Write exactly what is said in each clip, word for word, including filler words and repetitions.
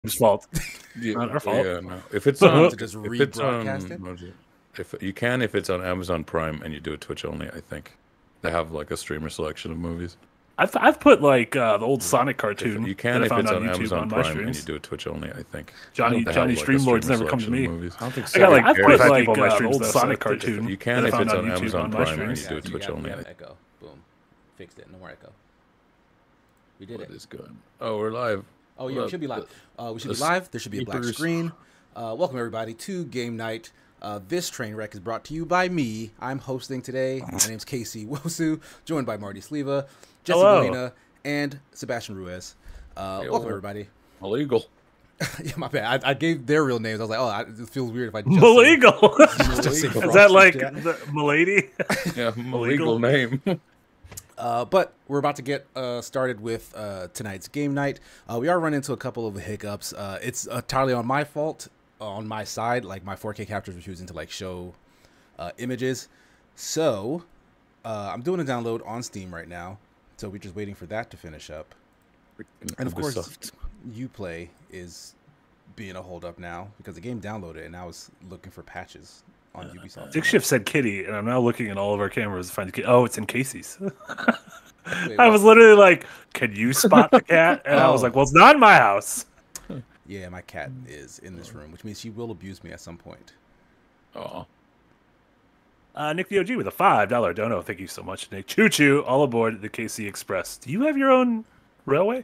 It's fault. Yeah, Not our fault. Yeah, no. If it's on, to just if it's on, rebroadcast it? what is it? If you can, if it's on Amazon Prime and you do it Twitch only, I think they have like a streamer selection of movies. I've I've put like uh, the old Sonic If cartoon. you can, that I if found it's on on YouTube Amazon on my Prime and you streams. do it Twitch only, I think. Johnny They have, Johnny like, a Streamlords streamer never come to selection of me. movies. I don't think I so. got like I I've care put if I like people on my uh, the streams, old though, Sonic so if- cartoon. You can that I if found it's on YouTube Amazon on my Prime and streams. you do it you Twitch got, only. you I got echo. Boom. Fixed it. No more echo. We did What it. is good? Oh, we're live. Oh, yeah, What we up? should be live. Uh, we should be the live. There should be a black speakers. screen. Uh, welcome, everybody, to Game Night. Uh, this train wreck is brought to you by me. I'm hosting today. My name's Casey Wosu, joined by Marty Sleva, Jesse Hello. Molina, and Sebastian Ruiz. Uh, Yo. welcome, everybody. Illegal. Yeah, my bad. I, I gave their real names. I was like, oh, I, it feels weird if I just Illegal. Just say Is Frost. that like Yeah. the Milady? Yeah, illegal name. Uh, but we're about to get uh, started with uh, tonight's game night. Uh, we are running into a couple of hiccups. Uh, it's entirely on my fault, uh, on my side. Like my four K captures were choosing to like show uh, images. So uh, I'm doing a download on Steam right now. So we're just waiting for that to finish up. And of course, Ubisoft. Uplay is being a holdup now because the game downloaded and I was looking for patches on Ubisoft. Six Shift said kitty, and I'm now looking at all of our cameras to find the kitty. Oh, it's in Casey's. Wait, I what? was literally like, "Can you spot the cat?" And I was Oh. like, "Well, it's not in my house." Yeah, my cat is in this room, which means she will abuse me at some point. Oh, Uh, Nick the O G with a five dollar dono. Thank you so much, Nick. Choo choo, all aboard the K C Express. Do you have your own railway?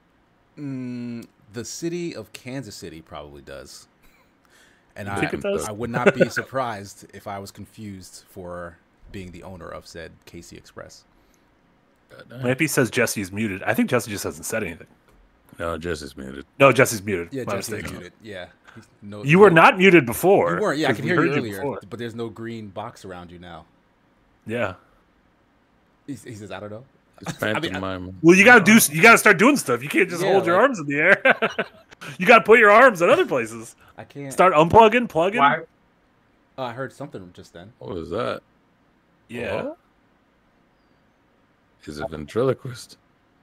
Mm, the city of Kansas City probably does. And You I, think it does? I would not be surprised if I was confused for being the owner of said K C Express. goddamn. Lampy says Jesse's muted. I think Jesse just hasn't said anything. No, Jesse's muted. No, Jesse's muted. Yeah, My Jesse was mistake. muted. Yeah. He's- No, You were no- not muted before. You weren't. Yeah, I 'cause can we hear you heard earlier, before. but there's no green box around you now. Yeah. He, he says, I don't know. It's Phantom I- Mime. Well, you gotta do. You gotta start doing stuff. You can't just Yeah, hold your like- arms in the air. You gotta put your arms in other places. I can't. Start unplugging, plugging. Why? Oh, I heard something just then. What was that? Yeah. What? He's a ventriloquist.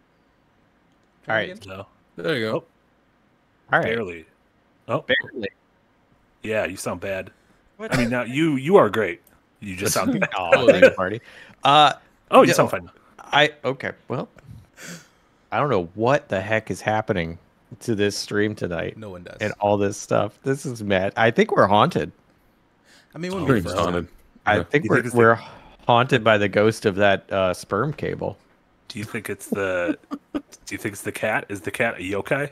Try All right. again? No. There you go. Oh. All right. Barely. Oh. Barely. Yeah, you sound bad. I mean, now you you are great. You just sound bad. Oh, thanks, Marty. Uh, Oh, you Yeah. sound fine. I okay. Well, I don't know what the heck is happening to this stream tonight No one does. and all this stuff. This is mad. I think we're haunted. I mean, when we Pretty first haunted. I Yeah. think You we're think it's the- we're haunted by the ghost of that uh, sperm cable. Do you think it's the? Do you think it's the cat? Is the cat a yokai?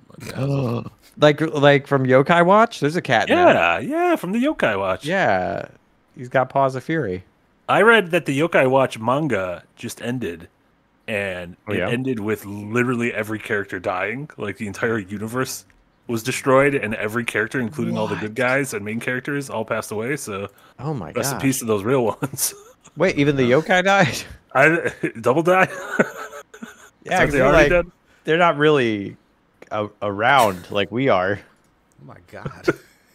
like like from Yokai Watch. There's a cat. in that. Yeah, yeah, from the Yokai Watch. Yeah. He's got paws of fury. I read that the Yokai Watch manga just ended, and Oh, it yeah? ended with literally every character dying. Like the entire universe was destroyed, and every character, including all the good guys and main characters, all passed away. So Oh my rest in god. peace to those real ones. Wait, even the yokai died? I double die. Yeah, Are 'cause they they're, already like, dead? they're not really a- around like we are. Oh my god.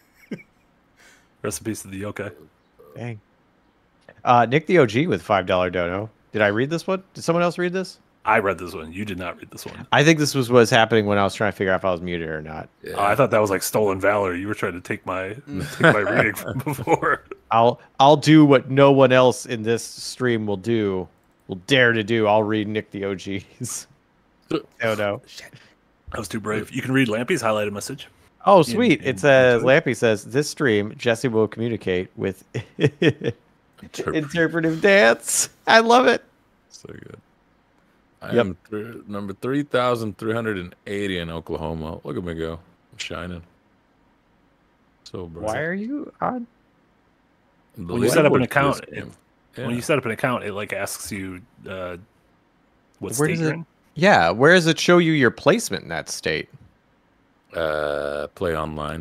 Rest in peace to the yokai. Dang. Uh, Nick the O G with five dollar dono. Did I read this one? Did someone else read this? I read this one. You did not read this one. I think this was what was happening when I was trying to figure out if I was muted or not. Yeah. Oh, I thought that was like stolen valor. You were trying to take my take my reading from before. I'll I'll do what no one else in this stream will do, will dare to do. I'll read Nick the O G's. Oh no. I was too brave. You can read Lampy's highlighted message. Oh sweet. in- It says in- Lampy says this stream Jesse will communicate with Interpret- interpretive dance. I love it. So good. I Yep. am th- number three thousand three hundred eighty in Oklahoma. Look at me go. I'm shining. So bright. Why are you on? The When you set up an leaderboard for account, this game- When Yeah. you set up an account, it like asks you uh, what Where state does you're it- in. Yeah, where does it show you your placement in that state? uh, play online.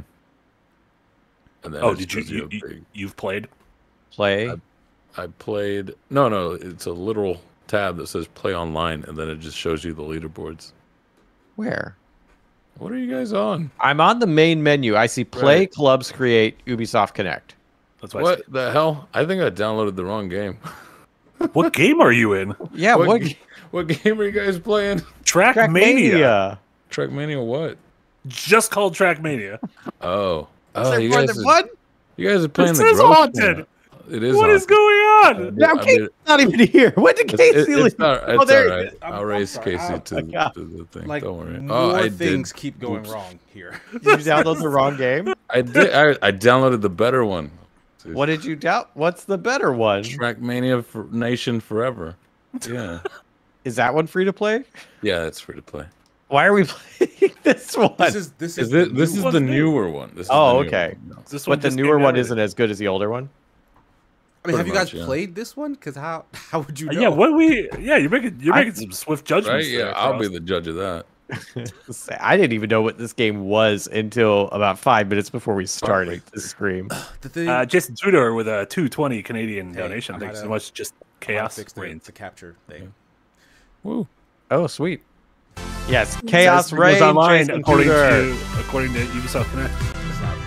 And then Oh, it did you, shows you, a you big- you've played? Play. I- I played. No, no, it's a literal tab that says play online, and then it just shows you the leaderboards. Where? What are you guys on? I'm on the main menu. I see play, Right. clubs, create, Ubisoft Connect. That's why. I What said- the hell? I think I downloaded the wrong game. What game are you in? Yeah, what? g- what game are you guys playing? Trackmania. Trackmania. Trackmania what? just called Trackmania. Oh, Is oh, there you more guys, than are, one? you guys are playing It the says gross haunted. one. It is. What is haunted. going on? Now I mean, Casey's not even here. When did It's, Casey it, it's leave? all, Oh, it's there all he right. is. I'm- I'll I'm raise sorry. Casey Oh, to, my God. to the thing. Like Don't worry. more Oh, I things did. keep going Oops. wrong here. Did you download the wrong game? I did. I, I downloaded the better one. What did you doubt? What's the better one? Trackmania for Nation Forever. Yeah. Is that one free to play? Yeah, it's free to play. Why are we playing this one? This is this is Is it, the this new is one. the newer one. This is Oh, the newer okay. one. No. This But the just newer came one out. isn't as good as the older one. I mean, have you Pretty guys much, yeah. played this one? Because how how would you Uh, know? Yeah, what we? Yeah, you're making you're I- making some swift judgments. Right? Yeah, there, I'll Frost. be the judge of that. I didn't even know what this game was until about five minutes before we started Right. the stream. The thing. Uh, Jason Tudor with a two twenty Canadian Hey, donation. I Thanks might, so uh, much. Just I wanna chaos fix the, reigns. the capture thing. Woo. Oh, sweet. Yes, Chaos Says it Reigns was online Jason according Tudor. to according to Ubisoft Connect. It's not.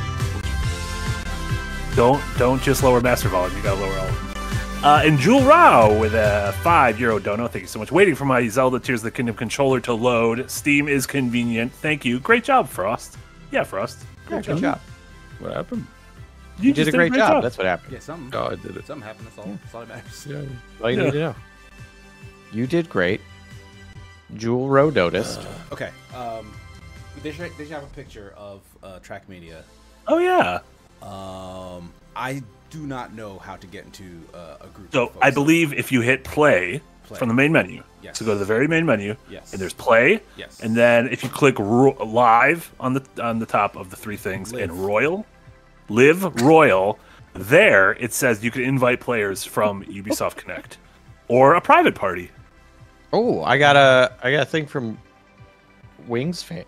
Don't don't just lower master volume. You gotta lower all. of them. Uh, and Jewel Rao with a five euro dono. Thank you so much. Waiting for my Zelda Tears of the Kingdom controller to load. Steam is convenient. Thank you. Great job, Frost. Yeah, Frost. Yeah, good job. What happened? You, did just a great, job. That's what happened. Yeah, something. Oh, I did it. Something happened. That's all. That's all that matters. Yeah. All you Yeah. need to know. You did great. Jewel Row noticed. Okay. Um, they should they should have a picture of uh, Trackmania. Oh yeah. Um, I do not know how to get into uh, a group. So of folks. I believe if you hit play, Play. from the main menu, Yes. so go to the very main menu, Yes. and there's play, Yes. and then if you click ro- live on the on the top of the three things Live. and royal, live royal, there it says you can invite players from Ubisoft Connect or a private party. Oh, I got a I got a thing from Wings fan.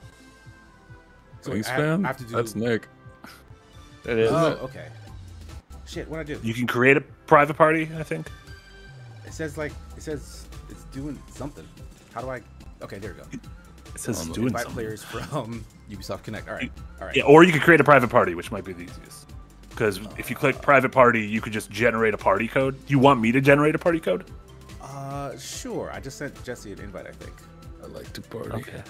So Wings I, fan? I have to do. That's Nick. It is. Oh, okay. Shit, what I do? You can create a private party, I think. It says like it says it's doing something. How do I? Okay, there we go. It says Um, it's doing Invite something. players from Ubisoft Connect. All right, all right. Yeah, or you could create a private party, which might be the easiest. Because if you click private party, you could just generate a party code. You want me to generate a party code? Uh, sure. I just sent Jesse an invite. I think. I like to party. Okay.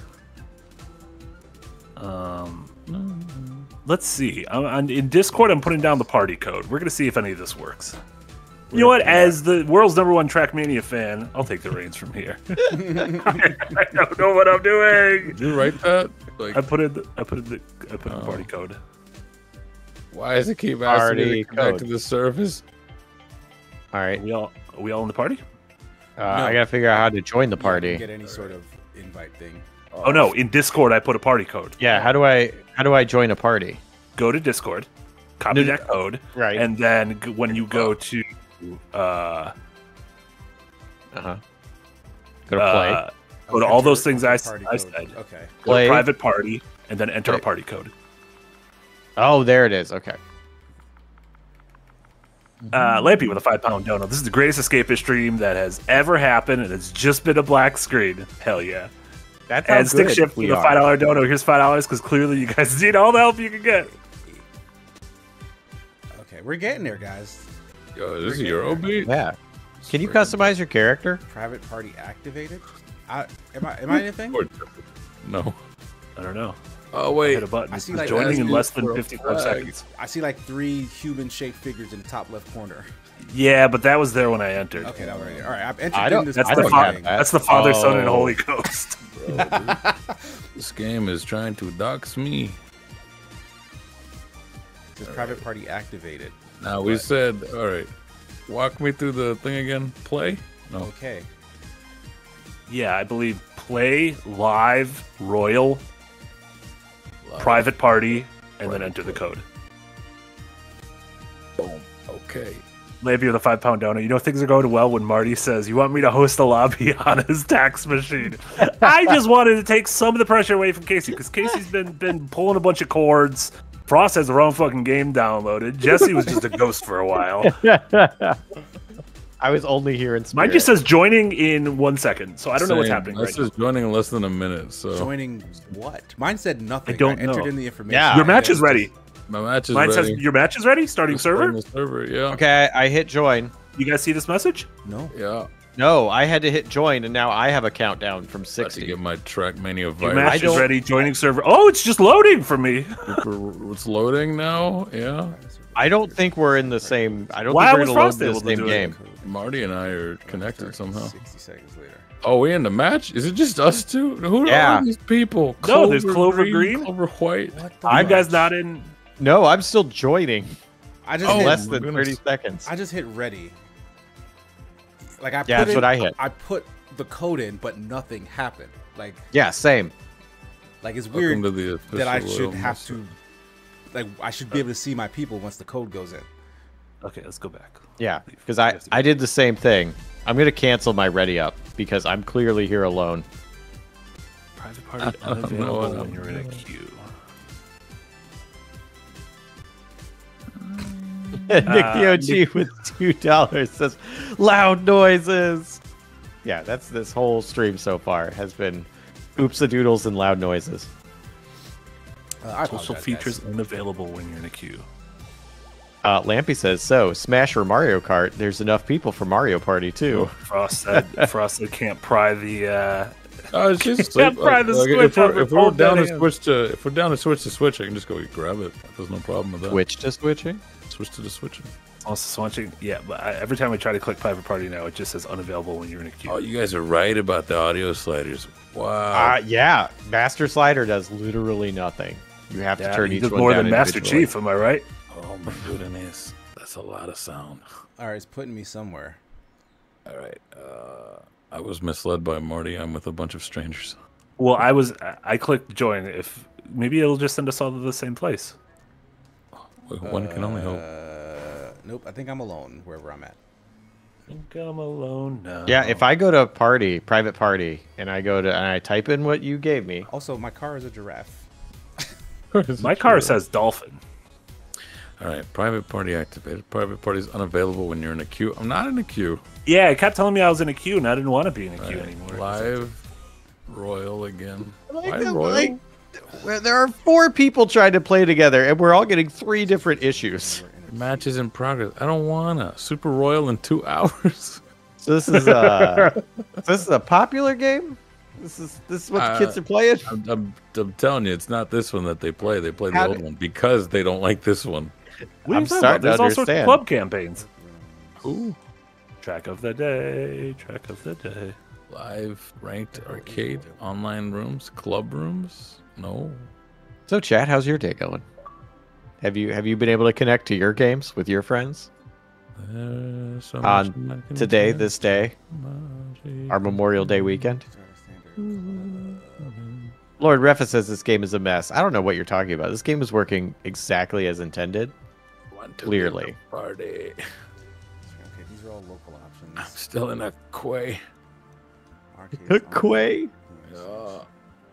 Um, let's see. I'm, I'm- in Discord, I'm putting down the party code. We're gonna see if any of this works. You know what? As the world's number one Trackmania fan, I'll take the reins from here. I don't know what I'm doing. Did you write that? Like, I put in. The, I put in the. I put in the Oh. party code. why does it keep asking me Party to connect code. to the service? All Are right. we all? Are we all in the party? Uh, I gotta figure out how to join the Yeah, party. get any sort of invite thing. Oh no! In Discord, I put a party code. Yeah. How do I how do I join a party? Go to Discord, copy No, that code, Right. and then g- when you go to uh, Uh huh. Go to play. uh, go to all those things I, s- Party I code. said. Okay. Go to Play. private party, and then enter a Play. party code. Oh, there it is. Okay. Uh, Lampy with a five pound donut. This is the greatest escapist stream that has ever happened, and it's just been a black screen. Hell yeah! That's how And Stick good Shift we with a are. five dollar dono. Here's five dollars because clearly you guys need all the help you can get. Okay, we're getting there, guys. Yo, this is Eurobeat? Yeah. Can you Friggin' customize your character? Private party activated. I, am I? Am I anything? No. I don't know. Oh, I wait. hit a button. I It's see, like, joining in asking less than for a fifty-five flag. seconds. I see like three human-shaped figures in the top left corner. Yeah, but that was there when I entered. Okay, that already. All right, I've entered I in don't- this. That's I the, don't party fa- have thing. that. that's the Father, Son, and Oh. Holy Ghost. Bro, dude. This game is trying to dox me. It says private party activated. Now, we said, all right, walk me through the thing again. Play? No. Okay. Yeah, I believe play, live, royal, Live. private party, and then Private enter the code. Boom. Okay. Maybe with a five pound donut. You know, things are going well when Marty says, "You want me to host a lobby on his tax machine?" I just wanted to take some of the pressure away from Casey because Casey's been been pulling a bunch of cords. Frost has the wrong fucking game downloaded. Jesse was just a ghost for a while. I was only here in spirit. Mine just says joining in one second, so I don't know what's Same. happening This right now. is joining in less than a minute, so Joining what? Mine said nothing. I don't entered know. in the information. Yeah. Your and match then is ready. my match is Mine ready. says your match is ready. Starting Just starting server. the server, yeah. Okay, I hit join. You guys see this message? No. Yeah. No, I had to hit join, and now I have a countdown from About to sixty. get my Trackmania Your virus. match I is don't- ready. Joining server. Oh, it's just loading for me. It's loading now. Yeah. I don't think we're in the same. I don't Why think we're was gonna load Frost the able to same do it? game. Marty and I are connected somehow. Sixty seconds later. Oh, we in the match? Is it just us two? Who Yeah. are these people? No, there's Clover Green. Clover White. What the You guys fuck? not in. No, I'm still joining. I just Oh, hit, Less my than goodness. thirty seconds. I just hit ready. Like I Yeah, put that's in, what I hit. I put the code in, but nothing happened. Like Yeah, same. like it's Welcome weird to the official that I Royal should have Master. to. Like I should be able to see my people once the code goes in. Okay, let's go back. Yeah, because I I did the same thing. I'm gonna cancel my ready up because I'm clearly here alone. Private party I don't know unavailable what when I'm you're in a doing. queue. Nick Uh, the O G with two dollars says loud noises. Yeah, that's this whole stream so far has been oops a doodles and loud noises. Uh, I Social apologize, features guys. unavailable when you're in a queue. Uh, Lampy says so. Smash or Mario Kart? There's enough people for Mario Party too. Frost said Frost said can't pry the. Uh, Oh, it's just Yeah, like, pry the like, Switch if over we're, if we're cold down to dead hands. switch to if we're down to switch to switch, I can just go grab it. There's no problem with that. Twitch to switching. Switch to the switching. also switching. Yeah, but I, every time I try to click private party now, it just says unavailable when you're in a queue. Oh, you guys are right about the audio sliders. Wow. Uh, yeah, Master Slider does literally nothing. You have yeah, to turn he each does one more down than Master individually. Chief. Am I right? Oh my goodness, that's a lot of sound. All right, it's putting me somewhere. All right. Uh, I was misled by Marty. I'm with a bunch of strangers. Well, I was. I- I clicked join. If maybe it'll just send us all to the same place. Wait, One can only hope. Uh, nope, I think I'm alone wherever I'm at. I think I'm alone now. Yeah, if I go to party, private party, and I go to and I type in what you gave me. Also, my car is a giraffe. My car says dolphin. All right. Private party activated. Private party is unavailable when you're in a queue. I'm not in a queue. Yeah, it kept telling me I was in a queue, and I didn't want to be in a queue All right, anymore. Live Royal again. Why Like, Royal? like, well, there are four people trying to play together, and we're all getting three different issues. Match is in progress. I don't wanna. Super Royal in two hours. So this is uh, this is a popular game. This is this is what the Uh, kids are playing. I'm, I'm, I'm telling you, it's not this one that they play. They play the How old do- one because they don't like this one. What are I'm you talking starting about? There's to all sorts of understand. club campaigns. Ooh. Track of the day. Track of the day. Live ranked arcade online rooms, club rooms. No. So, chat, how's your day going? Have you have you been able to connect to your games with your friends There's so on much I can today, do. this day, our Memorial Day weekend? Lord Refa says this game is a mess. I don't know what you're talking about. This game is working exactly as intended. Want to Clearly. be a Party. Okay, these are all local I'm options. still in a quay. Arcade Quay. Uh,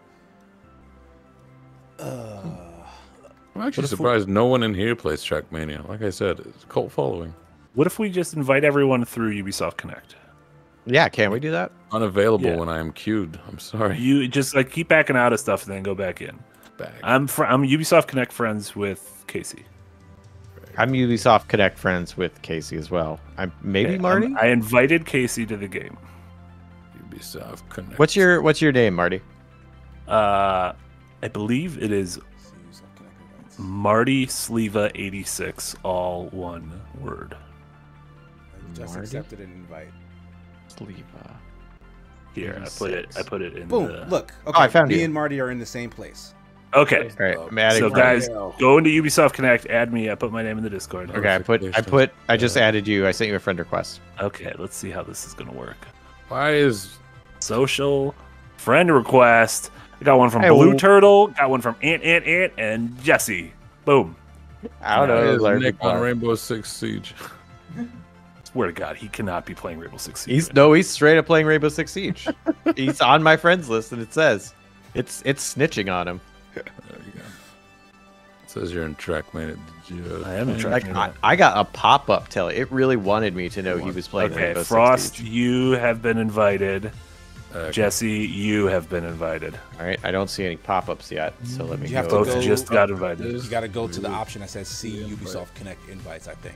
Uh, I'm actually What if we- surprised no one in here plays Trackmania. Like I said, it's a cult following. What if we just invite everyone through Ubisoft Connect? Yeah, can we do that? Unavailable Yeah. when I am queued. I'm sorry. You just like keep backing out of stuff and then go back in. Back. I'm fr- I'm Ubisoft Connect friends with Casey. I'm Ubisoft Connect friends with Casey as well. I'm maybe Okay, Marty. I'm- I invited Casey to the game. Ubisoft Connect. What's your What's your name, Marty? Uh, I believe it is Marty Sleva eighty-six, all one word. I just Marty? accepted an invite. Sleva. Here, I put it. I put it in. Boom! The... Look, okay, I found me you. and Marty are in the same place. Okay, All right, I'm adding. so Marty. guys, go into Ubisoft Connect. Add me. I put my name in the Discord. Okay, I put I put I just added you. I sent you a friend request. Okay, let's see how this is gonna work. Why is Social friend request. I got one from Hey, Blue well- Turtle. Got one from Ant Ant Ant and Jesse. Boom. I don't know. why those is are Nick the- on Rainbow Six Siege? Swear to God, he cannot be playing Rainbow Six Siege. He's right no, he's straight up playing Rainbow Six Siege. He's on my friends list, and it says it's it's snitching on him. There you go. It says you're in Trackmania. Did you? I am in find- Track- Like I, I got a pop up tell. It really wanted me to know he was playing Okay, Rainbow Frost, Six Siege. you have been invited. Uh, Jesse, you have been invited. All right, I don't see any pop ups yet, so let me You have go. to Both go- just got invited. You got to go to the option that says "See Ubisoft Connect invites." I think.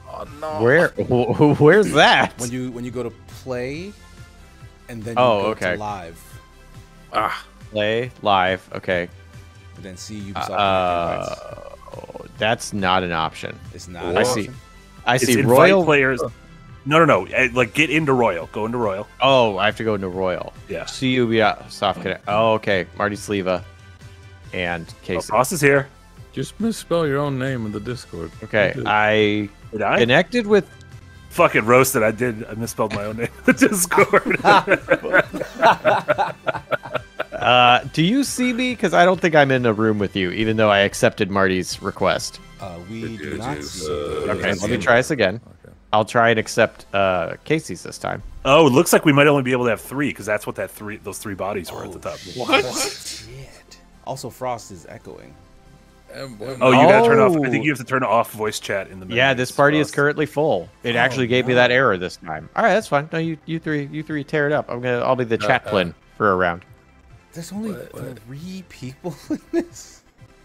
Oh no. Where? wh- Where's that? When you when you go to play, and then you Oh, go okay. to live, Ah. Play live. Okay. and then see Ubisoft. Uh, invites. that's not an option. It's not. I an see. option? I It's see invite Royal. players. No, no, no. eh, Like get into Royal. Go into Royal. Oh, I have to go into Royal. Yeah. See Ubisoft Connect. Oh, okay. Marty Sleva and Oh, Casey. Frost is here. Just misspell your own name in the Discord. Okay, I Did I? connected with. Fucking roasted. I did. I misspelled my own name. in the Discord. Uh, do you see me? Because I don't think I'm in a room with you, even though I accepted Marty's request. Uh, we do It not. is, see- uh, Okay, Yes. let me try this again. Okay. I'll try and accept uh, Casey's this time. Oh, it looks like we might only be able to have three because that's what that three those three bodies were at the top. What? Shit. Also, Frost is echoing. And boy, Oh, you gotta turn off. I Oh. think you have to turn off voice chat in the menu. Yeah, this party is Frost. currently full. It Oh, actually gave me that no. error this time. All right, that's fine. No, you you three you three tear it up. I'm gonna I'll be the Uh, chaplain for a round. There's only What- what? three people in this.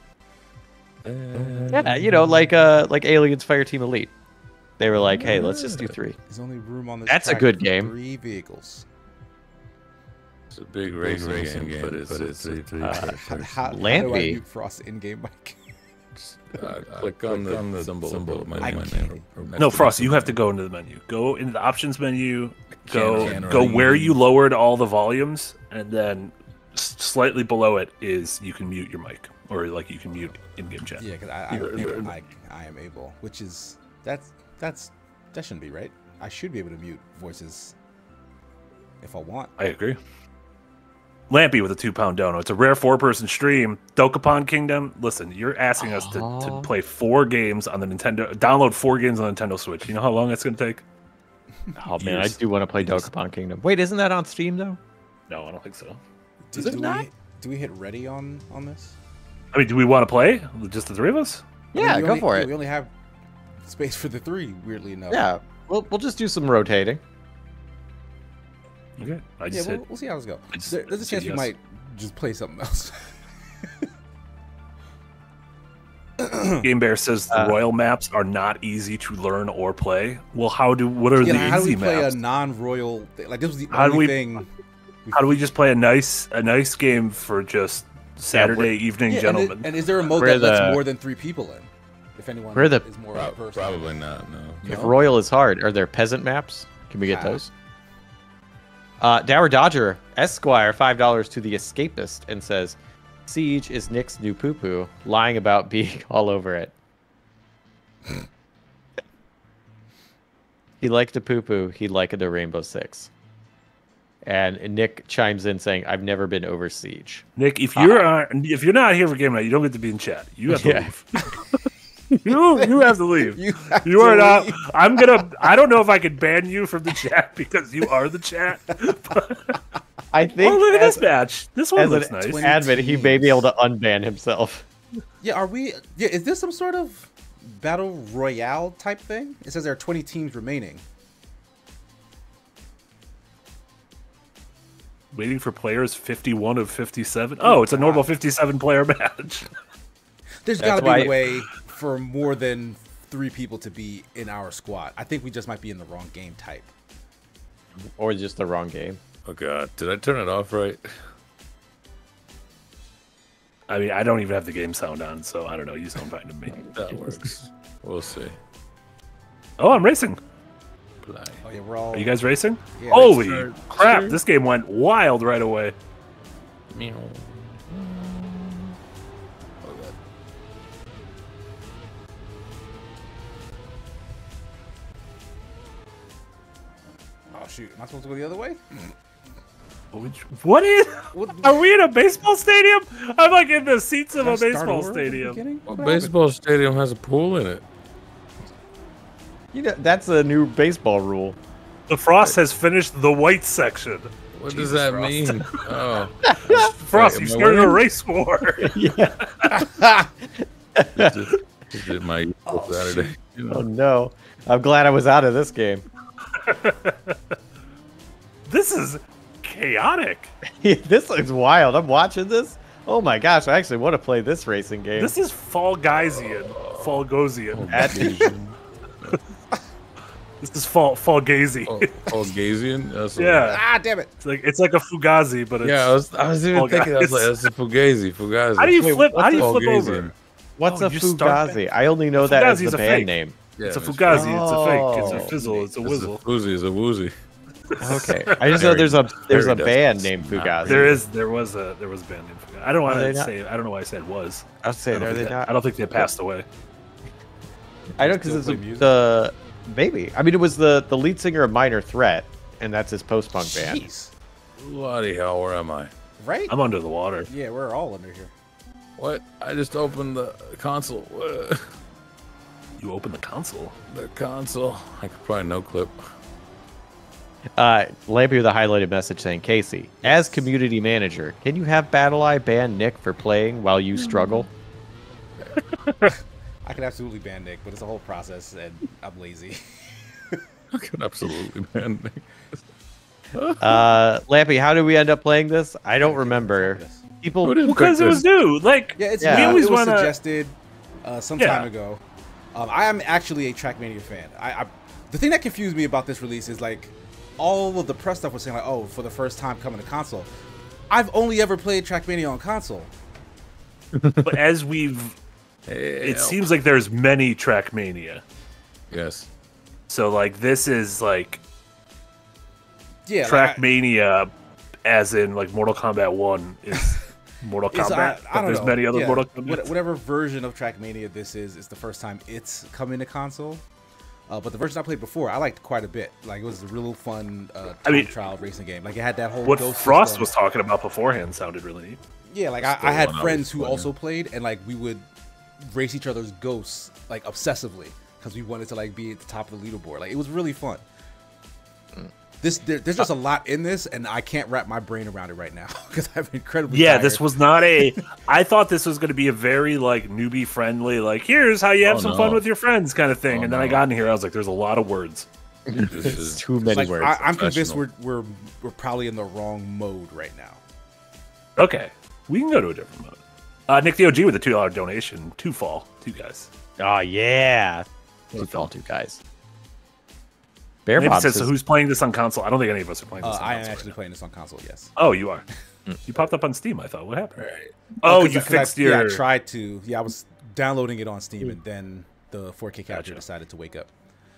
Yeah, you know, like uh like Aliens Fireteam Elite. They were like, hey, let's just do three. There's only room on this. That's a track good for game. Three vehicles. It's a big racing, racing game, game, but it's, but it's, it's- it's three uh, characters. How, how, how do I Lampy. mute Frost in-game mic? Uh, click on the, on the symbol, symbol of my, I my can't. name. or next No, to Frost, the you have to symbol. go into the menu. Go into the options menu. can't- Go can't go already where use- you lowered all the volumes, and then s- slightly below it is you can mute your mic, or like you can mute in-game chat. Yeah, because I, I, don't think I, I am able, which is that's that's that shouldn't be right. I should be able to mute voices if I want. I agree. Lampy with a two-pound dono. It's a rare four-person stream. Dokapon Kingdom. Listen, you're asking us to, to Aw. play four games on the Nintendo. Download four games on the Nintendo Switch. You know how long that's going to take? Oh man, I Years. do want to play Dokapon Kingdom. Wait, isn't that on Steam though? No, I don't think so. Do, Is it do not? we do we hit ready on on this? I mean, do we want to play? Just the three of us? I mean, Yeah, we go only- for yeah, it. We only have space for the three. Weirdly enough. Yeah, we'll we'll just do some rotating. Okay. I Yeah, just we'll, hit. we'll see how this goes. I just- There, there's a said chance we yes. might just play something else. Game Bear says the Uh, royal maps are not easy to learn or play. Well, how do what are yeah, the how do easy we play maps? a non-royal? Thing? Like this was the How do only we- thing. How do we just play a nice a nice game for just Saturday evening Yeah, and, gentlemen? it- and is there a mode We're that lets the- more than three people in? If anyone We're the- is more Pro- of a person. probably not. No. If No? Royal is hard, are there peasant maps? Can we get Ah. those? Uh, Dower Dodger Esquire five dollars to the Escapist and says, "Siege is Nick's new poo poo, lying about being all over it." He liked a poo poo. He liked a Rainbow Six. And Nick chimes in saying, "I've never been over Siege." Nick, if you're on, if you're not here for game night, you don't get to be in chat. You have to Yeah. leave. you you have to leave. You, have You to are not. leave. I'm gonna. I don't know if I can ban you from the chat because you are the chat. I think Oh, look at as, this match. This one as looks an nice. twin- admin, he may be able to unban himself. Yeah, are we? Yeah, is this some sort of battle royale type thing? It says there are twenty teams remaining. Waiting for players fifty-one of fifty-seven. Oh, it's a normal fifty-seven player match. There's That's got to be why- a way for more than three people to be in our squad. I think we just might be in the wrong game type. Or just the wrong game. Oh god, did I turn it off right? I mean, I don't even have the game sound on, so I don't know. You sound fine to me. That works. We'll see. Oh, I'm racing. Play. Oh yeah, we're all. Are you guys racing? Yeah, Holy start- crap! start. This game went wild right away. Meow. Oh god. Oh shoot, am I supposed to go the other way? Which, what is? What, Are we in a baseball stadium? I'm like in the seats of did I a start baseball over at the stadium. beginning? Well, What happened? baseball stadium has a pool in it. You know, that's a new baseball rule. The Frost has finished the white section. What Jesus, does that Frost. mean? Oh. Frost, Wait, you am I started a winning? race war. Is it, is it my usual Saturday? You Oh know? no. I'm glad I was out of this game. This is chaotic. This looks wild. I'm watching this. Oh my gosh, I actually want to play this racing game. This is Fall Guysian. Fall Gosian. That- This is fall fall gazy. Oh, oh Gazian? That's a- Yeah, Ah, damn it. it's like it's like a fugazi, but it's, Yeah, I was, I was even Fall thinking, I was like, Guys. that's a Fugazi, Fugazi. How do you Wait, flip? what's How do you a flip Fugazi? over? What's Oh, a you start fugazi? I only know that as Fugazi's the a band fake. name. It's a Yeah, it's- fugazi. It's a fake. It's Oh. a fizzle. It's a It's a whizzle. Fuzi, it's a woozy. Okay, I just know there's a there's Very a band does. named Not Fugazi. There is. There was a. There was a band named Fugazi. I don't want Are they to not- say. I don't know why I said was. I was I saying, don't, are think they they, not? I don't think they passed away. I know because Still it's play a- music? the maybe. I mean, it was the the lead singer of Minor Threat, and that's his post punk band. Jeez. Bloody hell, where am I? Right? I'm under the water. Yeah, we're all under here. What? I just opened the console. What? You open the console. The console. I could probably no clip. Uh, Lampy with a highlighted message saying, Casey, as community manager, can you have Battle Eye ban Nick for playing while you struggle? I could absolutely ban Nick, but it's a whole process, and I'm lazy. I could absolutely ban me. Uh, Lampy, how did we end up playing this? I don't remember. People, Who did- Because it was new. Like Yeah, it's Yeah. new. We always it was wanna- suggested uh, some Yeah. time ago. Um, I am actually a Trackmania fan. I, I the thing that confused me about this release is like all of the press stuff was saying like, oh, for the first time coming to console. I've only ever played Trackmania on console. But as we've, it Hell. seems like there's many Trackmania. Yes. So like this is like Yeah, like, I- Trackmania, as in like Mortal Kombat One is Mortal it's- Kombat. I, I but don't there's know. many other Yeah, Mortal what- Kombat. whatever version of Trackmania this is, it's the first time it's coming to console. Uh, but the version I played before, I liked quite a bit. Like it was a real fun uh, time I mean, trial racing game. Like it had that whole What ghost Frost system. was talking about beforehand sounded really neat. Yeah, like I, Still I had one I friends was who playing. also played, and like we would race each other's ghosts like obsessively because we wanted to like be at the top of the leaderboard. Like it was really fun. This there, there's just a lot in this, and I can't wrap my brain around it right now because I'm incredibly Yeah, tired. this was not a. I thought this was going to be a very like newbie friendly, like here's how you have Oh, some no. fun with your friends kind of thing. Oh, and then I no. got in here, I was like, there's a lot of words. This it's is too many like words. I, I'm convinced we're professional. we're we're probably in the wrong mode right now. Okay, we can go to a different mode. Uh, Nick the O G with a two dollar donation. Two fall, two guys. Oh yeah, two fall two guys. Bear Maybe Bob says, says, so who's playing this on console? I don't think any of us are playing this Uh, on I am console. actually right playing this on console. Yes. now. Oh, you are. You popped up on Steam. I thought. What happened? Oh, 'cause you I- 'cause I- fixed your. Yeah, I tried to. Yeah, I was downloading it on Steam, and then the four K capture Gotcha. decided to wake up.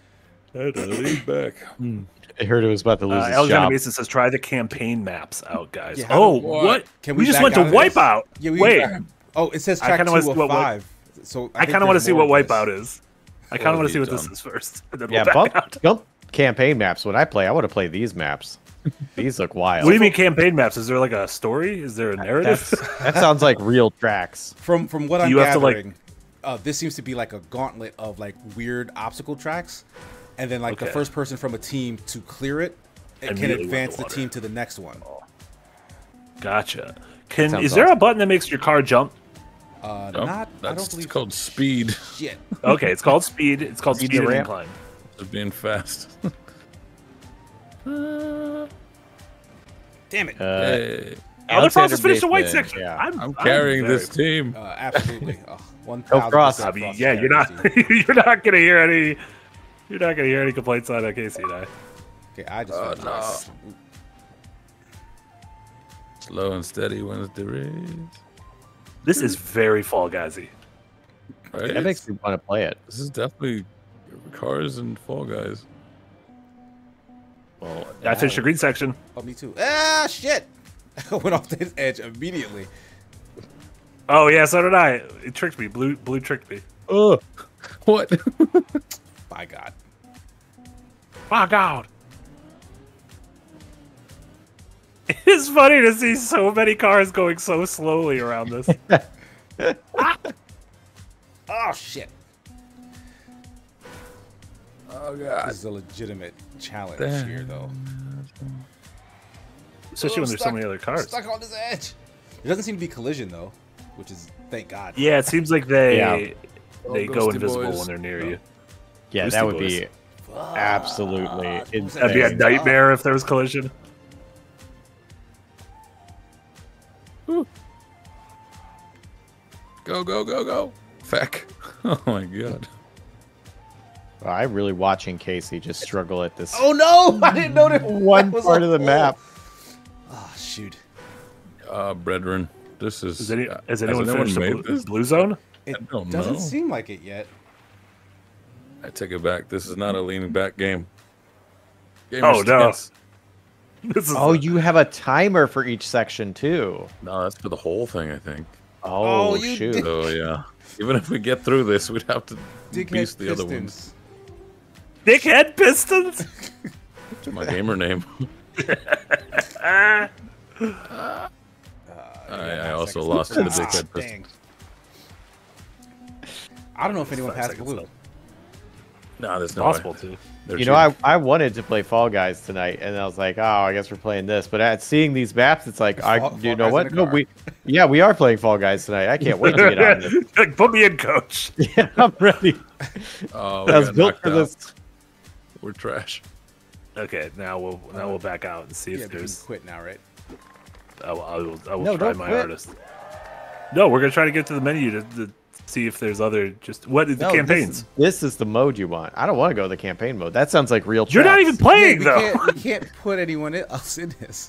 lead back. I heard it was about to lose Uh, his Alexander job. Mason says, "Try the campaign maps out, guys." Yeah, how oh, do- what? what? Can we, we just back went to out of this? Wipeout. Yeah, we Wait, Oh, it says I track kinda two wanna see of what- what- five. So I kind of want to see what Wipeout is. I kind of Well, want to see you what this done. is first. And then Yeah, we'll back bump, out. bump campaign maps. When I play, I want to play these maps. These look wild. What do you mean campaign maps? Is there like a story? Is there a narrative? That's, that sounds like real tracks. From from what I'm You have to, like- gathering, uh, this seems to be like a gauntlet of like weird obstacle tracks, and then like the Okay. first person from a team to clear it, it can Immediately went advance to the water. team to the next one. Gotcha. Can Sounds is there a awesome. button that makes your car jump? Uh, Nope, not. I don't that's believe. called speed. Shit. Okay, it's called speed. It's called Speed speed the and ramp. incline. Just being fast. Damn it. Uh, Hey, Other Frost has Alexander finished the white Bateman, section. yeah. I'm, I'm carrying very- this team. Uh, absolutely. Oh, One Go thousand Frost. I percent. mean, Frost yeah, is you're not. carrying this team. You're not gonna hear any. You're not gonna hear any complaints on that, Casey and I. Okay, I just. Oh, went no. nice. Slow and steady wins the race. This is very Fall Guysy. Right? that makes me want to play it. This is definitely Cars and Fall Guys. Well, I finished the green section. Oh, me too. Ah, shit. I went off this edge immediately. Oh yeah, so did I. It tricked me. Blue, blue tricked me. Oh, what? By God. My God. It's funny to see so many cars going so slowly around this. Oh, shit. Oh This god. is a legitimate challenge Damn. here, though. Especially when there's so many other cars. Stuck on this edge. There doesn't seem to be collision though, which is thank God. Yeah, it seems like they Yeah. they Oh, go Ghosty invisible boys. when they're near No. you. Yeah, Boosty that would boys. be absolutely insane. That'd be a nightmare if there was collision. Go, go, go, go. Feck. Oh my god. I'm really watching Casey just struggle at this Oh no! I didn't know that one that was part a of the hole. map. Oh shoot! Uh, brethren, this is. Has, any, uh, has anyone anyone finished the made blue, this? blue zone? It don't doesn't know. seem like it yet. I take it back. This is not a leaning back game. Game Oh, your no. stance. This is Oh, you have a timer for each section too. No, that's for the whole thing, I think. Oh, Oh, you shoot. did- So yeah, even if we get through this, we'd have to Dickhead beast the other ones. Pistons. Dickhead Pistons. That's my gamer name. Ah, Uh, I, yeah, I five also seconds. lost to the Ah, Dickhead dang. Pistons. I don't know if anyone Five passed seconds blue. left. No, there's no Possible way. to. They're You know, I, cheating. I wanted to play Fall Guys tonight, and I was like, oh, I guess we're playing this. But at seeing these maps, it's like, I, Fall- you Fall know Guys what? in a No, car. we, yeah, we are playing Fall Guys tonight. I can't wait to get on this. Like, put me in, coach. Yeah, I'm ready. Oh, we I was got built knocked for out. this. We're trash. Okay, now we'll now we'll back out and see Yeah, if but you can there's. quit now, right? I will, I will, I will No, try don't my quit. hardest. No, we're gonna try to get to the menu to, to see if there's other just what is the No, campaigns. This is, this is the mode you want. I don't want to go to the campaign mode. That sounds like real. You're not tracks. even playing Yeah, we though. can't, we can't put anyone else in this.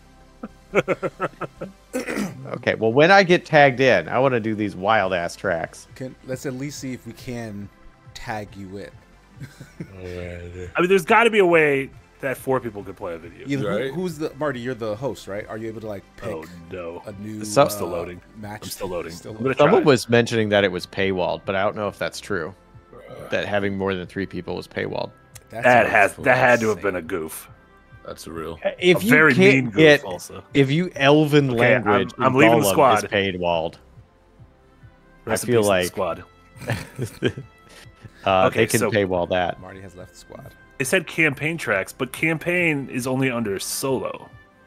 Okay, well, when I get tagged in, I want to do these wild ass tracks. Can, let's at least see if we can tag you in. I mean, there's got to be a way that four people could play a video. Either, who- Right. who's the Marty? You're the host, right? Are you able to like pick Oh no, a new? Some- uh, still loading. Match. I'm still loading. Still I'm gonna loading. Someone try. was mentioning that it was paywalled, but I don't know if that's true. That having more than three people was paywalled. That's That a- has that had to have insane. been a goof. That's real. If a you very mean can't goof get, also. if you Elven Okay, I'm- language, I'm in leaving the Gollum squad. is paywalled. Rest I in feel peace to the like- squad. Uh, Okay, they can so- paywall that. Marty has left the squad. They said campaign tracks, but campaign is only under solo.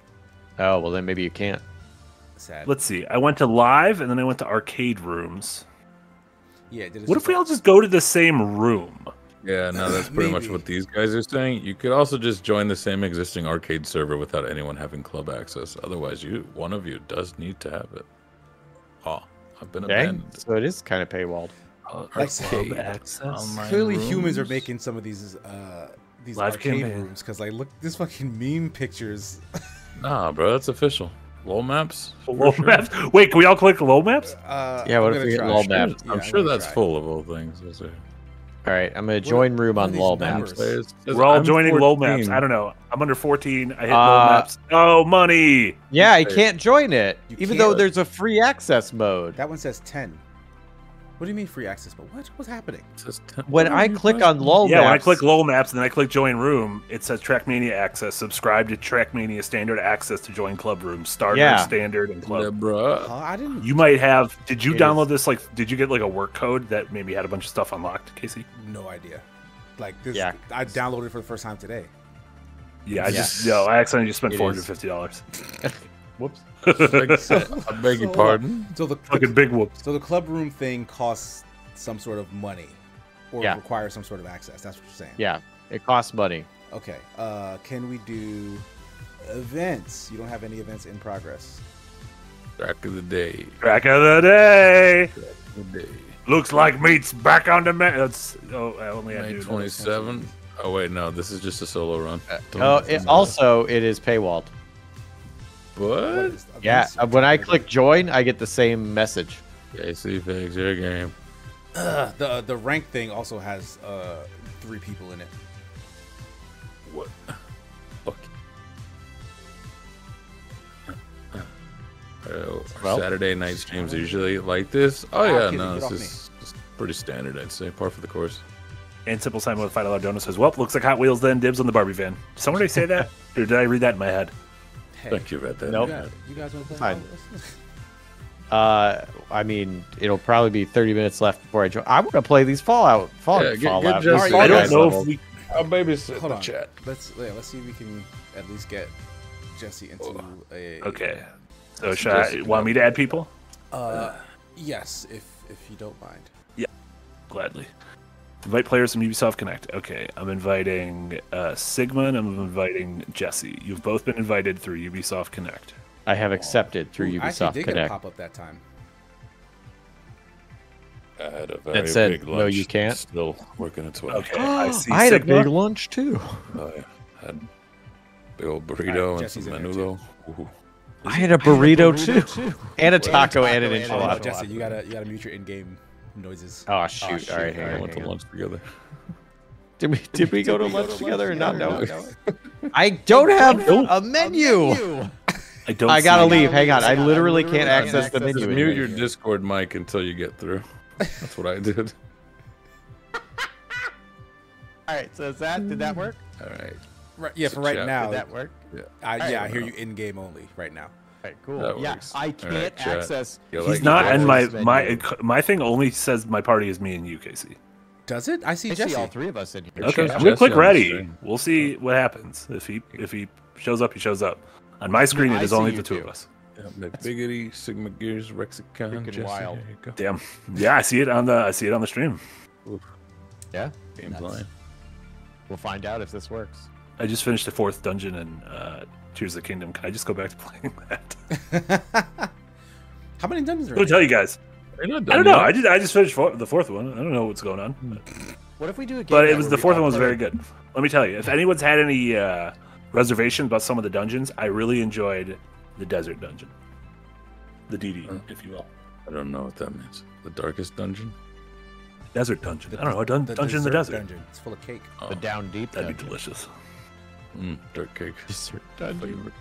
Oh well, then maybe you can't. Sad. Let's see. I went to live and then I went to arcade rooms. yeah. Did it What if we all just go to the same room? Yeah, no, that's pretty much Maybe. what these guys are saying. You could also just join the same existing arcade server without anyone having club access. Otherwise, you one of you does need to have it. Oh, I've been Dang. abandoned. So it is kind of paywalled. Like, Club Arcade access. online Clearly, humans are rooms. making some of these uh these Live arcade campaign. rooms because like look this fucking meme pictures. Nah, bro, that's official. Lol maps. for Lol sure. maps. Wait, can we all click lol maps? Uh, Yeah, what I'm if gonna we get try. lol Sure. maps? Yeah, I'm I'm sure gonna that's try. full of old things. We'll see. All right, I'm gonna join room what are on these lol numbers? maps. We're all I'm joining lol fourteen. maps. I don't know. I'm under fourteen. I hit Uh, lol maps. Oh, money. Yeah, I Okay. can't join it, You even can't. though there's a free access mode. That one says ten. What do you mean free access? But what? What's happening? It says ten- When what are I you click guys on doing? lol Yeah, when I maps, click lol maps and then I click join room, it says Trackmania access. Subscribe to Trackmania standard access to join club rooms. Starter, Yeah. standard, and Yeah, club. bruh. Uh, I didn't. You might have. Did you It download is- this? Like, did you get like a work code that maybe had a bunch of stuff unlocked, Casey? No idea. Like this. Yeah. I downloaded it for the first time today. Yeah, I Yeah. just no. I accidentally just spent It four is. hundred fifty dollars. whoops. I beg, I beg your So, pardon. So the, Fucking big whoops. so the club room thing costs some sort of money, or Yeah. requires some sort of access. That's what you're saying. Yeah, it costs money. Okay. Uh, can we do events? You don't have any events in progress. Track of the day. Crack of the day. The day. Looks like meat's back on the menu. That's oh, I only had May to do twenty-seventh. Oh wait, no, this is just a solo run. Don't Oh, mess it, with also it is paywalled. that. What? is Yeah, events? uh, when I click join, I get the same message. K C fix your game. Uh, the the rank thing also has uh three people in it. What? Fuck. Uh, Well- Saturday night streams are usually like this. Oh Ah, yeah, kidding, no, get this off is just pretty standard, I'd say, par for the course. And Simple Simon with five dollar donut says, "Well, looks like Hot Wheels then dibs on the Barbie van." Did someone already say that, or did I read that in my head? Hey, Thank you about that. Nope. You guys, you guys want to play? Fine. Hot Wheels? Uh, I mean, it'll probably be thirty minutes left before I join. I want to play these Fallout. Fall, Yeah, get- get Fallout. Jesse Fall Alright, I don't Guys know level. if we. I'll babysit Hold the on. chat. Let's yeah, let's see if we can at least get Jesse into a. Okay, so Let's should I just- want me to add people? Uh, yes, if if you don't mind. Gladly. Invite players from Ubisoft Connect. Okay, I'm inviting uh, Sigma and I'm inviting Jesse. You've both been invited through Ubisoft Connect. I have accepted through Ooh, I actually Ubisoft did get a Connect. pop up that time. I had a very said, big "No, lunch. you can't." Still working its way. Okay, I see. I had a Sigma. big lunch too. I had big old burrito and Jesse's some in there, menudo. Ooh. I had a burrito, too. and a taco and an Oh, enchilada. Jesse, you gotta you gotta mute your in-game noises. Oh shoot! shoot. All right, I hang on, went to hang on. lunch together. Did we did we go to lunch together or not? No. I don't have a menu. I don't. I gotta see- leave. Hang on. I literally can't access the Just menu. mute anymore. your Discord mic until you get through. That's what I did. All right, so is that did that work? All right. Right, yeah, So for right chat, now. Did that work? Yeah. I, Alright, yeah, I hear no. you in-game only right now. All right, cool. That Yeah, works. I All can't right, chat. access. You He's like not, it? and my Menu. my my thing only says my party is me and you, Casey. Does it? I see I Jesse. see all three of us in here. Okay, shows I'm gonna Jesse click on the ready. screen. We'll see what happens. If he if he shows up, he shows up. On my screen, I it is see only you the two too. of us. Yeah, McBiggity, Sigma Gears, Rexicon, Freaking Jesse. wild. There you go. Damn. Yeah, I see it on the I see it on the stream. Yeah, Game's Nuts. lying. we'll find out if this works. I just finished the fourth dungeon in uh, Tears of the Kingdom. Can I just go back to playing that? How many dungeons are Let me in? tell you guys. You're not I done don't know. yet. I just I just finished four, the fourth one. I don't know what's going on, What if we do a game? but it night was where the we fourth all one was play- very good. Let me tell you, if anyone's had any uh, reservations about some of the dungeons, I really enjoyed the desert dungeon, the D D, if you will. I don't know what that means. The darkest dungeon? Desert dungeon. I don't know. A dun- The dungeon in the dessert desert. Dungeon. It's full of cake. Oh, The down deep. That'd be dungeon. delicious. mm, dirt cake. Dessert dungeon. Favorite.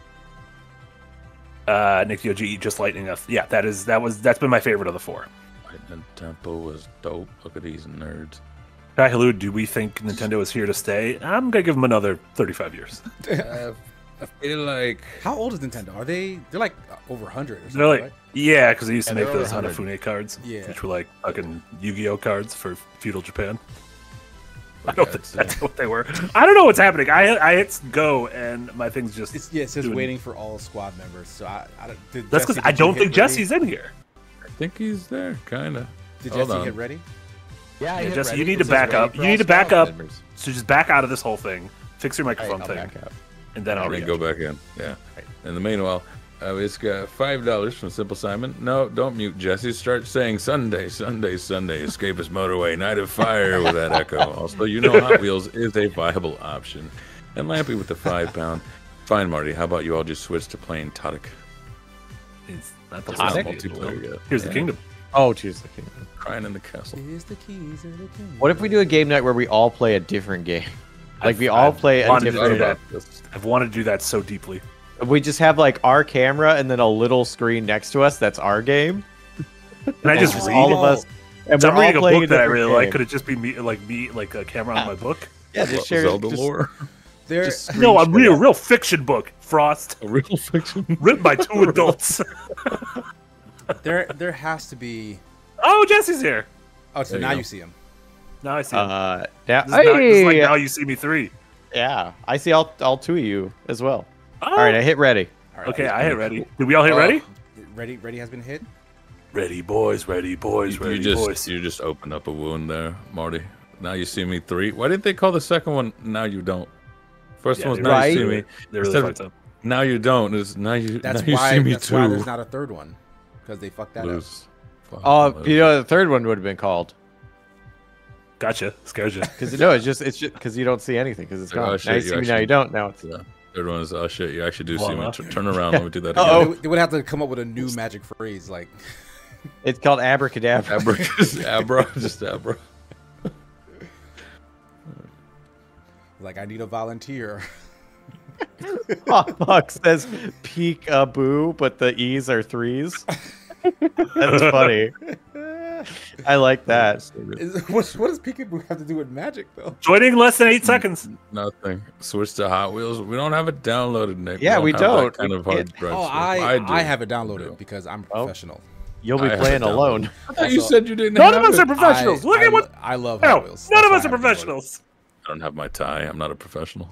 Uh, Nick the O G just lightning us. Yeah, that is that was that's been my favorite of the four. Lightning Temple was dope. Look at these nerds. Kai Halud, do we think Nintendo is here to stay? I'm gonna give them another thirty-five years. Uh, I feel like How old is Nintendo? Are they? They're like over one hundred or something, They're like, right? yeah, because they used to Yeah, make they're those over one hundred. Hanafune cards, Yeah. which were like fucking Yu-Gi-Oh cards for feudal Japan. I don't think That's, uh, that's what they were. I don't know what's happening. I I hit go and my thing's just. It's, yeah, it says doing- waiting for all squad members. So I, I don't- did That's Jesse- because I did you don't hit think ready? Jesse's in here. I think he's there, kind of. Did Hold Jesse on. hit ready? Yeah, I Yeah, hit Jesse, ready. you need It to says back waiting up. for You all need to back squad up. members. So just back out of this whole thing, fix your All right, microphone I'll thing, back up. and then I'll And then re go back in. Yeah. Right. In the meanwhile, uh, it's got five dollars from Simple Simon. No, don't mute Jesse. Start saying Sunday, Sunday, Sunday. Escapist Motorway, Night of Fire with that echo. Also, you know Hot Wheels is a viable option. And Lampy with the five pound. Fine, Marty. How about you all just switch to playing Tonic? It's not the It's not last multiplayer yet. Here's the Yeah. kingdom. Oh, Tears of the Kingdom. Crying in the castle. Here's the keys of the kingdom. What if we do a game night where we all play a different game? Like we I've- all I've play a wanted to do different. that. I've wanted to do that so deeply. We just have like our camera and then a little screen next to us. That's our game. Can I just And read? all of us. And So I'm we're all reading a playing book that I different really like. game. Could it just be me, like me, like a camera on my book? Yeah, just share. Zelda just- lore. There, just No, I'm screenshot reading a it. real fiction book. Frost, A real fiction. written by two adults. there, there has to be. Oh, Jesse's here. Oh, so There you now go. you see him. Now I see. him. Uh, now, this, is not, this is like Hey! now you see me three. Yeah, I see all, all two of you as well. Oh. All right, I hit ready. All right, Okay, I hit ready. Did we all hit Oh. ready? ready. Ready has been hit. Ready, boys. Ready, boys. You, Ready, you just boys. you just opened up a wound there, Marty. Now you see me three. Why didn't they call the second one? Now you don't. First Yeah, one was they now really- you see me. They really Instead of- fucked up. Now you don't. It's now you. That's now you why. see me That's too. why there's not a third one, because they fucked that up. Lose. Fuck, Oh, lose. you know, the third one would have been called. Gotcha. Scared you. Because no, it's just it's just because you don't see anything because it's Oh, gone. shit, now you you see me, now actually- you don't. Now it's Yeah. Third one is oh shit. You actually do see me. Voila. T- turn around. Let me do that Uh-oh. again. They, they would have to come up with a new magic phrase, like it's called abracadabra. Abracadabra. Just abra. like I need a volunteer. Hawk says peek-a-boo, but the E's are threes. That's funny. I like that. Is, what, what does Peekaboo have to do with magic, though? Joining less than eight seconds. Nothing. Switch to Hot Wheels. We don't have it downloaded, Nick. Yeah, we have that don't. Kind We of hard can't- drive. Oh, stuff. I do. I have it downloaded do. because I'm a Oh. professional. You'll be I have playing it downloaded. alone. I thought you Also- said you didn't. None have of us it. are professionals. I, Look I, at what. I love No, Hot Wheels. none That's of why us I are have it downloaded. professionals. I don't have my tie. I'm not a professional.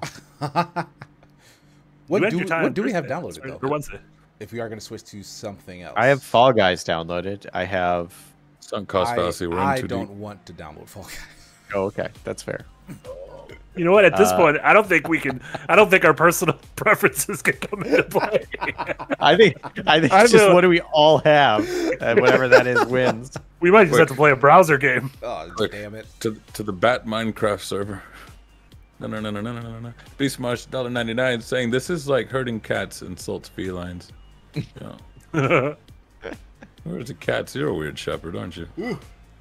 What You had do your time what do we have Thursday, downloaded or- though? Or Wednesday. If we are going to switch to something else, I have Fall Guys downloaded. I have. Sunk cost I, fallacy. We're in I too don't deep. want to download Fall Guys. Oh, okay, that's fair. You know what? At this Uh, point, I don't think we can. I don't think our personal preferences can come into play. I think I think I it's just know. what do we all have, and whatever that is wins. We might just Quick. have to play a browser game. Oh, Quick, damn it. To to the Bat Minecraft server. No no no no no no no. Beast Marsh one ninety-nine saying this is like herding cats insults felines. Yeah. Where's the cats? You're a weird shepherd, aren't you? All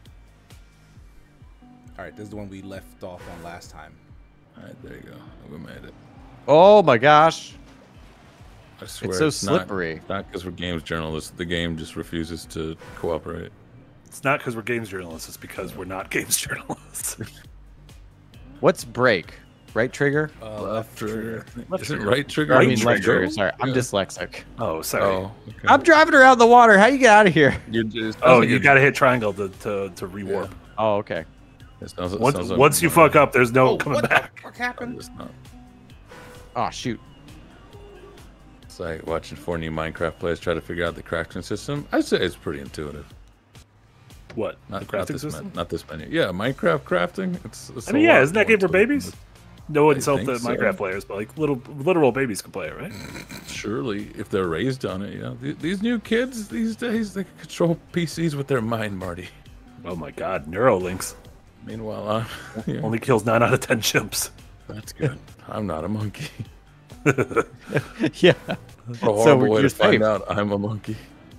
right, this is the one we left off on last time. All right, there you go. We made it. Oh my gosh! I swear so not- slippery. Not because we're games journalists. The game just refuses to cooperate. It's not because we're games journalists. It's because we're not games journalists. What's break? Right trigger? Uh, Left trigger. Left Isn't trigger. right trigger? Or, I right mean left trigger? trigger. Sorry, I'm Yeah. dyslexic. Oh, sorry. Oh, okay. I'm driving around the water. How you get out of here? You're just, Oh, you got to hit triangle to to, to rewarp. Yeah. Oh, okay. It sounds, it Once sounds like once you one. fuck up, there's no Oh, coming what back. the fuck happened? It's not. Oh shoot. It's like watching four new Minecraft players try to figure out the crafting system. I'd say it's pretty intuitive. What? Not, the not crafting this system? Man, not this menu. Yeah, Minecraft crafting. It's. it's I mean, a yeah, lot isn't that more game for intuitive. babies? No I insult think to so. Minecraft players, but like little literal babies can play it, right? Surely, if they're raised on it, yeah. Th- These new kids these days, they can control P Cs with their mind, Marty. Oh my God, Neurolinks Meanwhile, uh, yeah, only kills nine out of ten chimps. that's good. I'm not a monkey. Yeah. What a horrible way you're to find safe. out I'm a monkey.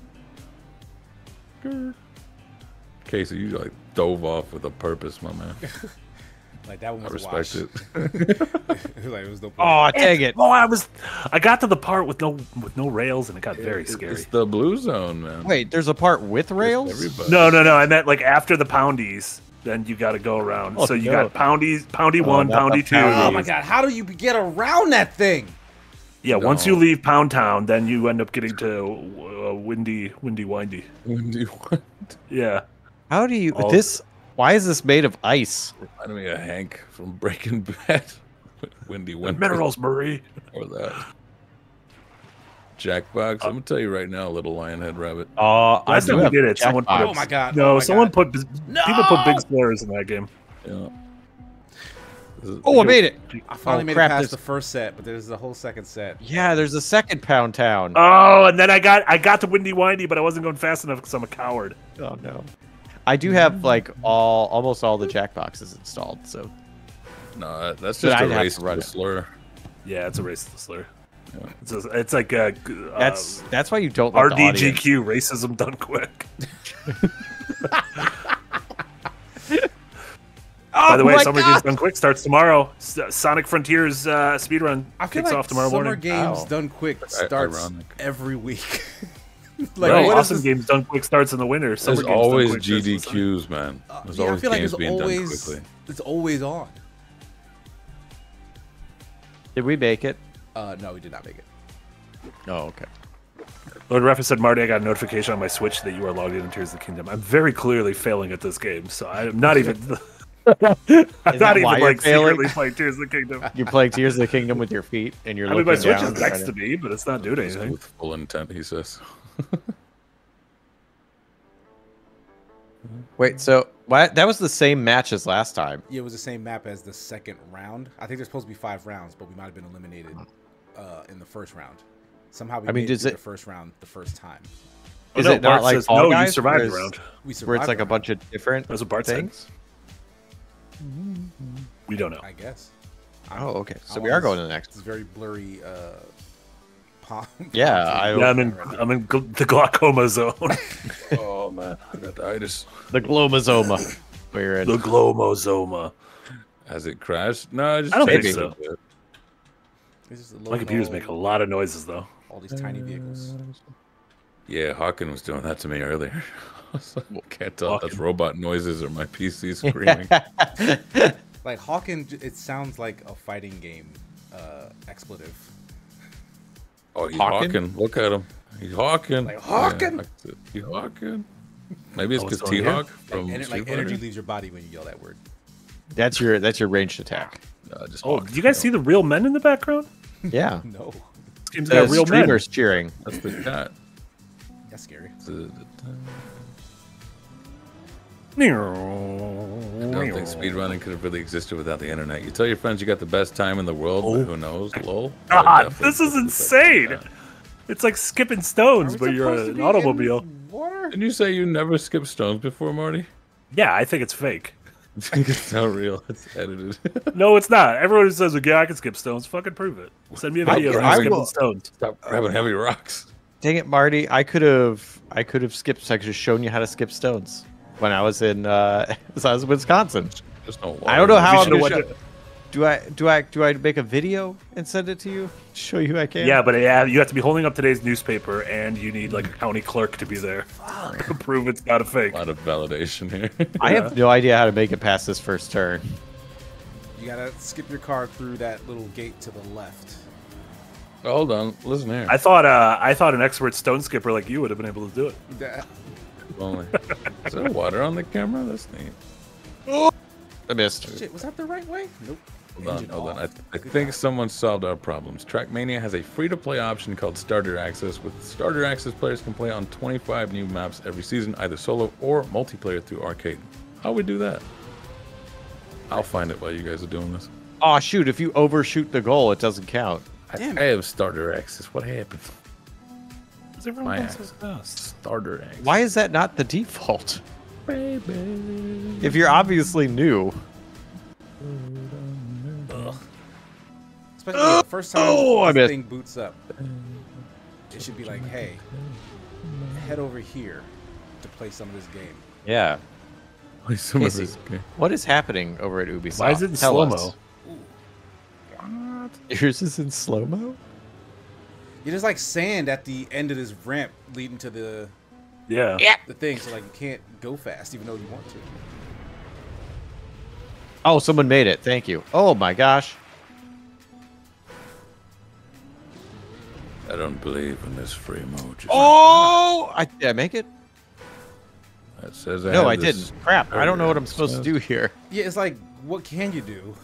Grr. Casey, you like dove off with a purpose, my man. Like that one I was a respect wash. it. Like, it was no point. Oh dang it. Oh, I was, I got to the part with no with no rails, and it got very It- scary. It's the blue zone, man. Wait, there's a part with rails? Everybody. No, no, no. I meant like after the poundies, then you got to go around. Oh, so you no. got poundies, poundy Oh, one, not the poundy two. poundies. Oh my god, how do you get around that thing? Yeah, once you No. leave Pound Town, then you end up getting to uh, Windy, Windy, Windy. When do you want? Yeah. How do you All- this why is this made of ice? Reminded me of Hank from Breaking Bad. Windy Windy. Minerals, Marie. Or that. Jackbox. I'm gonna tell you right now, little lionhead rabbit. Oh, Last time we did it, someone put, Oh my god. no, oh my someone god. put people put big slurs in that game. Yeah. This is- Oh, I made it. I finally Oh, made crap, it past there's- the first set, but there's a whole second set. Yeah, there's a second Pound Town. Oh, and then I got I got to Windy Windy, but I wasn't going fast enough because I'm a coward. Oh no. I do have like all almost all the Jackboxes installed, so No, that- that's So just I'd a have race to to run the it. slur. Yeah, it's a racist slur. Yeah. It's, a, it's like a, uh, that's that's why you don't like the audience. R D G Q racism done quick. Oh By the way, my Summer God! Games Done Quick starts tomorrow. S- Sonic Frontiers uh, speedrun I feel kicks like off tomorrow Summer morning. Games Wow. Done Quick I- starts ironic. every week. like Like, what is awesome this- Games Done Quick starts in the winter. Summer There's Games Done always Quick starts in the summer. G D Qs, man. There's yeah, I always feel like games it's being done always quickly. it's always on. Did we make it? Uh, no, we did not make it. Oh, okay. Lord Refa said, Marty, I got a notification on my Switch that you are logged in Tears of the Kingdom. I'm very clearly failing at this game, so I'm not even. I'm that not even why you're like failing? secretly playing Tears of the Kingdom. You're playing Tears of the Kingdom with your feet, and you're I mean, looking my Switch down is next trying to me, but it's not doing anything. With full intent, he says. Wait, so why, that was the same match as last time. Yeah, it was the same map as the second round. I think there's supposed to be five rounds, but we might have been eliminated uh, in the first round. Somehow we I mean, made does it it- through the first round the first time. Is Oh, no, it not Bart like says, Fall no, you Guys, survived where the it's- round. We survived Where it's like the a bunch of different That's what Bart said. things? We don't know. round, I guess. Oh, okay. So I'm we on are this- going to the next. It's very blurry. Uh, palm, Yeah, palm I- tree Yeah, I'm in. right now. I'm in gl- the glaucoma zone. Oh man, I got the itis. The Glomazoma. We're in. the glomozoma. Has it crashed? No, I just I don't checked think it so. a bit. This is a low, My computers low, make a lot of noises, though. all these tiny vehicles. Yeah, Hawken was doing that to me earlier. I was like, can't tell if that's Hawken. robot noises or my P C screaming. Like Hawken, j- it sounds like a fighting game uh, expletive. Oh, he's Hawken? hawking. Look at him. He's hawking. Like, hawking? Yeah, I- he's hawking. Maybe it's Oh, because it's on here? T-Hawk Like, from ener- Street like energy Fighter? leaves your body when you yell that word. That's your that's your ranged attack. No, just Oh, hawk. do you guys see the real men in the background? Yeah. No, This game's The got real men. streamers cheering. That's the cat. that's scary. The- the- don't think speedrunning could have really existed without the internet. You tell your friends you got the best time in the world, Oh. but who knows? Lol. I would God, definitely this is put insane. like that. It's like skipping stones, Are we but you're supposed to an be automobile. in Water? Didn't you say you never skipped stones before, Marty? Yeah, I think it's fake. It's not real. It's edited. No, it's not. Everyone who says, like, yeah, I can skip stones, fucking prove it. Send me a I- video of I you skipping will- stones. Stop grabbing heavy rocks. Dang it, Marty! I could have, I could have skipped. I could have shown you how to skip stones when I was in, uh, as I was in Wisconsin. There's no water. I don't know how We I'm should've gonna went show. to- Do I, do I, do I make a video and send it to you? Show you I can. Yeah, but yeah, you have to be holding up today's newspaper, and you need like a county clerk to be there to prove it's not a fake. A lot of validation here. I have no idea how to make it past this first turn. You gotta skip your car through that little gate to the left. Hold on. Listen here. I thought, uh, I thought an expert stone skipper like you would have been able to do it. That- Only. Is there water on the camera? That's neat. I missed. Shit, was that the right way? Nope. Hold on, Engine hold on. I, off. I think someone solved our problems. Trackmania has a free-to-play option called Starter Access. With Starter Access, players can play on twenty-five new maps every season, either solo or multiplayer through arcade. How we do that? I'll find it while you guys are doing this. Oh shoot! If you overshoot the goal, it doesn't count. I, Damn I have Starter Access. What happened? Because everyone My wants ass. his best. Starter Access. Why is that not the default? Baby. If you're obviously new. Especially the first time Oh, I this missed. thing boots up. It should be like, hey, head over here to play some of this game. Yeah. Play some of Casey. this game. What is happening over at Ubisoft? Why is it in Tell slow-mo? us. Yours is in slow mo. Yeah, there's like sand at the end of this ramp leading to the Yeah. the thing, so like you can't go fast even though you want to. Oh, someone made it. Thank you. Oh my gosh. I don't believe in this free mode. Just Oh, I, did I make it? That says I No, have I this didn't. Crap. I don't know what I'm Starter supposed to do here. Yeah, it's like, what can you do?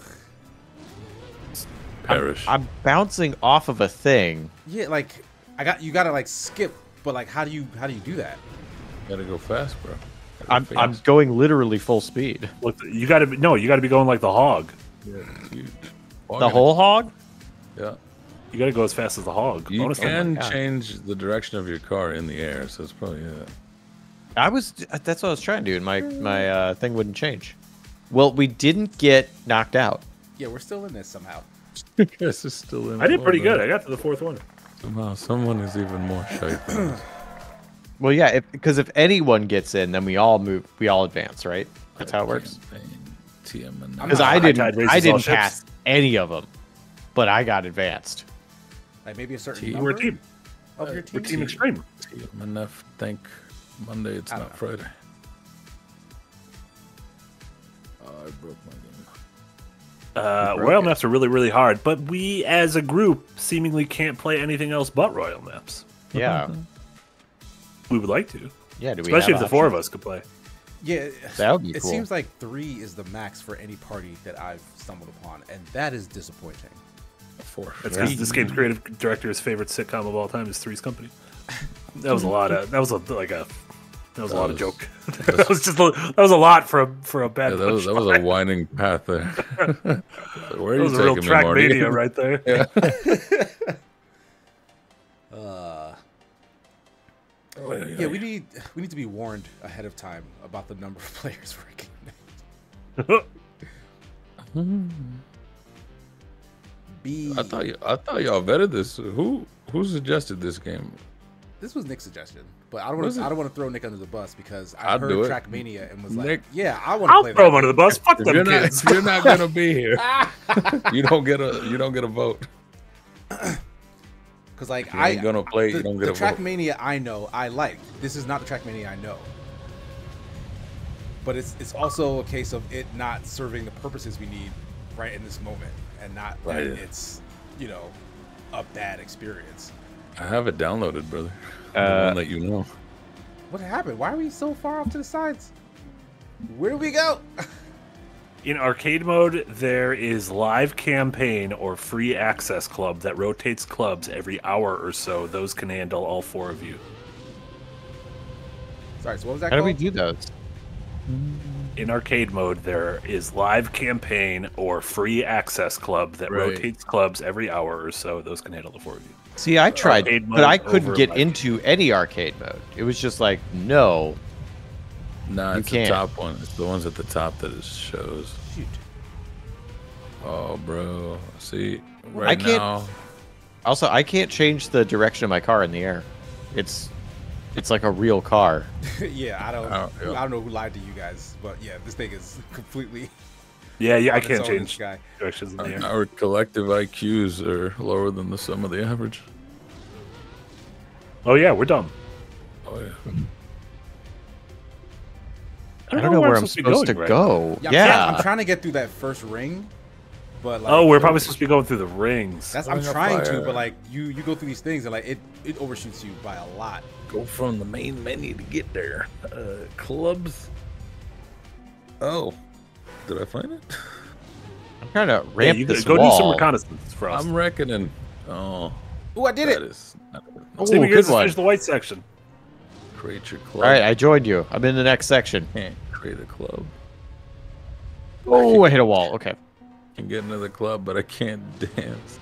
Perish. I'm bouncing off of a thing. Yeah, like I got you gotta like skip, but like how do you how do you do that? Gotta go fast, bro. Gotta go I'm I'm fast. going literally full speed. Look, you got to be no, you got to be going like the hog. Yeah, huge. The Walking. whole hog? Yeah. You got to go as fast as the hog. You Bonus can round. change the direction of your car in the air, so it's probably yeah. I was that's what I was trying to do, and my my uh, thing wouldn't change. Well, we didn't get knocked out. Yeah, we're still in this somehow. Yes, it's still in. I did pretty Well good. I done. got to the fourth one. Somehow, someone is even more shite than us. Well, yeah, because if, if anyone gets in, then we all move, we all advance, right? That's how it works. Campaign, T M and Because not- I High didn't, tide raises I all didn't ships. pass any of them, but I got advanced. Like maybe a certain Team. number We're a team. of your We're team. team extreme. T M enough. Think Monday. It's I not don't know. Friday. Oh, I broke my game. Uh, broke Royal it. maps are really, really hard, but we as a group seemingly can't play anything else but Royal maps. Yeah, We would like to, yeah. Do we especially if have the four of options? us could play. Yeah, That would be it cool. seems like three is the max for any party that I've stumbled upon, and that is disappointing. Four. That's because this game's creative director's favorite sitcom of all time is Three's Company. That was a lot of. That was a like a. That was a That lot of was- joke. that was just. A, that was a lot for a for a bad. Yeah, that was that was a winding path there. Where are That you was a real taking me, Marty? Trackmania right there. Yeah. Uh, yeah, we need we need to be warned ahead of time about the number of players we're getting. B. I thought you, I thought y'all vetted this. Who who suggested this game? This was Nick's suggestion, but I don't want Was to. it? I don't want to throw Nick under the bus because I I'd heard do it. Trackmania and was like, Nick- "Yeah, I want to I'll play throw that." him under the bus. Fuck If them you're not, kids. if you're not gonna be here, you don't get a you don't get a vote. Because like You I ain't gonna play. the, You don't the get a vote. Trackmania I know I like. This is not the Trackmania I know. But it's it's also a case of it not serving the purposes we need right in this moment, and not that Right. it's you know a bad experience. I have it downloaded, brother. I Uh, want to let you know. What happened? Why are we so far off to the sides? Where do we go? In arcade mode, there is live campaign or free access club that rotates clubs every hour or so. Those can handle all four of you. Sorry, so what was that How do we called? do those? in arcade mode there is live campaign or free access club that Right. rotates clubs every hour or so. Those can handle the four of you. See, I tried, Arcade but I mode couldn't over get live into any arcade mode. It was just like, no. Nah, You it's can't. the top one. It's the ones at the top that it shows. Shoot. Oh, bro. See, right I can't- now. Also, I can't change the direction of my car in the air. It's, it's like a real car. yeah, I don't. I don't- yeah. I don't know who lied to you guys, but yeah, this thing is completely. Yeah, yeah, I on its can't own in the change sky. directions in the air. Our collective I Qs are lower than the sum of the average. Oh yeah, we're dumb. Oh, yeah. I don't know where I'm supposed to right? go. Yeah, I'm, Yeah. Trying, I'm trying to get through that first ring, but like, Oh, we're probably supposed to be going through the rings. That's I'm Ring of trying to, Fire. but like you, you go through these things and like it, it overshoots you by a lot. Go from the main menu to get there. Uh, clubs. Oh, did I find it? I'm trying to Yeah, ramp you this go wall. do some reconnaissance for us. I'm reckoning. Oh, Oh, I did that it! is not a Oh, Stevie good Gears has one. finished the white section. create your club. All right, I joined you. I'm in the next section. Can't create a club. Oh, I hit a wall. Okay. Can get into the club, but I can't dance.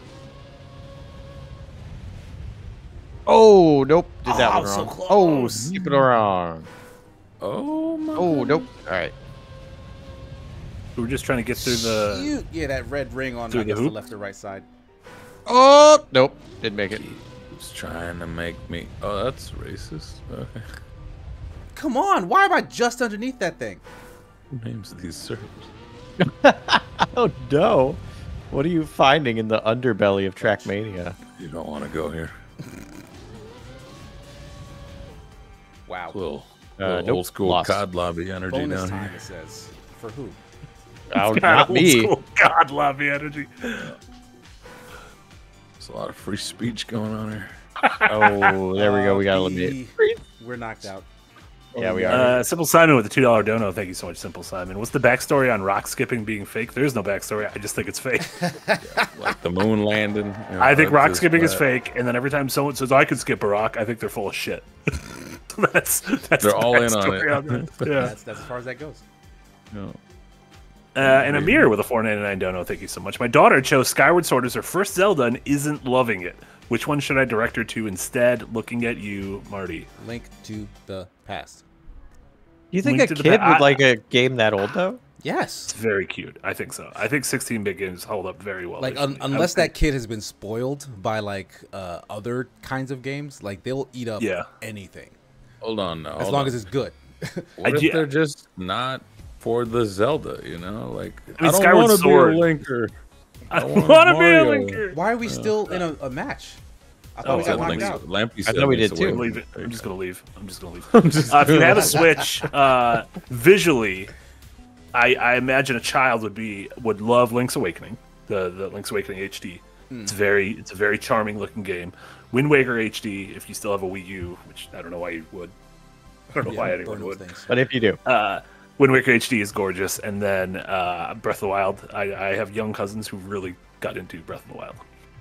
Oh, nope. Did that Oh, one so wrong. close. Oh, stupid wrong. Oh my. Oh, nope. All right. We were just trying to get through the. Shoot. Yeah, that red ring on Through I the guess the hoop? left or right side. Oh, nope. Didn't make it. He's trying to make me. Oh, that's racist. Okay. Come on, why am I just underneath that thing? Who names these servers? Oh, no. What are you finding in the underbelly of Trackmania? You don't want to go here. Wow. Little, Uh, little nope, old school lost. C O D lobby energy Bonus down time, here. it says. For who? Oh, God, not old me. school God lobby energy. There's a lot of free speech going on here. Oh, there we go. We got to Uh, eliminate. we- We're knocked out. Yeah, we are. Uh, Simple Simon with the two dollar dono. Thank you so much, Simple Simon. What's the backstory on rock skipping being fake? There is no backstory. I just think it's fake. Like the moon landing. you know, I think that's rock just skipping is that. fake, and then every time someone says I could skip a rock, I think they're full of shit. that's that's They're the all in on backstory it. that. Yeah. That's that's as far as that goes. No. Uh, and Amir with a four ninety-nine dono. Thank you so much. My daughter chose Skyward Sword as her first Zelda and isn't loving it. Which one should I direct her to instead? Looking at you, Marty. Link to the past. You think Link a to the kid pa- would I- like a game that old, though? Yes. It's very cute. I think so. I think sixteen-bit games hold up very well. Like visually. un- I would unless think- that kid has been spoiled by like uh, other kinds of games, like they'll eat up Yeah. anything Hold on now. as hold long on. as it's good. What I- if yeah. they're just not for the Zelda? You know, like I mean, don't Skyward want to be a Sword. linker. I want want to be a Mario. linker. Why are we still in a, a match? I thought Oh, we so got knocked Link's- out. Lampy I said thought we Link's did away. too. I'm, leave it. There I'm you just go. gonna leave. I'm just gonna leave. I'm just Uh, if you gonna- have a Switch, uh, visually, I, I imagine a child would be would love Link's Awakening, the the Link's Awakening H D. It's very it's a very charming looking game. Wind Waker H D, if you still have a Wii U, which I don't know why you would. I don't know Yeah, why burn anyone those would. things. But if you do, Uh, Wind Waker H D is gorgeous, and then uh, Breath of the Wild. I, I have young cousins who really got into Breath of the Wild.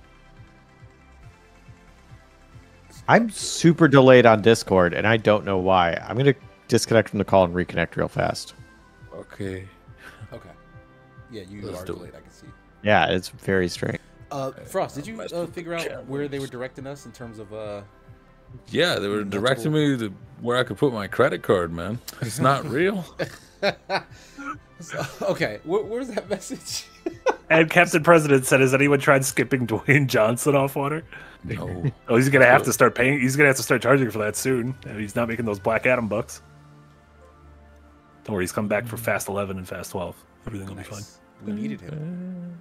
I'm super delayed on Discord, and I don't know why. I'm going to disconnect from the call and reconnect real fast. Okay. Okay. Yeah, you Let's are do delayed. it. I can see. Yeah, it's very strange. Uh, Frost, did you Mess uh, with the figure out chat where they were rooms. directing us in terms of? Uh... Yeah, they were directing me to where I could put my credit card, man. It's not real. So, okay, where, where's that message? And Captain President said, "Has anyone tried skipping Dwayne Johnson off water?" No. Oh, he's gonna have to start paying. He's gonna have to start charging for that soon. And he's not making those Black Adam bucks. Don't worry, he's coming back for Fast eleven and Fast twelve. Everything will be fine. Nice. We needed him.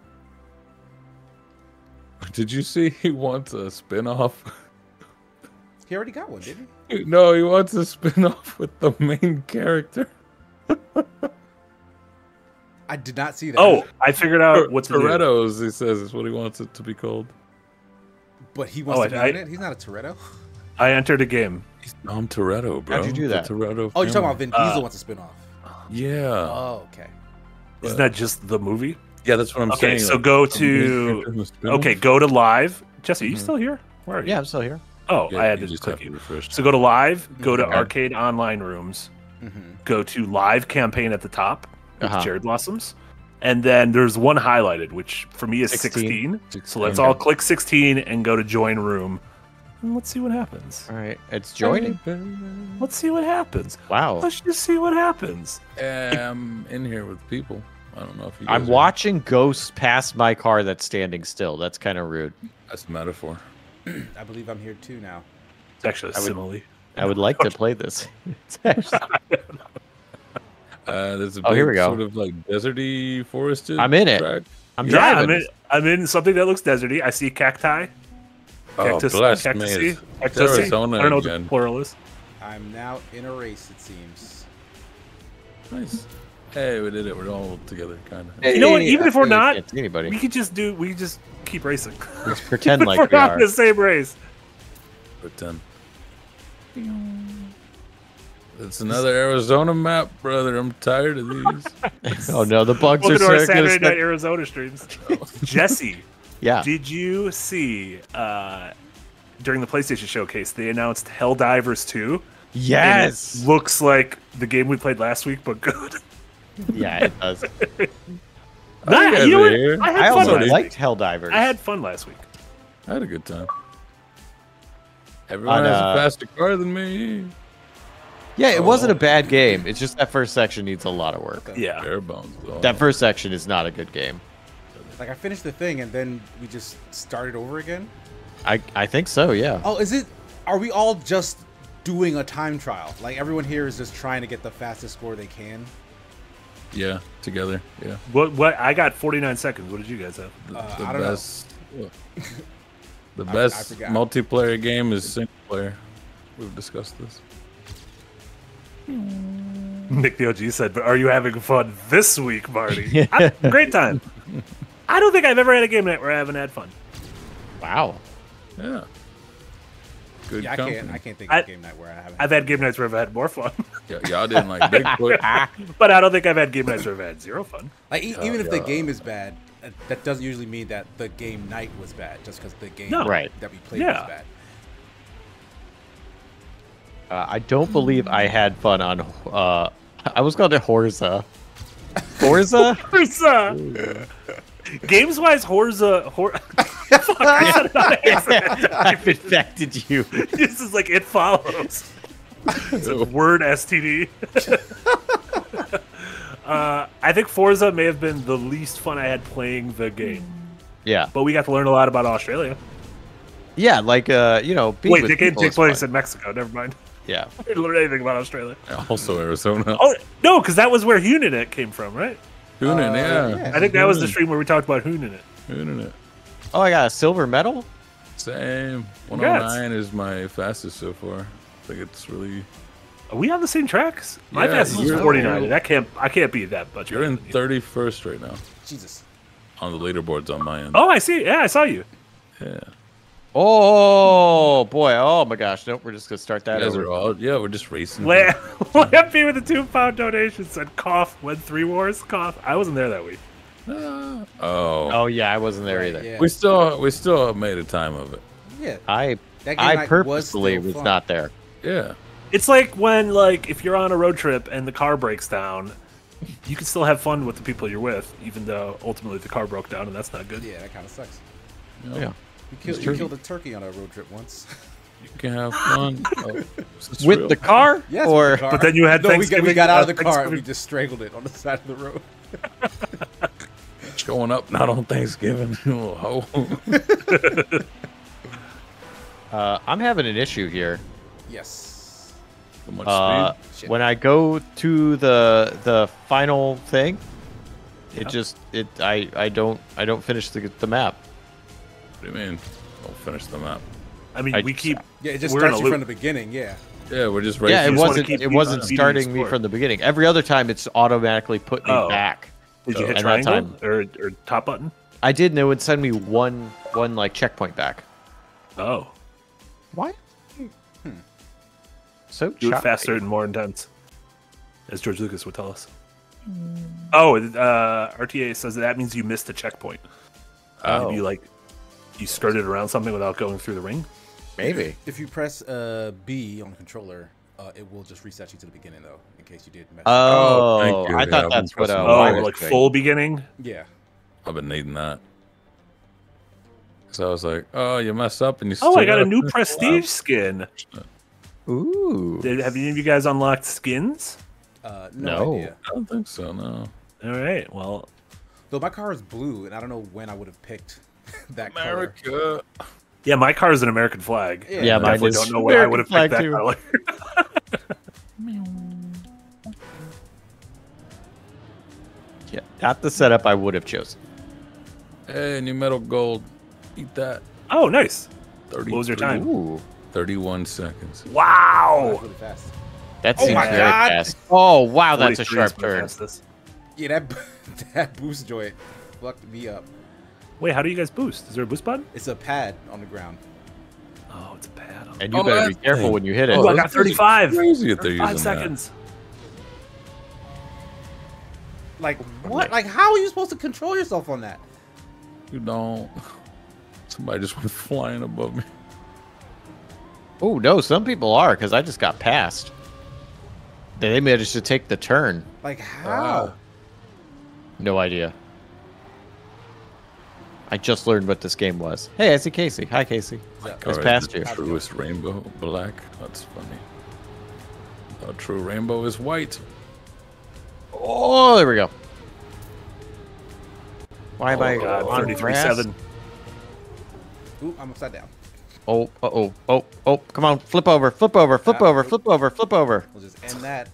Did you see he wants a spin-off? He already got one, didn't he? No, he wants a spin-off with the main character. I did not see that. Oh, I figured out what's the new. Toretto's, he says, is what he wants it to be called. but he wants Oh, to be I- in it. He's not a Toretto. I entered a game. He's Dom Toretto, bro. How'd you do The that? Toretto Oh, you're talking family. about Vin Diesel Uh, wants a spin off. Yeah. Oh, okay. Isn't that just the movie? Yeah, that's what I'm Okay, saying. so like, go the main to- character in the spin-off? Okay, go to live. Jesse, are you still here? Where are you? Yeah, I'm still here. Oh, Yeah, I had you to just click have to you. refresh. So go to live. Go to Okay. arcade online rooms. go to live campaign at the top with Uh-huh. Cherry Blossoms. And then there's one highlighted, which for me is sixteen. sixteen. So let's Okay. all click sixteen and go to join room. And let's see what happens. All right, it's joining. Let's see what happens. Wow. Let's just see what happens. I'm in here with people. I don't know if you. Guys I'm are- watching ghosts pass my car that's standing still. That's kind of rude. That's a metaphor. I believe I'm here too now. It's actually a I would- simile. I would like to play this. It's actually- Uh, there's a big Oh, here we go. sort of like deserty, forested. I'm in it. track. I'm Yeah, driving. I'm in, I'm in something that looks deserty. I see cacti. Oh, Cactus, bless cactusi, me. It's cactusi. Arizona I don't know what again. the plural is. I'm now in a race, it seems. Nice. Hey, we did it. We're all together, kind of. You know what? Hey, Even I if we're really not, can't see anybody. We could just do. We could just keep racing. Let's pretend Even like if we we're not are. in the same race. Pretend. It's another Arizona map, brother. I'm tired of these. Oh no, the bugs Welcome are to our so Saturday good. Night Arizona streams. Jesse, Yeah. did you see uh, during the PlayStation Showcase they announced Helldivers two? And Yes. it looks like the game we played last week, but good. Yeah, it does. Nah, you guys you know are what? here. I had I fun also last liked week. Helldivers. I had fun last week. I had a good time. Everyone On, has uh, a faster car than me. Yeah, it wasn't a Oh. bad game. It's just that first section needs a lot of work. Yeah. Bare bones. though. That first section is not a good game. Like I finished the thing and then we just started over again. I I think so. Yeah. Oh, is it? Are we all just doing a time trial? Like everyone here is just trying to get the fastest score they can. Yeah, together. Yeah. What? What? I got forty-nine seconds. What did you guys have? The, Uh, the I don't know. best. The I- I best forgot. multiplayer game is single player. We've discussed this. Nick the O G said, "But are you having fun this week, Marty?" I, great time. I don't think I've ever had a game night where I haven't had fun. Wow. Yeah. Good Yeah, I company. can't. I can't think I- of a game night where I haven't. I've had game nights where I've had more fun, Y- y'all didn't like Bigfoot. but I don't think I've had game nights where I've had zero fun. Like e- Oh, even if the yeah. game is bad, uh, that doesn't usually mean that the game night was bad. Just because the game No. Right. that we played Yeah. was bad. Uh, I don't believe I had fun on. Uh, I was called it Horza. Horza? Horza. Games wise, Horza. Hor- Fuck, I said it on accident. I've infected you. This is like It Follows. It's a word S T D. uh, I think Forza may have been the least fun I had playing the game, Yeah. but we got to learn a lot about Australia. Yeah, like uh, you know, being Wait, with the game people takes is place fun. in Mexico. Never mind. Yeah. I didn't learn anything about Australia. Also Arizona. Oh no, because that was where Hunanet came from, right? Hoonin, Uh, yeah. yeah. I think that was the stream where we talked about Hunanet. Hoonin it. Oh, I got a silver medal. Same. one oh Congrats. nine is my fastest so far. I think it's really. Are we on the same tracks? My Yeah, fastest is you're- forty-nine, and that can't. I can't be that much. You're better in than you. thirty-first right now Jesus. on the leaderboards on my end. Oh, I see. Yeah, I saw you. Yeah. Oh boy! Oh my gosh! Nope, we're just gonna start that You guys over. are all, yeah, we're just racing. La- Lampy with the two pound donation said, "Cough." Went three wars. Cough. I wasn't there that week. Ah. Oh. Oh yeah, I wasn't there Right, either. yeah. We still we still made a time of it. Yeah. I That game I night purposely was, was, still fun. not there. Yeah. It's like when, like, if you're on a road trip and the car breaks down, you can still have fun with the people you're with, even though ultimately the car broke down, and that's not good. Yeah, that kind of sucks. Yeah. You killed, It's you true. killed a turkey on a road trip once. You can have fun. Oh, this is With real. the car? Yes, or with the car. But then you had no, we got, we Thanksgiving- got out of uh, the car and we Thanksgiving- just strangled it on the side of the road. Showing up not on Thanksgiving. Oh, uh, I'm having an issue here. Yes. so much Uh, speed. Shit. when I go to the the final thing, it just it I I don't I don't finish the the map. What do you mean? Don't finish the map. I mean, I- we keep. Yeah, it just We're in starts a you loop. from the beginning. Yeah. Yeah, we're just racing. Yeah, it just wanna wasn't keep it beat- wasn't beating the starting me score. from the beginning. Every other time, it's automatically put me Oh. back. Did you hit And that triangle time- or, or top button? I did, and it would send me one one like checkpoint back. Oh, Why? So do it choppy. faster and more intense, as George Lucas would tell us. Oh, uh, R T A says that means you missed a checkpoint. Uh, Oh. You like you skirted around something without going through the ring. Maybe. If you press uh, B on the controller Uh, it will just reset you to the beginning though, in case you did mess. Oh, thank you. I Yeah, thought I've that's been what. Uh, pressing Oh, Why mine was like doing. full beginning. Yeah. I've been needing that. So I was like, oh, you mess up and you. Oh, still I got a gotta new finish prestige skin. Ooh. Did, have any of you guys unlocked skins? Uh, no, No. idea. I don't think so. No. All right. Well, Though my car is blue, and I don't know when I would have picked that color. America. yeah, my car is an American flag. Yeah, Yeah, I mine definitely is don't know where I would have picked that American color. Yeah, not the setup I would have chosen. Hey, new metal gold. Eat that. Oh, nice. thirty. What was your time? Ooh, thirty-one seconds. Oh, Wow. that's really fast. that Oh seems my very God. fast. Oh wow, that's a forty-three is sharp my turn. fastest. Yeah, that that boost joint fucked me up. Wait, how do you guys boost? Is there a boost button? It's a pad on the ground. Oh, it's a pad. On And you Oh, better be that careful thing. when you hit it. Oh, I those got guys are thirty-five. Crazy if they're using Five seconds. Like what? Like how are you supposed to control yourself on that? that. You don't. Somebody just went flying above me. Oh no, some people are because I just got passed. They managed to take the turn. Like how? Ah. No idea. I just learned what this game was. Hey, I see Casey. Hi, Casey. Yeah. It's Alright, past the you. Truest rainbow black. That's funny. A true rainbow is white. Oh, there we go. Why am I Oh, God, on thirty-three grass? seven. Ooh, I'm upside down. Oh, uh oh, oh, oh! Come on, flip over, flip over, flip Ah, over, oop. flip over, flip over. We'll just end that.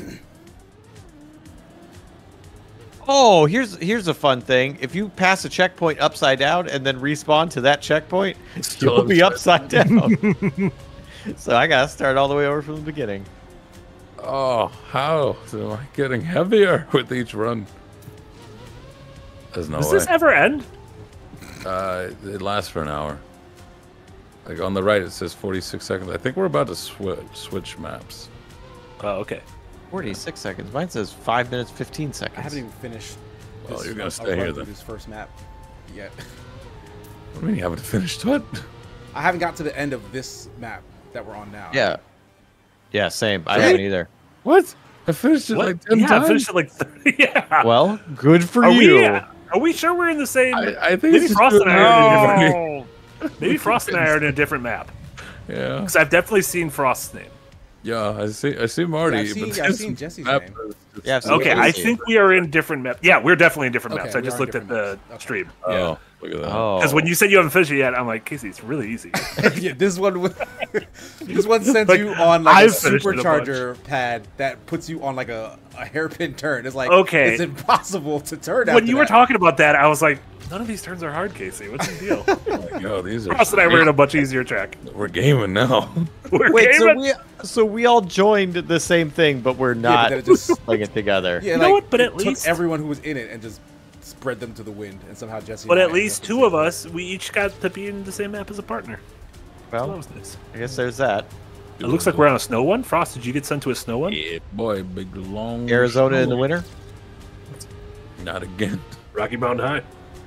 Oh, here's here's a fun thing. If you pass a checkpoint upside down and then respawn to that checkpoint, Still you'll be upside down. So I gotta start all the way over from the beginning. Oh, how am I getting heavier with each run? There's no Does way. this ever end? Uh, it lasts for an hour. Like on the right, it says forty-six seconds. I think we're about to switch switch maps. Oh, okay. forty-six seconds. Mine says five minutes, fifteen I seconds. haven't even finished. Well, this- you're gonna I'll stay run here through then. This first map yet. What do you mean you haven't finished what? I haven't got to the end of this map that we're on now. Yeah. Yeah, same. I Really? haven't either. What? I finished it What? like ten yeah, I times. finished it like thirty. Yeah. Well, good for are you. we? Are we sure we're in the same? I, I think Maybe it's just Frost and I doing are in a it different. Maybe Frost and I are in a different map. Yeah, Because I've definitely seen Frost's name. yeah. I see. I see Marty. Yeah, I've seen- but yeah, I've this seen Jesse's map name. is just- Yeah, I've seen Okay, I Casey. think we are in different maps. Yeah, we're definitely in different Okay, maps. I we just are in looked at the different maps. Okay. stream. Oh, look at that. Oh. Because when you said you haven't finished it yet, I'm like, Casey, it's really easy. yeah, this one would- this one sends Like, you on like I've a finished it a supercharger pad that puts you on like a, a hairpin turn. It's like Okay. it's impossible to turn. when after you were that. talking about that, I was like, none of these turns are hard, Casey. What's the deal? Like, yo, these are. Frost and I were in a much easier track. We're gaming now. We're Wait, so gaming. we so we all joined the same thing, but we're but not then it just- playing it together. yeah, You know like, what? But at it least- took everyone who was in it and just spread them to the wind, and somehow Jesse. But and I at ended least up in two the of same us, we each got to be in the same map as a partner. So that Well, was nice. I guess there's that. It looks like we're on a snow one. Frost, did you get sent to a snow one? Yeah, boy, big long. Arizona in the snow. winter. Not again. Rocky Mountain High.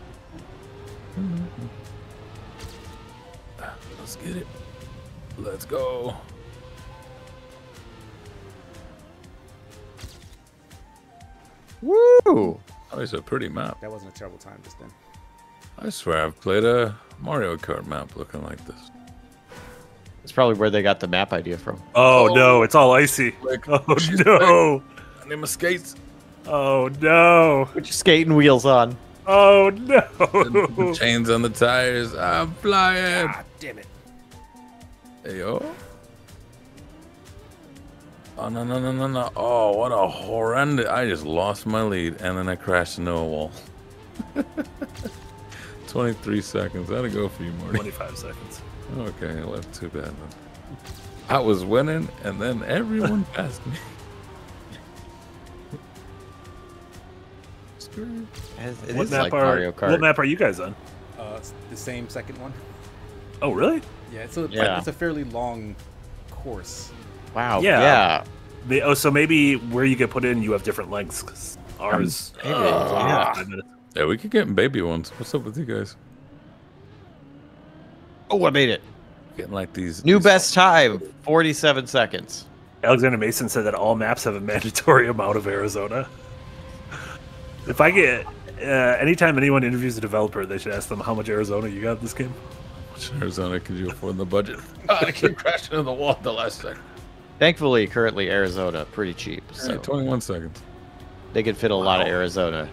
Let's get it. Let's go. Woo! Oh, it's a pretty map. That wasn't a terrible time just then. I swear I've played a Mario Kart map looking like this. It's probably where they got the map idea from. Oh, Oh. no, it's all icy. Like, Oh she's no. I need my skates. Oh no. Put your skating wheels on. Oh The no. chains on the tires. I'm flying. Ah, damn it! Hey, yo. Oh, no, no, no, no, no. Oh, what a horrendous. I just lost my lead and then I crashed into a wall. twenty-three seconds. That'll go for you, Marty. twenty-five seconds. Okay, well, that's too bad then. I was winning and then everyone passed me. Screw. It it What is map like are Mario Kart. What map are you guys on? Uh, it's the same second one. Oh really? Yeah, it's a like, Yeah. it's a fairly long course. Wow. Yeah. Yeah. They, oh, so maybe where you get put in, you have different lengths. 'Cause ours. Maybe, uh, yeah. five minutes. Yeah, we could get baby ones. What's up with you guys? Oh, I made it. Getting like these New these- best time, forty-seven seconds. Alexander Mason said that all maps have a mandatory amount of Arizona. If I get, uh, anytime anyone interviews a developer, they should ask them how much Arizona you got in this game. Which Arizona could you afford in the budget? Oh, I keep crashing into the wall at the last second. Thankfully, currently Arizona pretty cheap, so Yeah, twenty-one seconds. they could fit a lot of Arizona.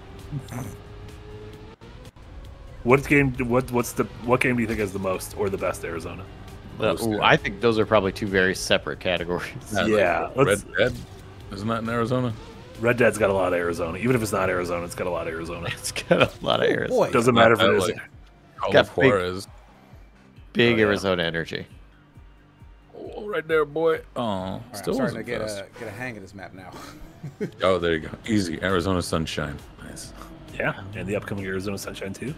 What game? What what's the what game do you think has the most or the best Arizona? Uh, Most, ooh, yeah. I think those are probably two very separate categories. Yeah, Red let's- Dead. Isn't that in Arizona? Red Dead's got a lot of Arizona. Even if it's not Arizona, it's got a lot of Arizona. It's got a lot of Arizona. Boy, Doesn't matter if Not it that, is. like, Call Got of big- Juarez. Big Oh, yeah. Arizona energy. Oh, right there, boy. Oh, All right, I'm still starting to wasn't get fast. a get a hang of this map now. Oh, there you go. Easy. Arizona Sunshine. Nice. Yeah, and the upcoming Arizona Sunshine too.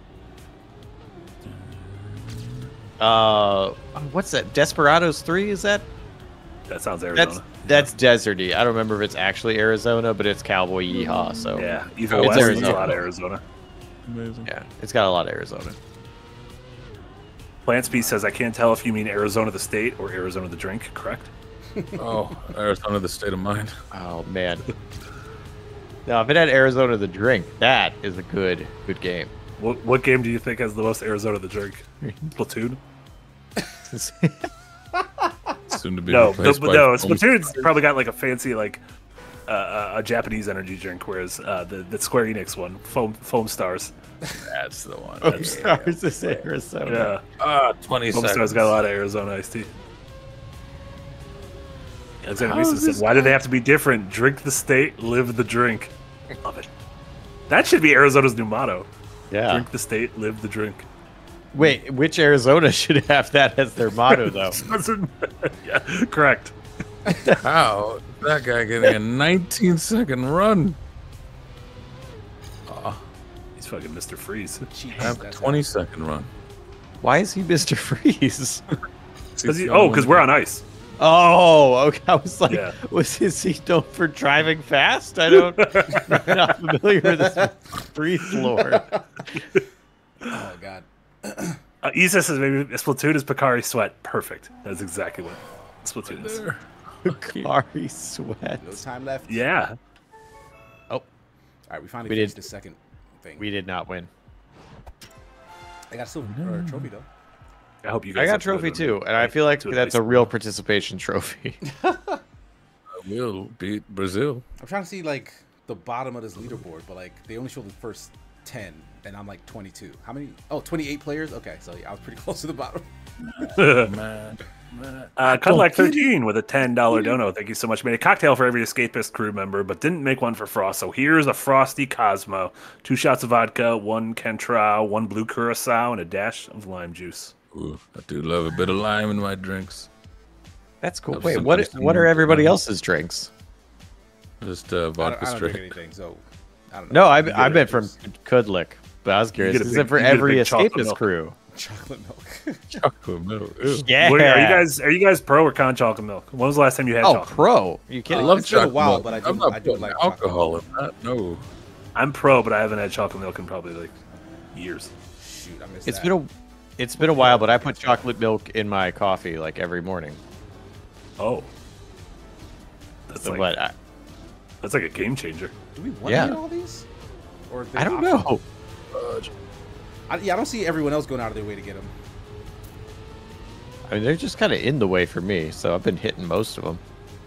Uh, what's that? Desperados three? Is that? That sounds Arizona. That's that's deserty. I don't remember if it's actually Arizona, but it's Cowboy Yeehaw. So yeah, Evo It's West is a Arizona. lot of Arizona. Amazing. yeah, it's got a lot of Arizona. Plantspeed says, I can't tell if you mean Arizona the state or Arizona the drink, correct? Oh, Arizona, the state of mind. Oh man. Now, if it had Arizona the drink, that is a good good game. What, what game do you think has the most Arizona the drink? Splatoon? Soon to be No, replaced the, by no, foam Splatoon's spiders. probably got like a fancy like uh, uh, a Japanese energy drink, whereas uh, the the Square Enix one, Foam Foam Stars. That's the one. I'm That's- sorry, it's Arizona. Yeah, Ah, twenty Foam seconds. Stars got a lot of Arizona iced tea. Alexander How Mason is said, this "Why do they have to be different? Drink the state, live the drink." Love it. That should be Arizona's new motto. Yeah. Drink the state, live the drink. Wait, which Arizona should have that as their motto, though? Doesn't- yeah, correct. How? is That guy getting a nineteen second run. He's fucking Mister Freeze. Cheats, I have a that's twenty second run. Why is he Mister Freeze? Cause he, oh, because we're on ice. Oh, okay. I was like, Yeah. was his he known for driving fast? I don't, I'm not familiar with this Freeze lore. Oh god. Uh, Isa says maybe Splatoon is Picari Sweat. Perfect. That's exactly what Splatoon is. There. Kari Sweat. No time left. Yeah. All right, we finally We finished did- the second thing. We did not win. I got a silver or a trophy though. I hope you guys I got have trophy good too, on- and I feel like to that's a ice. real participation trophy. I will beat Brazil. I'm trying to see like the bottom of this leaderboard, but like they only show the first ten, and I'm like twenty-two. How many? Oh, twenty-eight players. Okay, so yeah, I was pretty close to the bottom. Man. Uh, Cudlack thirteen with a ten dollar dono. Thank you so much. Made a cocktail for every escapist crew member, but didn't make one for Frost. So here's a Frosty Cosmo. Two shots of vodka, one Cantrao, one blue curacao, and a dash of lime juice. Ooh, I do love a bit of lime in my drinks. That's cool. Have Wait, some what? nice What are tea. everybody else's drinks? Just uh, I vodka don't, I don't drink straight. anything, so I don't know. No, I get I it. meant from Kudlik, but I was curious. get a Is big- it for you get a every big chocolate escapist milk. crew? Chocolate milk. Chocolate milk. Ew. Yeah. What, are you guys? Are you guys pro or con chocolate milk? When was the last time you had Oh, chocolate? pro. Are you I kidding? love It's been a chocolate while, milk. but I do- I'm not I do putting like alcohol in that. No. I'm pro, but I haven't had chocolate milk in probably like years. Shoot, I missed It's that. been a it's been a while, but I put chocolate milk in my coffee like every morning. Oh, that's So like what? I, that's like a game changer. Do we want Yeah. to get all these? Or are they I don't optional? know. I, yeah, I don't see everyone else going out of their way to get them. I mean, they're just kind of in the way for me, so I've been hitting most of them.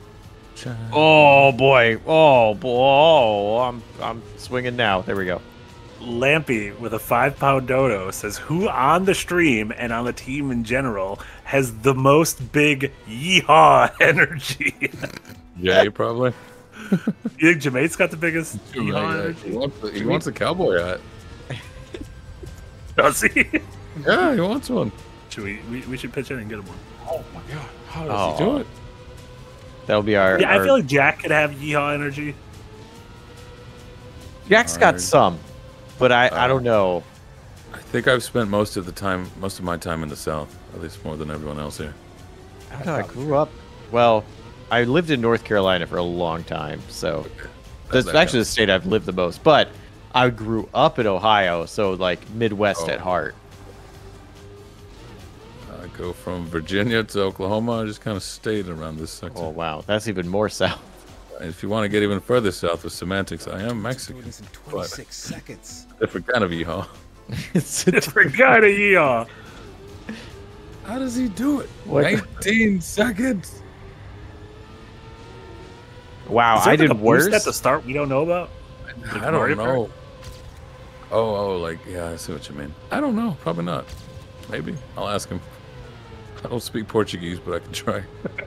Oh boy! Oh boy! Oh, I'm I'm swinging now. There we go. Lampy with a five pound dodo says, "Who on the stream and on the team in general has the most big yeehaw energy?" Jay, probably. You think Jermaine's got the biggest He yeehaw wants, energy? he wants a cowboy hat. Does he? Yeah, he wants one. Should we, we? We should pitch in and get him one. Oh my god. How does Oh. he do it? That'll be our. Yeah, I our- feel like Jack could have yeehaw energy. Jack's got Alright. some, but I I Uh, don't know. I think I've spent most of the time, most of my time in the South, at least more than everyone else here. I don't know. I grew up. Well, I lived in North Carolina for a long time, so that's that actually the counts. state I've lived the most. But I grew up in Ohio, so like Midwest Oh. at heart. Uh, go from Virginia to Oklahoma. I just kind of stayed around this sector. Oh wow, that's even more south. If you want to get even further south with semantics, I am Mexican. Doing this in twenty-six seconds. Different kind of yeehaw. It's a Different kind of yeehaw. How does he do it? What? nineteen seconds. Wow, Is there I like a did boost worse. at the start we don't know about? Like I Mario don't Kart? know. Oh, oh, like, yeah, I see what you mean. I don't know. Probably not. Maybe. I'll ask him. I don't speak Portuguese, but I can try.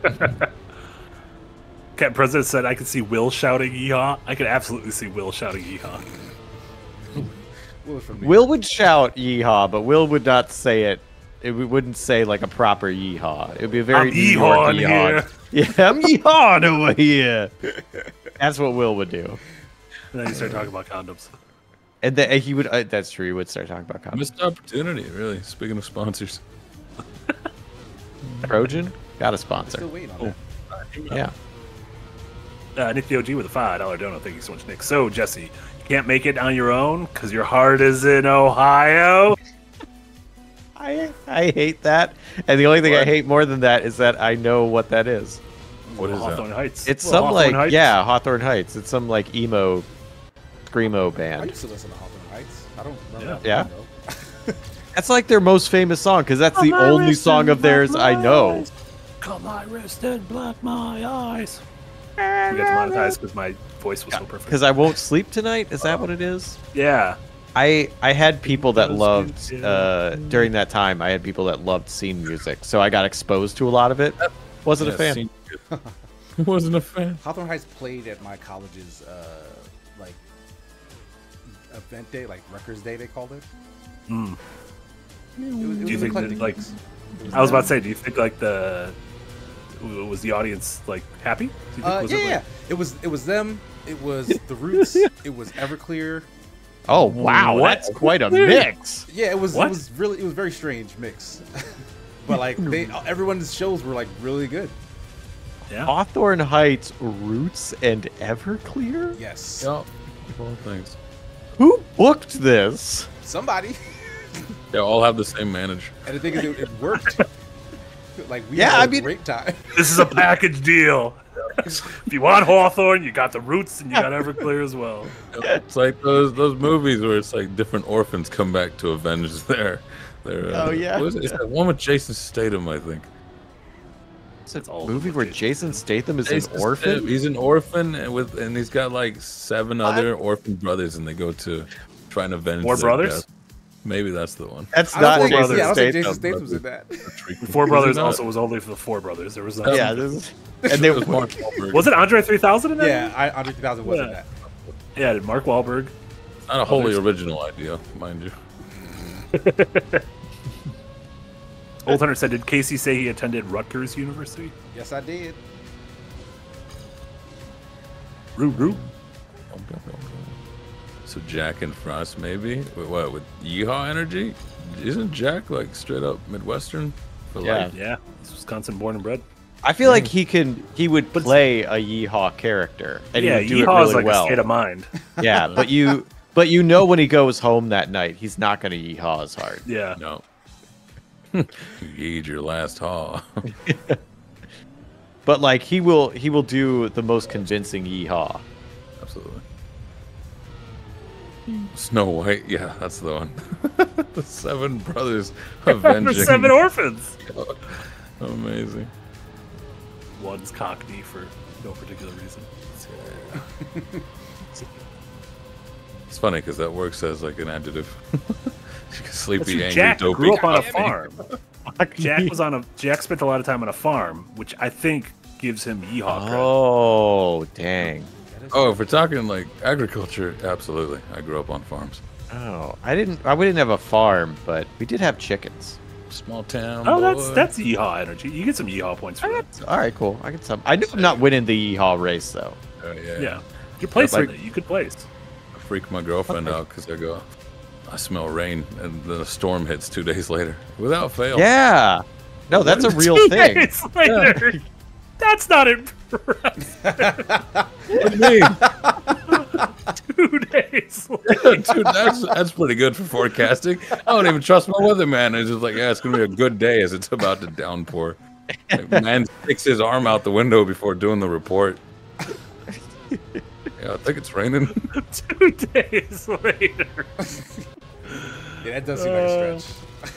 Cat President said I could see Will shouting yeehaw. I could absolutely see Will shouting yeehaw. Will from me. Will would shout yeehaw, but Will would not say it. It w- wouldn't say like a proper yeehaw. It would be a very I'm New York yeehawing yeehaw. Yeah, I'm yeehawing over here. That's what Will would do. And then you start talking about condoms. And then he would. Uh, that's true. He would start talking about condoms. Missed opportunity, really. Speaking of sponsors. Trojan got a Still sponsor. waiting on Oh. that. Yeah. Uh, Nick the O G with a five dollar donut. Thank you so much, Nick. So, Jesse, you can't make it on your own because your heart is in Ohio. I I hate that, and the only thing I What? hate more than that is that I know what that is. What is Hawthorne that? Heights. It's Well, some Hawthorne like Heights. yeah, Hawthorne Heights. It's some like emo, screamo I band. used to listen to Hawthorne Heights. I don't remember. Yeah. that Yeah. though. That's like their most famous song because that's the Come on, only listen, song of theirs black I know. eyes. Cut my wrist and black my eyes. We got demonetized because my voice was so perfect. Because I won't sleep tonight. Is that what it is? Yeah. I I had people that Those loved kids, uh, yeah. during that time. I had people that loved scene music, so I got exposed to a lot of it. Wasn't Yeah, a fan. seen- Wasn't a fan. Hawthorne Heights played at my college's uh, like event day, like Records Day, they called it. Mm. It was, it was Do you think that, eclectic like, mix. It was I was about to them. say, do you think like the was the audience like happy? Do you think, Uh, was yeah, it, like- yeah. It was it was them. It was the Roots. It was Everclear. Oh wow, What? that's quite a mix. Yeah, it was What? it was really it was a very strange mix. But like they everyone's shows were like really good. Yeah. Hawthorne Heights, Roots, and Everclear. Yes. Yep. Well, thanks. Who booked this? Somebody. They all have the same manager. And the thing is, it, it worked. Like we Yeah, had a I mean- great time. This is a package deal. If you want Hawthorne, you got the Roots and you got Everclear as well. It's like those those movies where it's like different orphans come back to avenge their their. Uh, Oh, yeah. What is it? It's that one with Jason Statham, I think. It's a It's all movie over where Jason Jason Statham is Jason an orphan. Statham, He's an orphan, and with and he's got like seven other orphan brothers, and they go to try and avenge. More their brothers? death. Maybe that's the one. That's I not don't think, Jason yeah, I don't think Jason Statham. Statham's in that. The Four Brothers Is it not? also was only for the Four Brothers. There was not. Yeah, this is, and they It was Mark Wahlberg. Was it Andre three thousand in that? Yeah, I, Andre three thousand wasn't Yeah. that. Yeah, Mark Wahlberg. Not a wholly Others. original idea, mind you. Old Hunter said, did Casey say he attended Rutgers University? Yes, I did. Roo roo. So Jack and Frost, maybe. With what with Yeehaw energy? Isn't Jack like straight up Midwestern for Yeah. life? Yeah, he's Wisconsin born and bred. I feel like he can. He would play a Yeehaw character, and yeah, he would do it Yeehaw really is like well. a state of mind. Yeah, but you, but you know when he goes home that night, he's not going to yeehaw as hard. Yeah. No. You yeed your last haw. But like he will, he will do the most convincing yeehaw. Absolutely. Snow White, yeah, that's the one. The Seven Brothers avenging. The seven orphans. Amazing. One's Cockney for no particular reason. It's funny because that works as like an adjective. Sleepy, See, angry, Jack dopey. grew up on a cockney. farm. Jack was on a Jack spent a lot of time on a farm, which I think gives him yeehaw credit. Oh dang! Oh, if we're talking like agriculture, absolutely. I grew up on farms. Oh, I didn't. I we didn't have a farm, but we did have chickens. Small town. Oh, that's boy. that's yeehaw energy. You get some yeehaw points for that. All right, cool. I can some. I know I'm not winning the yeehaw race though. Oh, yeah. Yeah, you place Like- in it. You could place. I freak my girlfriend out because I go, I smell rain, and then a storm hits two days later without fail. Yeah. No, that's a real Two thing. days later. That's not impressive. What do you mean? Two days. days. Dude, that's that's pretty good for forecasting. I don't even trust my weatherman. It's just like, yeah, it's gonna be a good day as it's about to downpour. Like, man sticks his arm out the window before doing the report. Yeah, I think it's raining. Two days later. Yeah, that does seem like a stretch.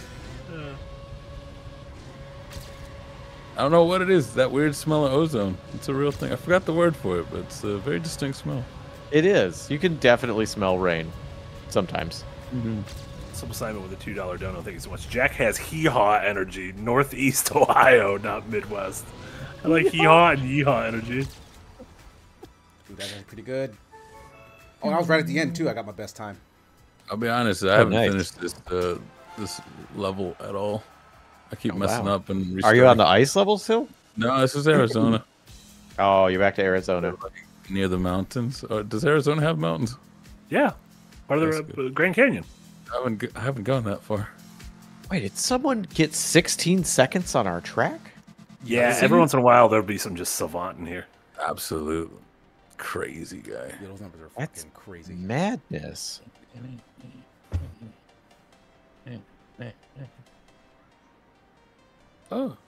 I don't know what it is. That weird smell of ozone. It's a real thing. I forgot the word for it, but it's a very distinct smell. It is. You can definitely smell rain sometimes. Mm-hmm. Simple Simon with a two dollar donut. Thank you so much. Jack has hee-haw energy. Northeast Ohio, not Midwest. I like hee-haw and yee-haw energy. Ooh, that's pretty good. Oh, I was right at the end, too. I got my best time. I'll be honest. I Oh, haven't nice. finished this uh, this level at all. I keep Oh, messing wow. up and Are you on restarting. the ice level still? No, this is Arizona. Oh, you're back to Arizona. Near the mountains. Uh, does Arizona have mountains? Yeah. Part of That's the uh, Grand Canyon. I haven't g- I haven't gone that far. Wait, did someone get sixteen seconds on our track? Yeah, see every you. once in a while there'll be some just savant in here. Absolute crazy guy. Yeah, those numbers are That's fucking crazy. madness. Oh.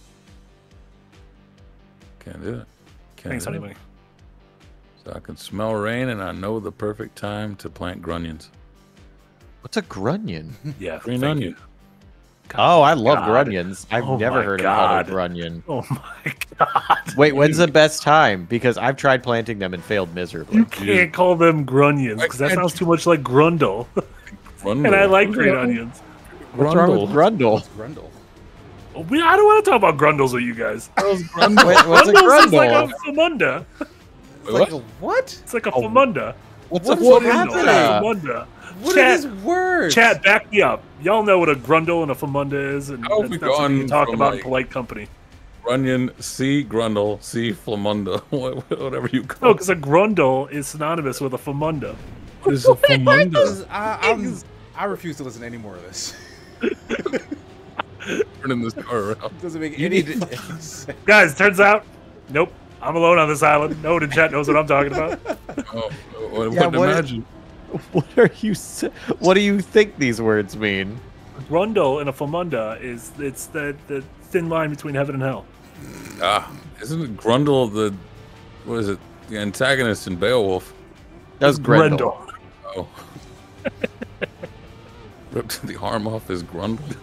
Can't do it. Can't Thanks, do Honey it. Bunny. So I can smell rain and I know the perfect time to plant grunions. What's a grunion? Yeah, Green thank onion. you. Oh, I love God. grunions. I've Oh never my heard God. of a grunion. Oh my god. Wait, when's the best time? Because I've tried planting them and failed miserably. You can't call them grunions because that can't sounds too much like grundle. Grundle. And I like Who the green hell- onions. What's wrong with grundle? Grundle. Oh, we- I don't want to talk about grundles with you guys. Hell's Grundle? Wait, what's a Grundles is like grundle? a famunda. Wait, Like what? a what? It's like a famunda. What's What a is Grundle, happening? famunda. What Chat, are these words? chat, back me up. Y'all know what a grundle and a famunda is, and How have that's we not something you gone talk from, about in like- polite company. Runyon, C. Grundle, C. Flamunda, whatever you No, call because a grundle is synonymous with a famunda. What is a This Flamunda? is- I, I'm, I refuse to listen to any more of this. Turning this car around. It doesn't make You any need to- fucking sense. Guys, turns out, nope, I'm alone on this island. No one in chat knows what I'm talking about. Oh, what, Yeah, what what- imagine? What are you? s- What do you think these words mean? Grundle and a famunda is it's the the thin line between heaven and hell. Ah, isn't it Grundle the, what is it, the antagonist in Beowulf? That was Grendel. Oh. Ripped the arm off his Grundle.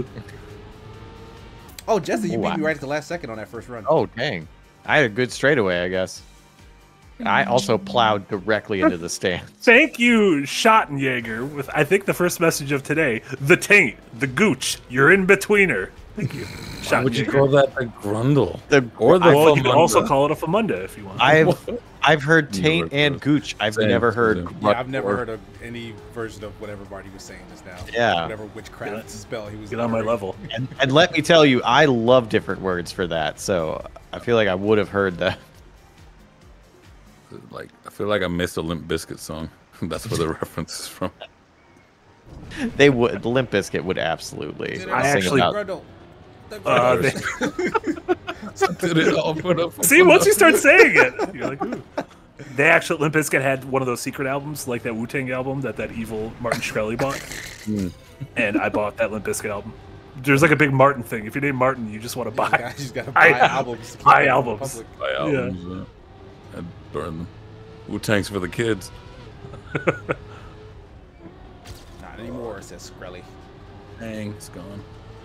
Oh, Jesse, you Wow. beat me right at the last second on that first run. Oh dang! I had a good straightaway, I guess. I also plowed directly into the stands. Thank you, Schottenjäger, with I think the first message of today. The taint, the gooch, you're in betweener. Thank you, Why would you Schottenjäger. call that the Grundle? The, Or the Well, you could Famunda? also call it a famunda if you want. I've I've heard Never taint and heard. gooch. I've Same, never heard. same. Yeah, I've never or- heard of any version of whatever Marty was saying just now. Yeah. Whatever witchcraft spell he was Get on my uttering. level. And, and let me tell you, I love different words for that. So I feel like I would have heard that. Like, I feel like I missed a Limp Bizkit song. That's where the reference is from. They would. Limp Bizkit would absolutely Did it I all, sing actually- about. Grundle. The Uh, Grundle. they- Did it all put up see, once you start saying it, you're like, ooh. They actually, Limp Bizkit had one of those secret albums, like that Wu Tang album that that evil Martin Shkreli bought, and I bought that Limp Bizkit album. There's like a big Martin thing. If your name Martin, you just want to You buy. just, you just gotta I- buy albums. to keep buy them in albums. public. Buy albums. Uh, and burn them. Wu-Tang's for the kids. Not anymore, says Skrelly. Dang, it's gone.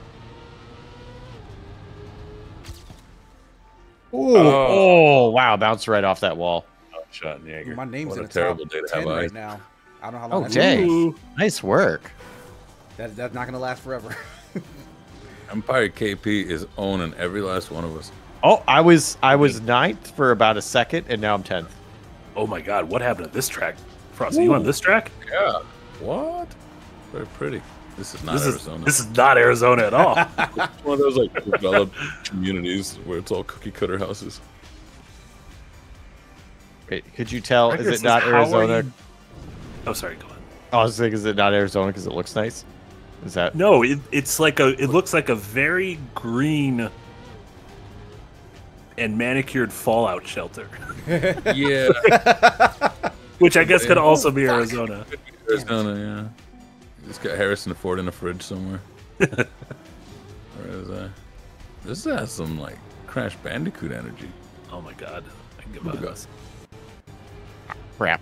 Ooh, oh wow! Bounced right off that wall. Oh, Schottenjäger. My name's What in a the terrible top day to ten have right eyes. now. I don't know how long Oh, that's dang. gonna last. Ooh. Nice work. That, that's not gonna last forever. Empire K P is owning every last one of us. Oh, I was I was ninth for about a second, and now I'm tenth. Oh my God, what happened to this track? Frosty, you on this track? Yeah. What? Very pretty. This is not This is Arizona. this is not Arizona at all. It's one of those like developed communities where it's all cookie cutter houses. Wait, could you tell? Record Is it says, not "How are Arizona? you-" Oh, sorry, go on. I was thinking, is it not Arizona because it looks nice? Is that? No, it, it's like a. It looks like a very green and manicured fallout shelter. Yeah. Which I guess could also be Arizona. Arizona, yeah. Just got Harrison Ford in a fridge somewhere. Where is that? This has some like Crash Bandicoot energy. Oh my god. I can get behind this. Crap.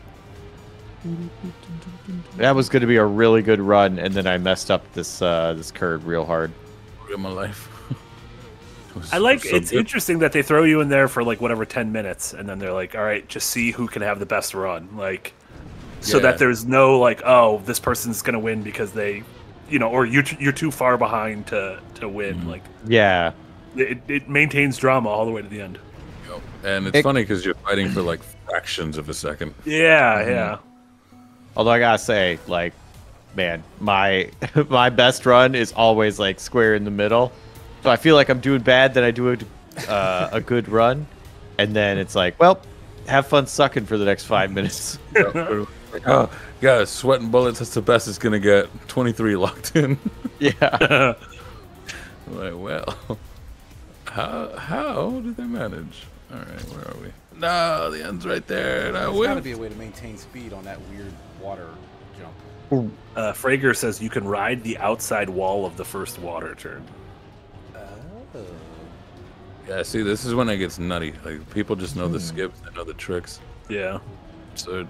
That was going to be a really good run, and then I messed up this uh, this curve real hard. In my life. I like so it's good. interesting that they throw you in there for like whatever ten minutes, and then they're like, "All right, just see who can have the best run." Like, so Yeah. that there's no like, "Oh, this person's gonna win because they, you know," or you're you're too far behind to to win. Mhm. Like, Yeah. it, it maintains drama all the way to the end. And it's It- funny because you're fighting for like fractions of a second. Yeah, Mhm. yeah. Although I gotta say, like, man, my my best run is always like square in the middle. So I feel like I'm doing bad, then I do a, uh, a good run, and then it's like, well, have fun sucking for the next five minutes. Like, oh, yeah, sweating bullets. That's the best it's gonna get. twenty-three locked in. Yeah. Like, well, how how did they manage? All right, where are we? No, the end's right there. And I There's got to win. be a way to maintain speed on that weird water jump. Uh, Frager says you can ride the outside wall of the first water turn. Oh. Yeah, see, this is when it gets nutty. Like people just know the skips, they know the tricks. Yeah. So.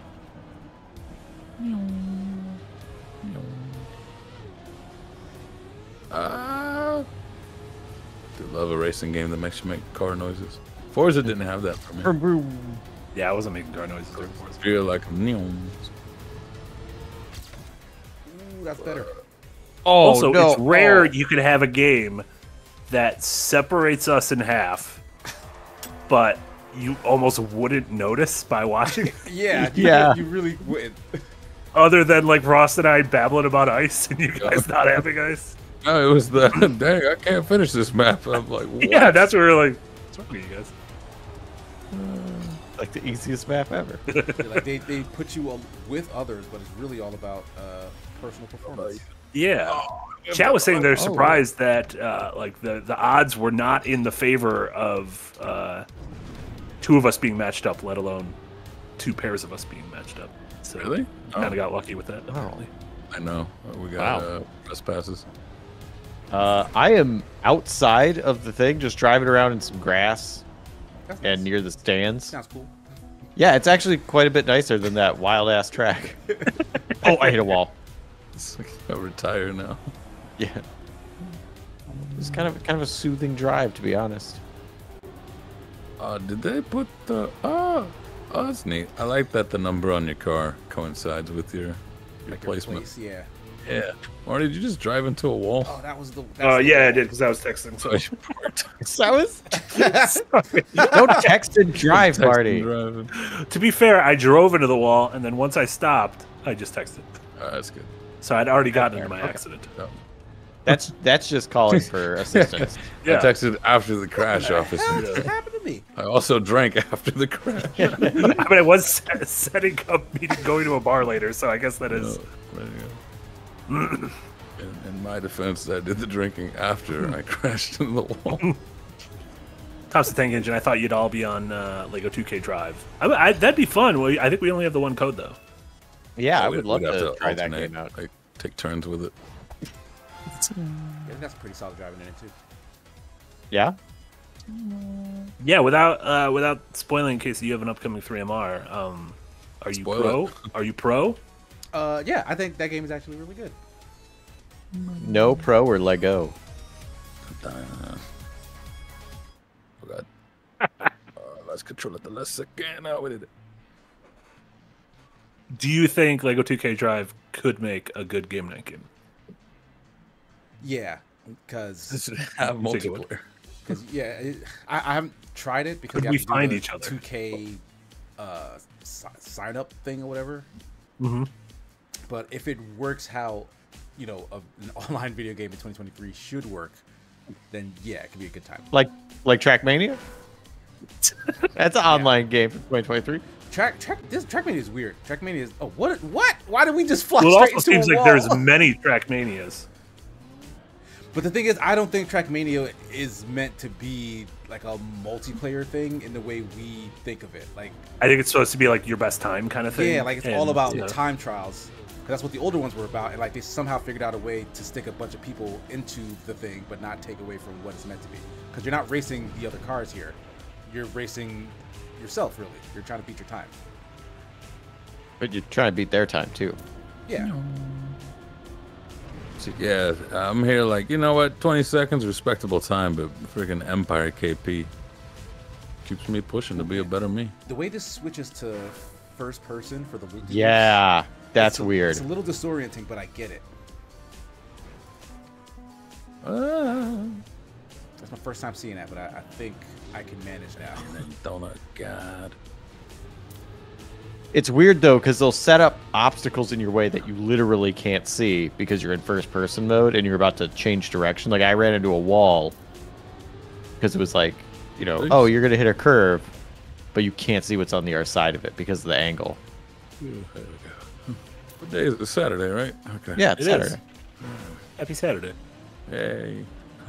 Ah. Do love a racing game that makes you make car noises. Forza didn't have that for me. Yeah, I wasn't making car noises. There before. Feel like neon. Ooh, that's better. Oh, Also, no. it's rare Oh. you can have a game that separates us in half, but you almost wouldn't notice by watching. Yeah, you, Yeah. you really wouldn't. Other than like Ross and I babbling about ice and you guys not having ice. No, it was the dang. I can't finish this map. I'm like, what? Yeah, that's what we were like. What's wrong with you guys? Like the easiest map ever. Like they, they put you on with others, but it's really all about uh, personal performance. Yeah. Chat was saying they're surprised that uh, like the, the odds were not in the favor of uh, two of us being matched up, let alone two pairs of us being matched up. So Really? Kind of Oh. got lucky with that. Apparently. I know. We got Wow. uh, press passes. Uh, I am outside of the thing, just driving around in some grass That's and nice. near the stands. Sounds cool. Yeah, it's actually quite a bit nicer than that wild ass track. Oh, I hit a wall. It's like I retire now. Yeah. It's kind of kind of a soothing drive, to be honest. Uh, did they put the? Oh, oh, that's neat. I like that the number on your car coincides with your your Like your placement. place, yeah. Yeah. Or did you just drive into a wall? Oh, that was the. Oh that's the- yeah, I did because I was texting. So That was don't text and drive, Texting Marty. driving. to be fair, I drove into the wall, and then once I stopped, I just texted. Oh, that's good. So I'd already gotten into my accident. Oh. That's that's just calling for assistance. Yeah. I texted after the crash, What officer. happened happened to me? I also drank after the crash. I mean, I was set- setting up me to going to a bar later, so I guess that is. Oh, there you go. in, in my defense, I did the drinking after I crashed into the wall. Thompson Tank Engine. I thought you'd all be on uh, Lego two K Drive. I, I, that'd be fun. Well, I think we only have the one code though. Yeah, I We'd- would love we'd have to try that alternate, game out. Like, take turns with it. Yeah, that's pretty solid driving in it too. Yeah. Yeah, without uh, without spoiling, in case you have an upcoming three M R. Um, are you Spoil pro? it. Are you pro? Uh, yeah, I think that game is actually really good. No pro or Lego. Uh, oh god. uh, let's control it the last second. Oh, we did it. Do you think Lego two K Drive could make a good game night game? Yeah, because This should have Think it would. multiplayer. yeah, it, I, I haven't tried it because Could you have we to do find the each other? two K uh, si- sign up thing or whatever. Mm-hmm. But if it works how, you know, a, an online video game in twenty twenty-three should work, then yeah, it could be a good time. Like like Trackmania? That's an online game for twenty twenty-three. Track track this Trackmania is weird. Trackmania is oh what what? Why did we just fly Well, it straight also into seems a like wall? there's many Trackmanias. But the thing is, I don't think Trackmania is meant to be like a multiplayer thing in the way we think of it. Like, I think it's supposed to be like your best time kind of thing. yeah, like it's and, all about you know, time trials. 'Cause that's what the older ones were about, and like they somehow figured out a way to stick a bunch of people into the thing, but not take away from what it's meant to be. Because you're not racing the other cars here, you're racing yourself. Really, you're trying to beat your time. But you're trying to beat their time too. Yeah. So, yeah, I'm here like, you know what? twenty seconds, respectable time, but freaking Empire K P keeps me pushing to be a better me. The way this switches to first person for the loop. Yeah, that's it's a, weird. It's a little disorienting, but I get it. Ah, That's my first time seeing that, but I, I think I can manage that. donut god. It's weird though, because they'll set up obstacles in your way that you literally can't see because you're in first person mode and you're about to change direction. Like I ran into a wall because it was like, you know, oh, you're gonna hit a curve, but you can't see what's on the other side of it because of the angle. There we go. What day is it? It's Saturday, right? Okay. Yeah, it's It Saturday. is. Happy Saturday. Hey.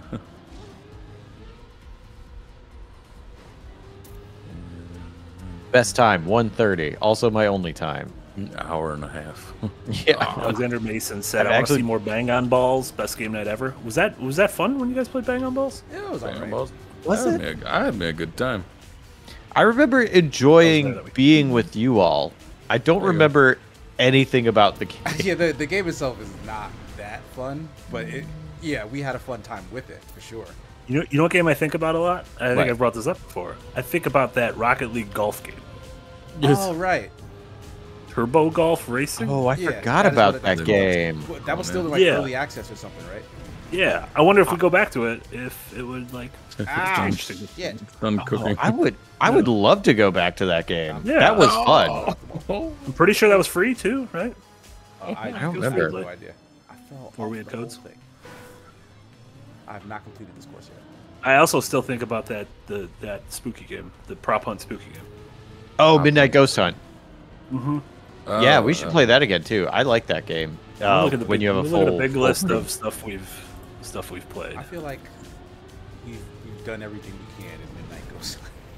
Best time, one thirty. Also my only time. Hour and a half. Yeah. Alexander Mason said, I've "I want to actually- see more Bang On Balls. Best game night ever." Was that was that fun when you guys played Bang On Balls? Yeah, it was alright. Was Was I had me a- I had me a good time. I remember That was enjoying that week. being with you all. I don't There you go. remember anything about the game. Yeah, the, the game itself is not that fun, but it, yeah, we had a fun time with it for sure. You know, you know what game I think about a lot? I think What? I've brought this up before. I think about that Rocket League golf game, Oh right. Turbo Golf Racing. Oh, I Yeah, forgot that is about what it that is. game. Well, that was Oh, still in man. like Yeah. early access or something, right? Yeah, I wonder if we go back to it, if it would like Ah, change things. shit. Done cooking. I would I would love to go back to that game. Yeah. That was fun. I'm pretty sure that was free too, right? Oh, I, I don't I have remember. no idea. I fell Before we off had the whole codes? thing. I have not completed this course yet. I also still think about that the that spooky game, the prop hunt spooky game. Oh, Midnight Ghost Hunt. Mm-hmm. Yeah, we Uh, should play that again too. I like that game. Uh, look at the when big, you have a look full at a big list full- of stuff we've stuff we've played. I feel like we've, we've done everything we can in Midnight Ghost.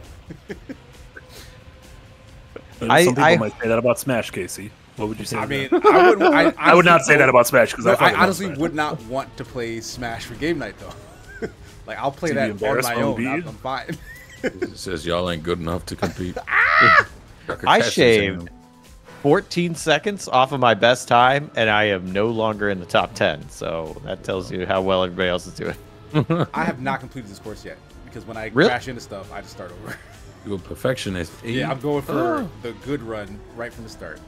And I- Some people I- might say that about Smash, Casey. What would you say? I to mean, that? I would. I, I would not honestly say that don't- about Smash because No, I, I fucking love honestly Smash. would not want to play Smash for game night though. Like I'll play To be that on embarrassed my when own. we I'm, beat? I'm fine. It says y'all ain't good enough to compete. I shaved fourteen seconds off of my best time, and I am no longer in the top ten. So that tells you how well everybody else is doing. I have not completed this course yet because when I Really? crash into stuff, I just start over. You a perfectionist. Yeah, I'm going for Oh. the good run right from the start.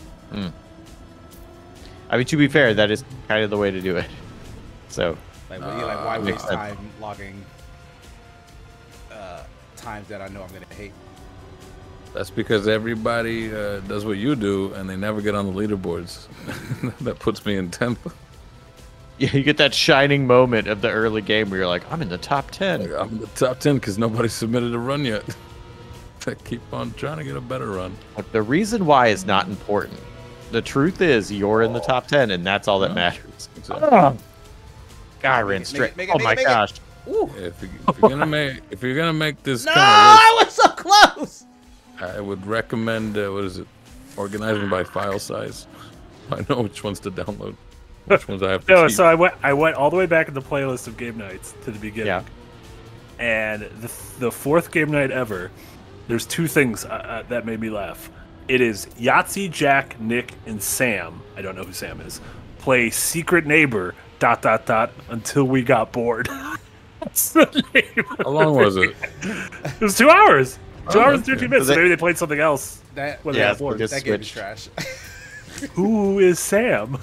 I mean, to be fair, that is kind of the way to do it. So Like, well, yeah, like why Uh, waste makes sense. time logging uh, times that I know I'm gonna hate? That's because everybody uh, does what you do, and they never get on the leaderboards. That puts me in tenth. yeah, you get that shining moment of the early game where you're like, I'm in the top ten. I'm in the top ten because nobody submitted a run yet. I keep on trying to get a better run. Look, the reason why is not important. The truth is, you're in the top ten, and that's all that Yeah. matters. Exactly. God, I Make ran it, straight. make it, Oh make it, my make it. gosh. Ooh. If, you, if you're gonna make if you're gonna make this No, kind of I was so close. I would recommend uh, what is it? Organizing by file size. I know which ones to download, which ones I have to No, keep. so I went I went all the way back in the playlist of game nights to the beginning. Yeah. And the the fourth game night ever, there's two things uh, uh, that made me laugh. It is Yahtzee, Jack, Nick, and Sam. I don't know who Sam is. Play Secret Neighbor. Dot dot dot. Until we got bored. That's the name. of How long the was it? It was two hours. Two Oh, hours and okay. thirteen minutes. So So they- maybe they played something else. That When Yeah, they got it's bored. because- that game is Switch. trash. Who is Sam?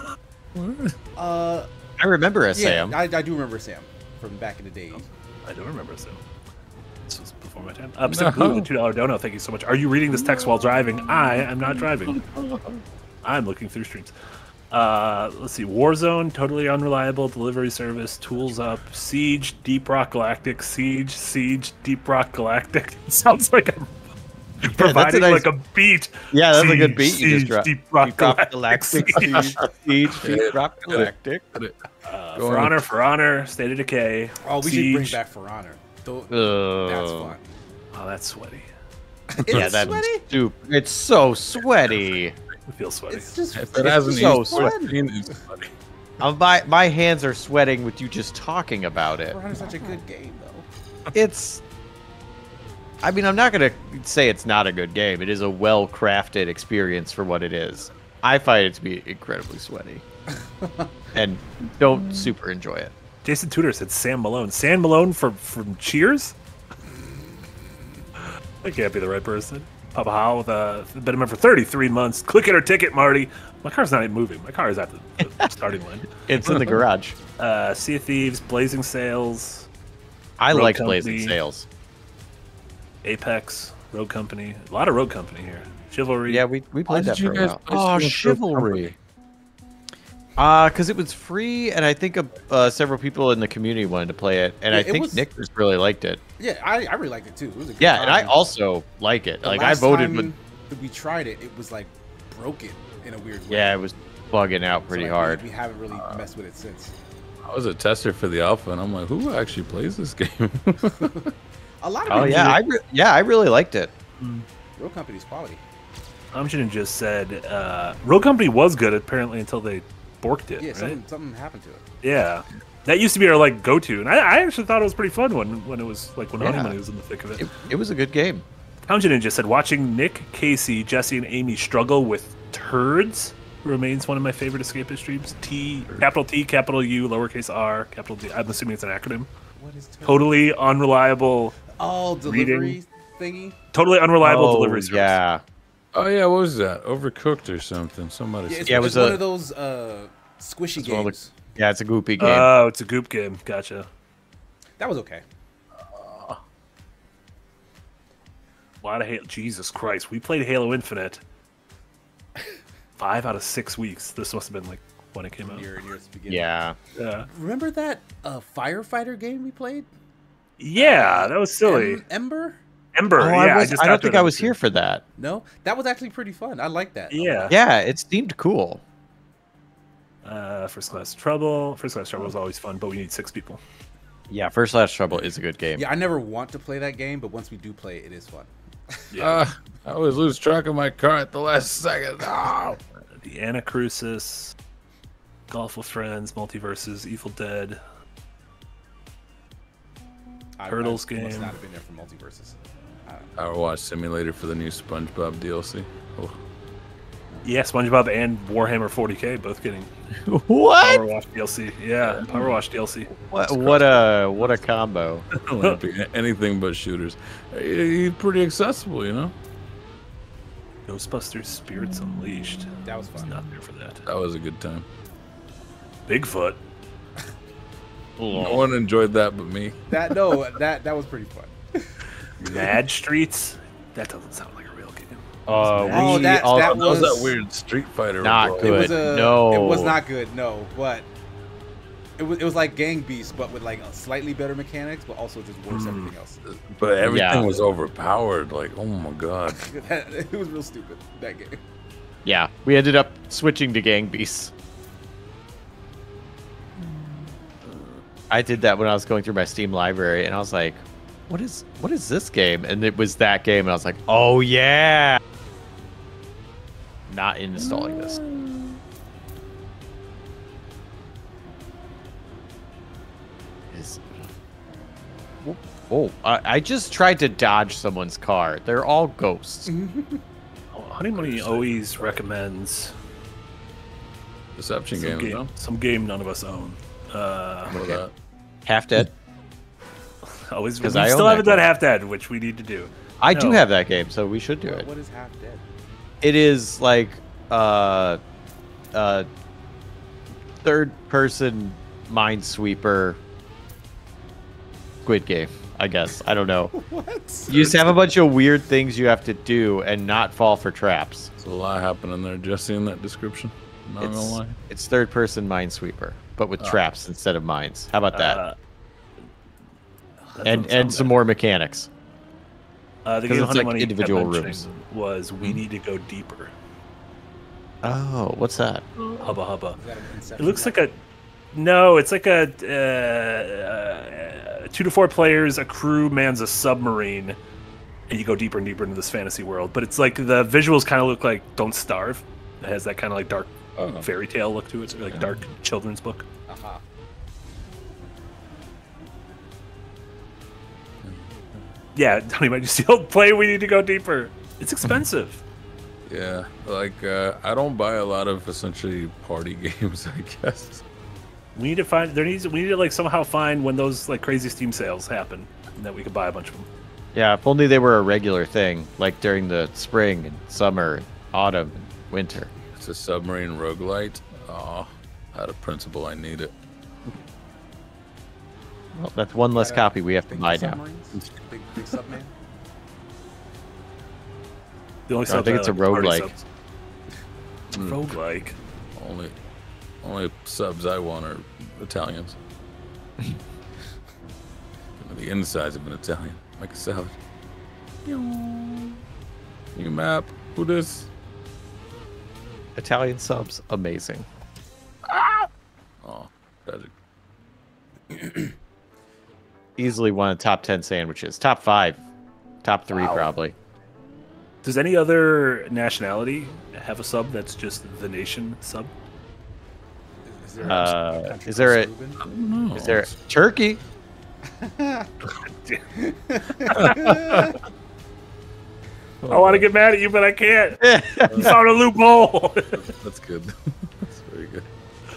uh, I remember a yeah, Sam. I, I do remember Sam from back in the day. I don't remember Sam. This was before my time. Uh, Pacific Blue, the two dollar dono. Thank you so much. Are you reading this text while driving? I am not driving. I'm looking through streams. Uh, let's see. Warzone, totally unreliable delivery service. Tools up. Siege, Deep Rock Galactic. Siege, Siege, Deep Rock Galactic. It sounds like a providing nice- like a beat. Yeah, that's a good Siege, beat you just Siege, dropped. Deep Rock Deep Rock Galactic Galactic Siege. Siege. Siege. Deep Rock Galactic. Uh, Go For on. Honor, For Honor, State of Decay. Oh, we should bring Siege. back For Honor. Though, Uh, that's fun. Oh, that's sweaty. It's Yeah, that's sweaty. stupid. It's so sweaty. It feels sweaty. It's just If it has an so esports fun. scene, it's funny. Uh, my my hands are sweating with you just talking about it. For Honor's such a good game, though. It's. I mean, I'm not gonna say it's not a good game. It is a well-crafted experience for what it is. I find it to be incredibly sweaty, and don't super enjoy it. Jason Tudor said Sam Malone. Sam Malone from from Cheers? That can't be the right person. Papa Howell with a been a member for thirty-three months. Click it or ticket, Marty. My car's not even moving. My car is at the, the starting line. It's in the garage. Uh, Sea of Thieves, Blazing Sails, I Road like Company. Blazing Sails. Apex, Rogue Company. A lot of Rogue Company here. Chivalry. Yeah, we, we played did that you for a guys while. play Oh, Steel Pro Chivalry. Uh, because it was free, and I think uh, uh, several people in the community wanted to play it, and Yeah, I it think was- Nick just really liked it. Yeah, I, I really liked it too. It was a good Yeah, and I time. also like it. The Like I last voted time when that we tried it, it was like broken in a weird way. yeah, it was bugging out So, pretty like, hard. We, we haven't really messed with it since. I was a tester for the alpha, and I'm like, who actually plays this game? A lot of Oh people yeah, I re- yeah, I really liked it. Road Company's quality. Amjin just said uh, Rogue Company was good apparently until they borked it. Yeah, right? something, something happened to it. Yeah. That used to be our like go-to, and I, I actually thought it was pretty fun when when it was like when Yeah. Honey Money was in the thick of it. It, it was a good game. Hounjin just said watching Nick, Casey, Jesse, and Amy struggle with turds remains one of my favorite escapist streams. T, capital T, capital U, lowercase r, capital D. I'm assuming it's an acronym. What is turd? Totally unreliable, Oh, delivery reading. thingy. totally unreliable oh, delivery service. yeah. Oh yeah, what was that? Overcooked or something? Somebody Yeah, said it's, Yeah, it it's was one a- of those uh, squishy It's one of the- games. Yeah, it's a goopy game. Oh, it's a goop game. Gotcha. That was okay. A lot of Halo. Jesus Christ, we played Halo Infinite five out of six weeks. This must have been like when it came out. Near, near its beginning. yeah. Yeah, Remember that uh, firefighter game we played? yeah, that was silly. Em- Ember? Ember. Oh, yeah, I, was, just I got don't to think it I on was Steam. here for that. No, that was actually pretty fun. I like that. a Yeah. lot. Yeah, it seemed cool. Uh, First Class Trouble. First Class Trouble is always fun, but we need six people. Yeah, First Last Trouble is a good game. Yeah, I never want to play that game, but once we do play it, it is fun. Uh, I always lose track of my car at the last second. Oh. The Anacrusis, Golf with Friends, Multiverses, Evil Dead. I, Turtles I must game. not have been there for multiverses. I don't know. Power Wash Simulator for the new SpongeBob D L C. Oh. Yeah, SpongeBob and Warhammer forty K both getting What? Power Wash D L C. Yeah, Power Wash D L C. What? What a what a combo. Anything but shooters. He- He's pretty accessible, you know. Ghostbusters Spirits Unleashed. That was fun. Not there for that. That was a good time. Bigfoot. No one enjoyed that but me. That no, that that was pretty fun. Mad Streets. That doesn't sound like a real game. Uh, Oh, we that- all- that That was was- that weird Street Fighter. Not roll. good. It was a, No. it was not good. No, but it was it was like Gang Beasts, but with like slightly better mechanics, but also just worse Hmm. everything else. But everything Yeah. was overpowered. Like, oh my god. it was real stupid that game. Yeah, we ended up switching to Gang Beasts. I did that when I was going through my Steam library, and I was like, "What is what is this game?" And it was that game, and I was like, "Oh yeah!" Not installing this. Is oh, I, I just tried to dodge someone's car. They're all ghosts. Oh, Honey Money always recommends Deception some games, game, no? some game none of us own. Uh, What about Half Dead. always, we 'Cause I own still that haven't done game. Half Dead, which we need to do. I do No. have that game, so we should do it. What is Half Dead? It is like uh uh third person minesweeper Squid Game, I guess. I don't know. What? You just have a bunch of weird things you have to do and not fall for traps. There's a lot happening there, Jesse, in that description. Not gonna It's, lie. it's third person minesweeper, but with traps instead of mines. How about that? Uh, that and doesn't and sound some bad. more mechanics. Uh, the 'Cause game it's Honey like Money kept individual mentioning rooms. was we need to go deeper. Oh, what's that? Hubba hubba. Is that an It Inception looks like like? a no. It's like a uh, uh, two to four players. A crew mans a submarine, and you go deeper and deeper into this fantasy world. But it's like the visuals kind of look like Don't Starve. It has that kind of like dark Oh. fairy tale look to it, so like Yeah. dark children's book. Aha. Yeah, Tony might just still play. We need to go deeper. It's expensive. Yeah, like uh, I don't buy a lot of essentially party games, I guess. We need to find there needs we need to like somehow find when those like crazy Steam sales happen, and that we could buy a bunch of them. Yeah, if only they were a regular thing, like during the spring and summer, and autumn and winter. It's a submarine roguelite. Oh, out of principle, I need it. Well, that's one less Got a copy we have to thing buy for now. submarines? Big, big subman? The only I subs think it's a like are party roguelike. subs. Roguelike. Only, only subs I want are Italians. The insides of an Italian, like a salad. You map. Who this? Italian subs, amazing. Oh, tragic. Easily one of the top ten sandwiches. Top five. Top three, probably. Does any other nationality have a sub that's just the nation sub? Is there Uh, country is there called a- Reuben? No. Is there Turkey? I want to get mad at you, but I can't. You found a loophole. That's good. That's very good.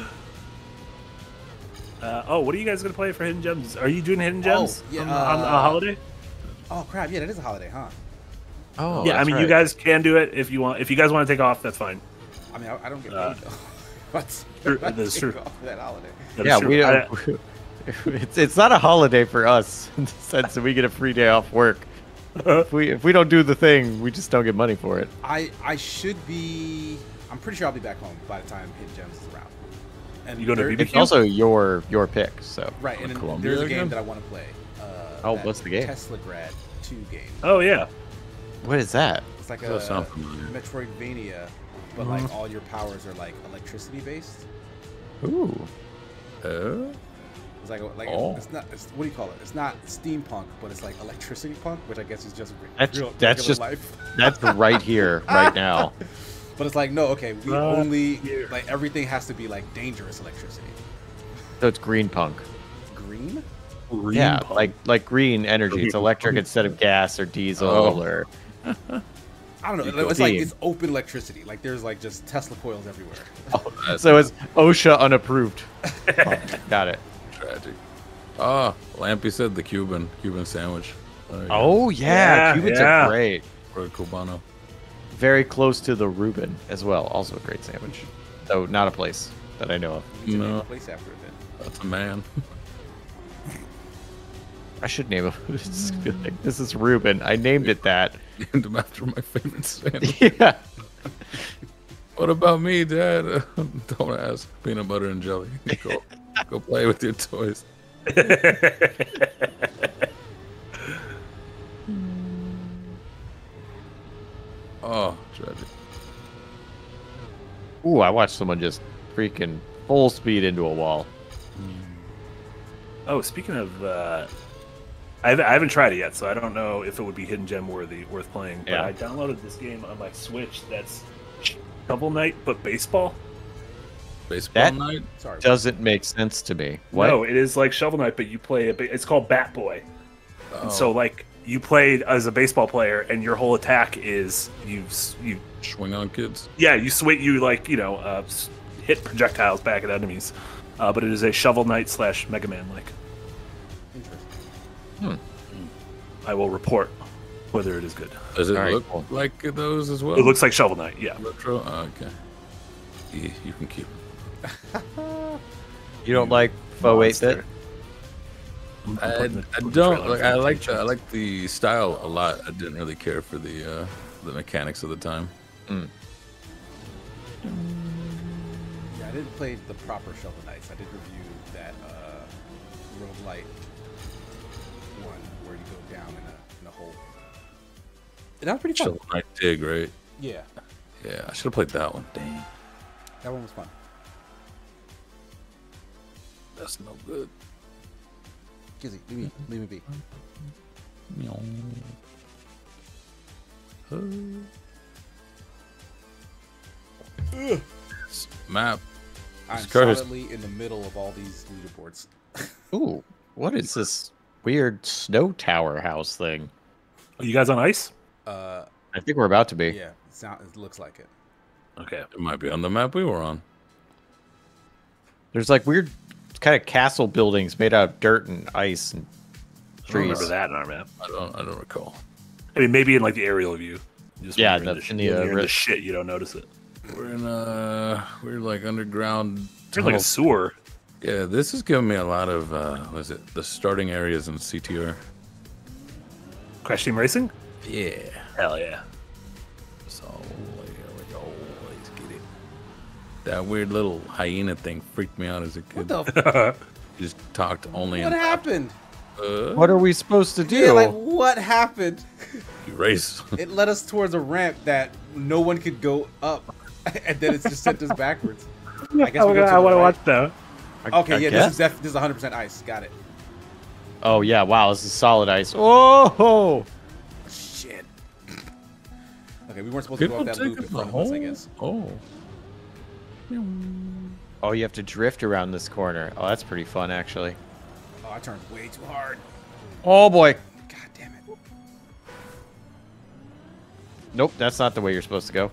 Uh, oh, what are you guys gonna play for Hidden Gems? Are you doing Hidden Gems yeah, on, on a uh, holiday? Oh crap! Yeah, that is a holiday, huh? Oh, Yeah, I that's mean, you right. guys can do it if you want. If you guys want to take off, that's fine. I mean, I, I don't get paid Uh, though. What's true, that is true. off that holiday? That is Yeah, true. we I- don't. It's it's not a holiday for us in the sense that we get a free day off work. If we if we don't do the thing, we just don't get money for it. I I should be. I'm pretty sure I'll be back home by the time Hidden Gems is around. And You go to there- B B Q? It's also your your pick, so right, and then Columbia there's a again? game that I want to play. Uh, Oh, that what's the game? Tesla Grad two game. oh yeah. what is that? It's like Does a that sound familiar? Metroidvania, but like all your powers are like electricity based. Ooh, Uh, It's like a, like Oh. it's not. It's, what do you call it? It's not steampunk, but it's like electricity punk, which I guess is just re- That's- real, that's regular just- life. that's right here, right now. But it's like no, okay, we Uh, only yeah. like everything has to be like dangerous electricity. So it's green punk. Green? Yeah, Green like like green energy. It's electric instead of gas or diesel Oh. or. I don't know. Eco It's like theme. it's open electricity. Like there's like just Tesla coils everywhere. that's So it's OSHA unapproved. Oh, got it. tragic. Ah, Lampy said the Cuban Cuban sandwich. There you go. Oh yeah, Yeah, Cubans yeah. are great. For a Cubano. Very close to the Reuben as well. Also a great sandwich, though not a place that I know of. We need to name No. a place after it then. That's a man. I should name it. Just be like, this is Reuben. I named it that. Named him after my favorite sandwich. Yeah. What about me, Dad? Don't ask. Peanut butter and jelly. Go, go play with your toys. Oh, tragic. Ooh, I watched someone just freaking full speed into a wall. Oh, speaking of, uh, I haven't, I haven't tried it yet, so I don't know if it would be Hidden Gem worthy, worth playing. But Yeah. I downloaded this game on my Switch. That's Shovel Knight, but baseball. Baseball That- night? Sorry. Doesn't make sense to me. What? No, it is like Shovel Knight, but you play a. ba- It's called Bat Boy. Oh, And so like you play as a baseball player, and your whole attack is you s- you swing on kids. yeah you swing you like you know uh, s- hit projectiles back at enemies. Uh, but it is a Shovel Knight slash Mega Man like. Interesting. I will report whether it is good. Does it All right, look cool. like those as well? It looks like Shovel Knight, yeah. retro. Oh, okay. Yeah, you can keep it. You don't like faux eight bit? Monster. I'm I, putting the- I putting the don't trailer like. for I the like page. the, I like the style a lot. I didn't really care for the uh, the mechanics of the time. Yeah, I didn't play the proper Shovel Knights. I did review that uh, roguelite one where you go down in a, in a hole. That was pretty fun. Shovel Knight dig, right? Yeah, Yeah, I should have played that one. Dang, that one was fun. that's no good. Kizzy, leave me, leave me be. This map. I'm It's cursed. solidly in the middle of all these leaderboards. Ooh, what is this weird snow tower house thing? Are you guys on ice? Uh, I think we're about to be. yeah, it, sound, it looks like it. Okay. It might be on the map we were on. There's like weird kind of castle buildings made out of dirt and ice and I don't remember trees. that in our map. I don't. I don't recall. I mean, maybe in like the aerial view. Just when Yeah, you're the- in the, sh- in the, when uh, you're in the ri- shit, you don't notice it. We're in uh we're like underground. It's like a tunnel. sewer. Yeah, this is giving me a lot of uh what is it? The starting areas in C T R. Crash Team Racing? Yeah. Hell yeah. So here we go. Let's get it. That weird little hyena thing freaked me out as a What kid. the? F- Just talked only what in happened? uh, What are we supposed to do? Yeah, like what happened? race. It led us towards a ramp that no one could go up, and then it's just sent us backwards. I guess we go to I the want to right. watch that. I- Okay, I yeah, guess? this is def- this is one hundred percent ice. Got it. Oh yeah, wow, this is solid ice. Oh, Shit. Okay, we weren't supposed to go People up that loop take in the front of us, I whole. guess. Oh. oh, you have to drift around this corner. Oh, that's pretty fun actually. Oh, I turned way too hard. Oh boy. God damn it. Nope, that's not the way you're supposed to go.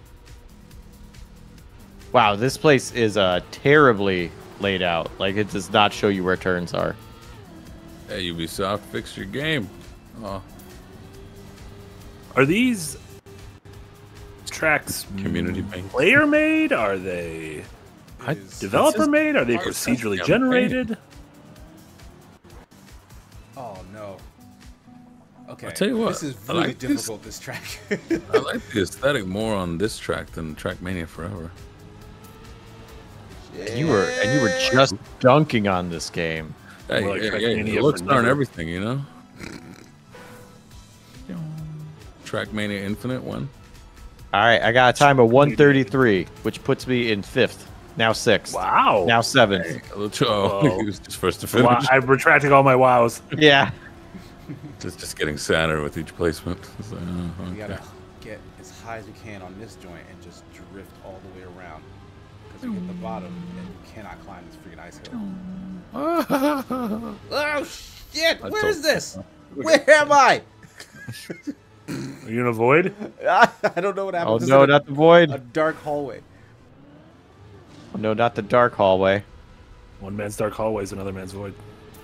Wow, this place is uh terribly laid out. Like it does not show you where turns are. Hey, Ubisoft, fix your game. Oh, Are these tracks community bank. player made? Are they I- It is- developer just- made? Are they it's just procedurally campaign. generated? Oh no. Okay. I'll tell you what, This is I really like this. difficult. This, track. I like the aesthetic more on this track than Trackmania Forever. And you were and you were just dunking on this game. Hey, More like hey, hey, Trackmania the looks for aren't never. everything, you know. Trackmania Infinite one. All right, I got a time of one thirty-three, which puts me in fifth. Now sixth. Wow. Now seventh. A little- Oh, Whoa. he was just first to Wow, finish. I'm retracting all my wows. Yeah. Just, just getting sadder with each placement. It's like, oh, We okay. gotta get as high as we can on this joint and just drift all the way around. Because we hit the bottom and you cannot climb this freaking ice hill. Oh shit! I Where is told- this? Where am I? Are you in a void? I don't know what happened. Oh This is no, a, not the void. a dark hallway. Oh, no, not the dark hallway. One man's dark hallway is another man's void.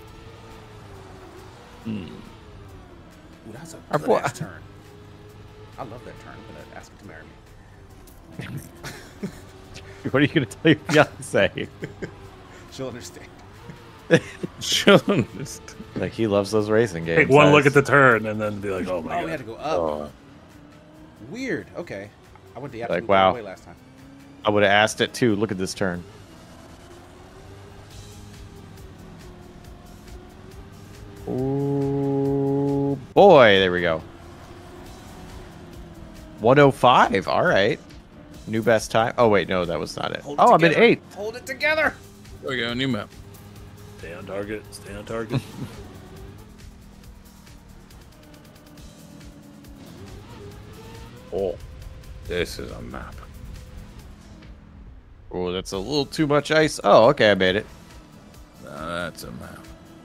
Ooh, that's a Our good boy- ass turn. I love that turn. I'm gonna ask him to marry me. What are you gonna tell your fiance? She'll understand. Chilling. Just- Like he loves those racing games. Take one look That's- at the turn and then be like, oh my Oh, we had god. to go up. Oh, Weird. Okay. I went the Like, absolute wow. wrong way last time. I would have asked it too. Look at this turn. Ooh, boy, there we go. one oh five. All right. New best time. Oh wait, no, that was not it. Hold it Oh, I'm in together. eighth. Hold it together. there we go. New map. Stay on target. Stay on target. Oh, this is a map. Oh, that's a little too much ice. Oh, okay, I made it. Now that's a map.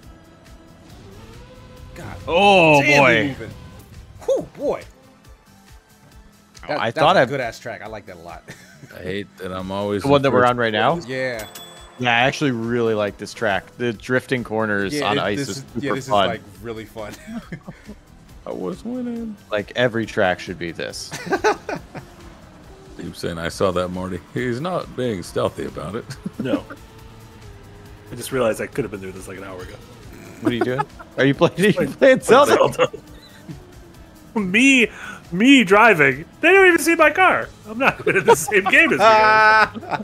God. Oh damn, we boy. moving. Whew, boy. That- I that's thought a I- good ass track. I like that a lot. I hate that I'm always The one that we're first- on right now. yeah. Yeah, I actually really like this track. The drifting corners Yeah, on it- ice this is is, super yeah, this fun. is like really fun. I was winning. Like every track should be this. Keep saying I saw that, Morty. He's not being stealthy about it. No. I just realized I could have been doing this like an hour ago. What are you doing? Are you playing? Are you playing Zelda? Zelda. me, me driving. They don't even see my car. I'm not good at the same game as you guys.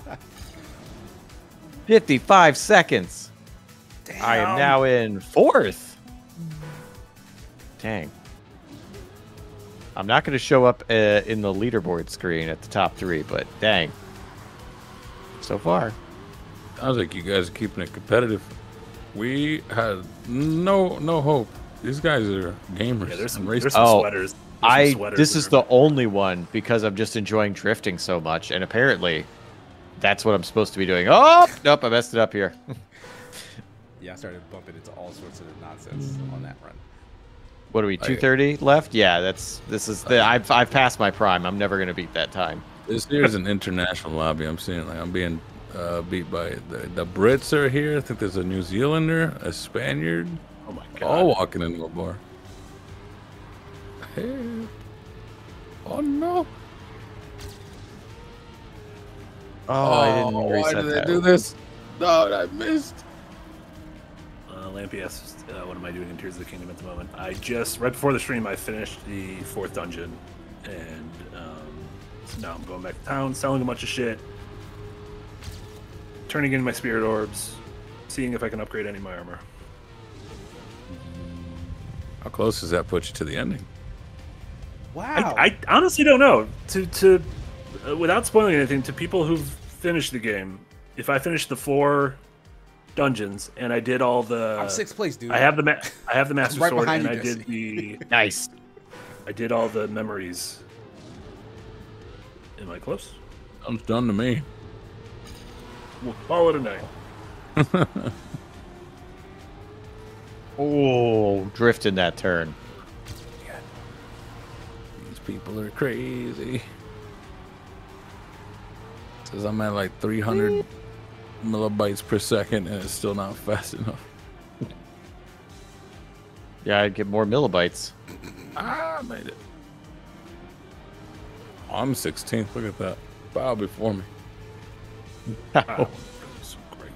Fifty-five seconds. I am now in fourth. Dang. I'm not going to show up uh, in the leaderboard screen at the top three, but dang. So far. Sounds like you guys are keeping it competitive. We had no no hope. These guys are gamers. Yeah, there's some, and racers. there's some Oh, sweaters. There's some I sweaters this in is there. the only one because I'm just enjoying drifting so much, and apparently that's what I'm supposed to be doing. Oh, nope, I messed it up here. Yeah, I started bumping into all sorts of nonsense on that run. What are we, two thirty left? Yeah, that's this is the I've I've passed my prime. I'm never gonna beat that time. This here's an international lobby. I'm seeing like I'm being uh, beat by the, the Brits are here. I think there's a New Zealander, a Spaniard, Oh my all god. walking into a bar. Hey. Oh no! Oh, I didn't why reset did they that. do this? No, I missed. Uh, Lampias, uh, what am I doing in Tears of the Kingdom at the moment? I just, right before the stream, I finished the fourth dungeon. And um, so now I'm going back to town, selling a bunch of shit. Turning in my spirit orbs. Seeing if I can upgrade any of my armor. How close does that put you to the ending? Wow. I, I honestly don't know. To to uh, without spoiling anything, to people who've finished the game, if I finished the four dungeons and I did all the, I'm sixth place, dude. I have the ma- I have the master right sword, behind and you, I did the Nice. I did all the memories. Am I close? Sounds done to me. We'll call it a night. Oh, drift in that turn. These people are crazy. Says I'm at like three hundred millibytes per second, and it's still not fast enough. Yeah, I'd get more millibytes. Ah, I made it. Oh, I'm sixteenth. Look at that. Bow before me. Wow. Some great-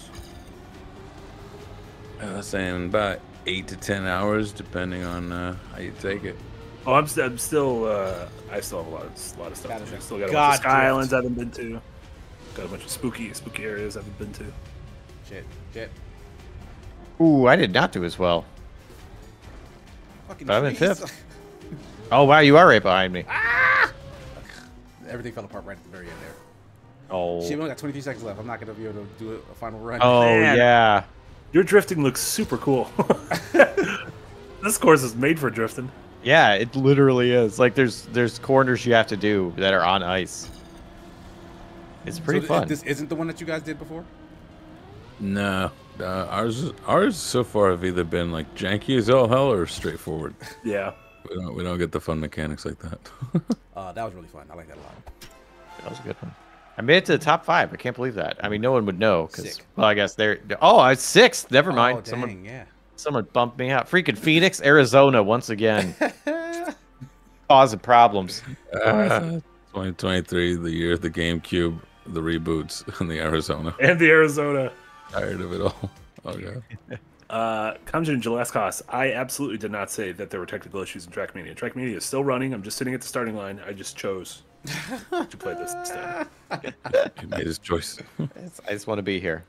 Uh, that's saying about eight to ten hours, depending on uh, how you take it. Oh, I'm, st- I'm still. Uh, I still have a lot of a lot of stuff Gotta to do. drift. Still got a God bunch of sky drift. islands I haven't been to. Got a bunch of spooky spooky areas I haven't been to. Shit, shit. Ooh, I did not do as well. Fucking But I'm in trees. fifth. Oh wow, you are right behind me. Everything fell apart right at the very end there. Oh. Shit, we only got twenty-three seconds left. I'm not gonna be able to do a, a final run. Oh Man. yeah. Your drifting looks super cool. This course is made for drifting. Yeah, it literally is. Like there's there's corners you have to do that are on ice. It's pretty so th- fun. This isn't the one that you guys did before. No, uh, ours ours so far have either been like janky as all hell or straightforward. Yeah. We don't we don't get the fun mechanics like that. Uh, that was really fun. I like that a lot. That was a good one. I made it to the top five. I can't believe that. I mean, no one would know because, Sick. well, I guess they're. Oh, I was sixth. Never mind. Oh, dang, someone, yeah. someone bumped me out. Freaking Phoenix, Arizona, once again, causing problems. uh, twenty twenty-three, the year of the GameCube, the reboots in the Arizona. And the Arizona. Tired of it all. Oh yeah. Uh, Kamjin and Jalaskas, I absolutely did not say that there were technical issues in Trackmania. Trackmania is still running. I'm just sitting at the starting line. I just chose to play this instead. He made his choice. It's- I just want to be here.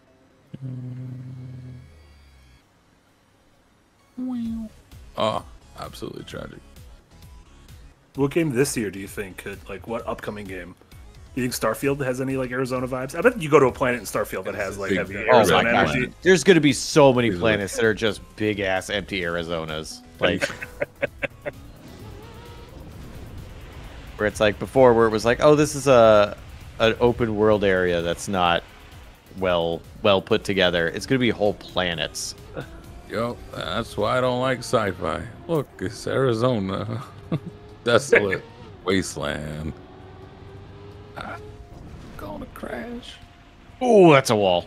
Oh, absolutely tragic. What game this year do you think could, like, what upcoming game? Do you think Starfield has any, like, Arizona vibes? I bet you go to a planet in Starfield that has, like, Big heavy red Oh my Arizona gosh. energy. There's going to be so many These are- planets that are just big ass empty Arizonas. Like, where it's like before, where it was like, oh, this is a an open world area that's not well well put together. It's going to be whole planets. Yo, that's why I don't like sci-fi. Look, it's Arizona. Desolate wasteland. Ah, gonna crash. Oh, that's a wall.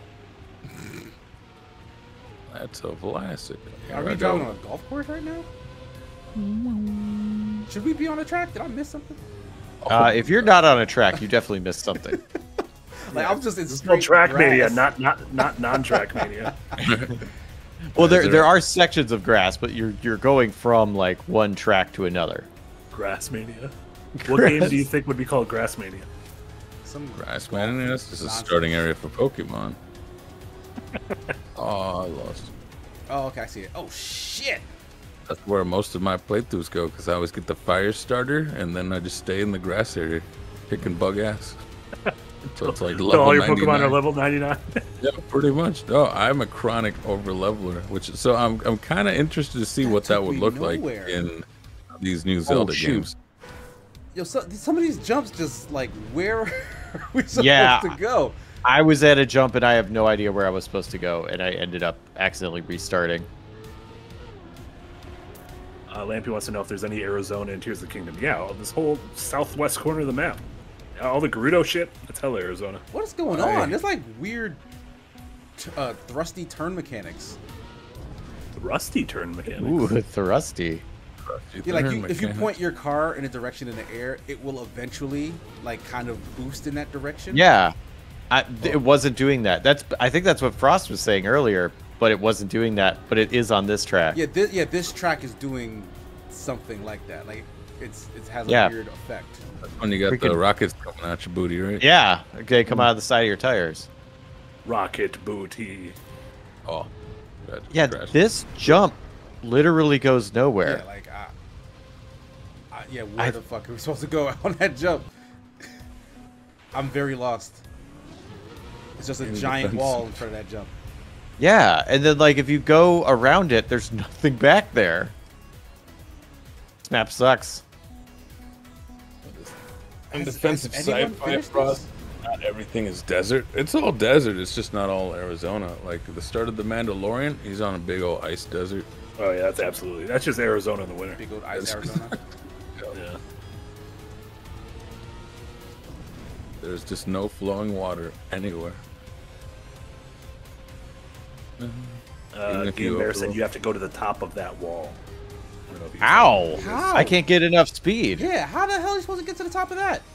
That's a Vlasic. Here Are I we go. driving on a golf course right now? Should we be on a track? Did I miss something? Uh, if you're not on a track, you definitely missed something. Like I'm just in It's called straight Trackmania, grass. not not not non-Trackmania. Well, there there- there are sections of grass, but you're you're going from like one track to another. Grassmania. What game do you think would be called Grassmania? Some Grassman, this is a nonsense. starting area for Pokemon. Oh, I lost. Oh, okay, I see it. Oh shit! That's where most of my playthroughs go because I always get the fire starter and then I just stay in the grass area, kicking bug ass. So it's like So level all your ninety-nine. Pokemon are level ninety-nine. Yeah, pretty much. No, I'm a chronic over leveler, which so I'm I'm kind of interested to see That what that took would me look nowhere. like in these new Zelda shoot. games. Yo, so, some of these jumps just like where are we supposed Yeah. to go? I was at a jump and I have no idea where I was supposed to go, and I ended up accidentally restarting. Uh, Lampy wants to know if there's any Arizona in Tears of the Kingdom. Yeah, this whole southwest corner of the map. All the Gerudo shit, that's hella Arizona. What is going Why? on? There's like weird, t- uh, thrusty turn mechanics. Rusty turn mechanics. Ooh, thrusty. Yeah, like Turn you, if you mechanics. point your car in a direction in the air, it will eventually like kind of boost in that direction. Yeah, I, th- it wasn't doing that. That's I think that's what Frost was saying earlier, but it wasn't doing that. But it is on this track. Yeah, thi- yeah. This track is doing something like that. Like it's it has a Yeah. weird effect. That's when you got the Freaking- rockets coming out your booty, right? Yeah, they come out of the side of your tires. Rocket booty. Oh, that Yeah, crashed. this jump literally goes nowhere. Yeah, like I, I, yeah. Where I- the fuck are we supposed to go on that jump? I'm very lost. It's just a In giant defense. wall in front of that jump. Yeah, and then like if you go around it, there's nothing back there. This map sucks. On Has- defensive has side, anyone finished Frost, this? not everything is desert. It's all desert. It's just not all Arizona. Like the start of the Mandalorian, he's on a big old ice desert. Oh yeah, that's absolutely. That's just Arizona in the winter. Big old ice, That's- Arizona. Yeah. There's just no flowing water anywhere. Uh, Even if Game you Bear overlook- said you have to go to the top of that wall. I don't know if you Ow! How? I can't get enough speed. Yeah, how the hell are you supposed to get to the top of that?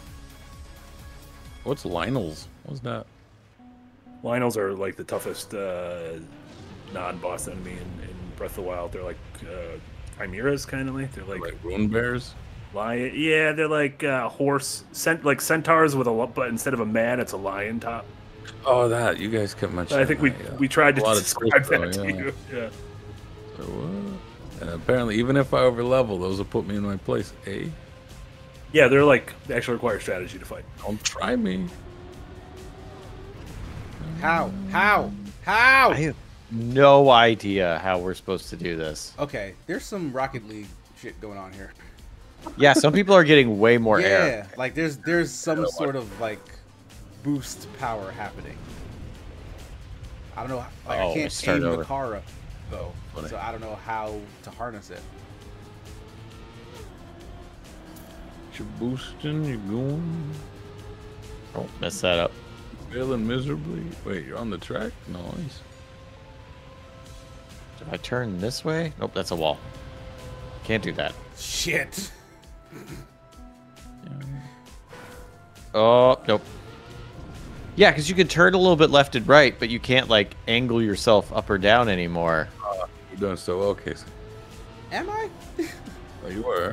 What's Lionel's? What's that? Lionels are like the toughest uh, non-boss enemy in, in Breath of the Wild. They're like uh, chimeras, kind of like they're like, Like rune bears? lion. Yeah, they're like uh, horse, cent- like centaurs with a lo- but instead of a man, it's a lion top. Oh, that you guys kept But mentioning. I think we that, yeah. we tried to A lot of describe truth, that though, to yeah. you. Yeah. So what? And apparently, even if I overlevel, those will put me in my place. Eh? Yeah, they're like they actually require strategy to fight. Don't try me. How? How? How? I have no idea how we're supposed to do this. Okay, there's some Rocket League shit going on here. Yeah, some people are getting way more yeah, air. like there's there's some Yeah, sort of like boost power happening. I don't know. Like Oh, I can't start aim over. the car up though, Funny. so I don't know how to harness it. You're boosting, you're going, Don't mess that up. failing miserably. Wait, you're on the track? Nice. Did I turn this way? Nope, that's a wall. Can't do that. Shit. Oh, nope. Yeah, because you can turn a little bit left and right, but you can't like angle yourself up or down anymore. You're doing so well, Casey. Am I? Oh, you were.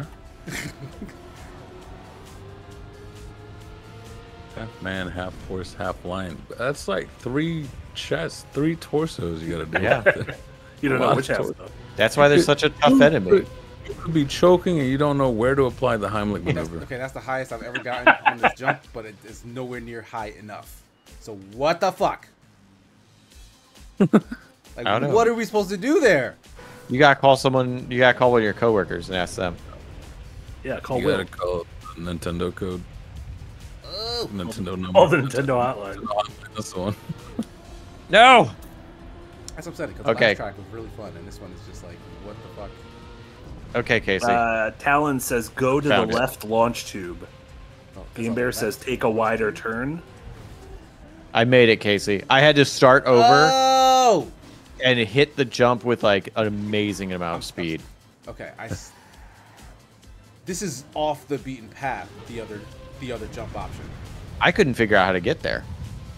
Half man, half horse, half lion. That's like three chests, three torsos you gotta do. Yeah. You don't A know lot which of half. tor- though. That's why there's such a tough enemy. You could be choking and you don't know where to apply the Heimlich That's, maneuver. okay, that's the highest I've ever gotten on this jump, but it is nowhere near high enough. So what the fuck? Like, I don't know. what are we supposed to do there? You gotta call someone. You gotta call one of your coworkers and ask them. Yeah, call You Will. gotta call it the Nintendo code. Oh, Nintendo number. Oh, the Nintendo hotline. That's the one. No. that's upsetting because Okay. the last track was really fun, and this one is just like, what the fuck? Okay, Casey. Uh, Talon says go to Found the it. left launch tube. Oh, it's Game on Bear the says left. take a wider turn. I made it, Casey. I had to start over Oh! and hit the jump with like an amazing amount of speed. Okay, I. s- this is off the beaten path. The other, the other jump option. I couldn't figure out how to get there.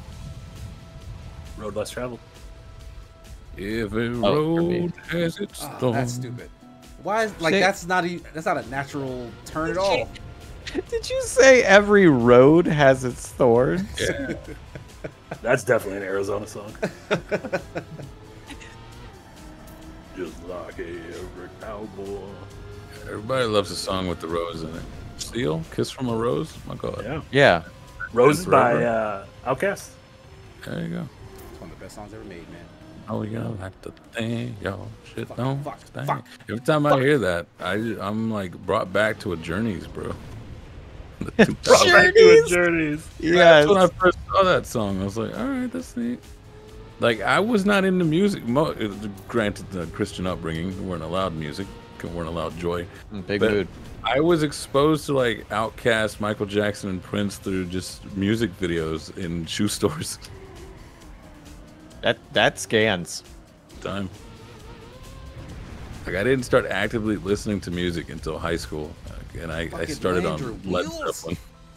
Road less traveled. Every Oh, for me. road has its Oh, thorn. that's stupid. Why is like Say- that's not e that's not a natural turn at all. Did you say every road has its thorns? Yeah. That's definitely an Arizona song. just like every cowboy. Everybody loves a song with the rose in it. Steel, Kiss from a Rose. My God. Yeah. Yeah. Roses by Forever. uh, Outkast. There you go. It's one of the best songs ever made, man. Oh, yeah, like the thing, yo, shit Fuck, don't fuck, stink. fuck, Every time I hear that, I I'm like brought back to a Journeys, bro. The two thousands. Back to a Journeys. Yes. That's when I first saw that song. I was like, all right, that's neat. Like, I was not into music. Mo- granted, the Christian upbringing, we weren't allowed music, we weren't allowed joy. Big But mood. I was exposed to like Outkast, Michael Jackson, and Prince through just music videos in shoe stores. That that scans. Time. Like, I didn't start actively listening to music until high school, uh, and I, I Fucking started Landry on Led Wheels. Zeppelin.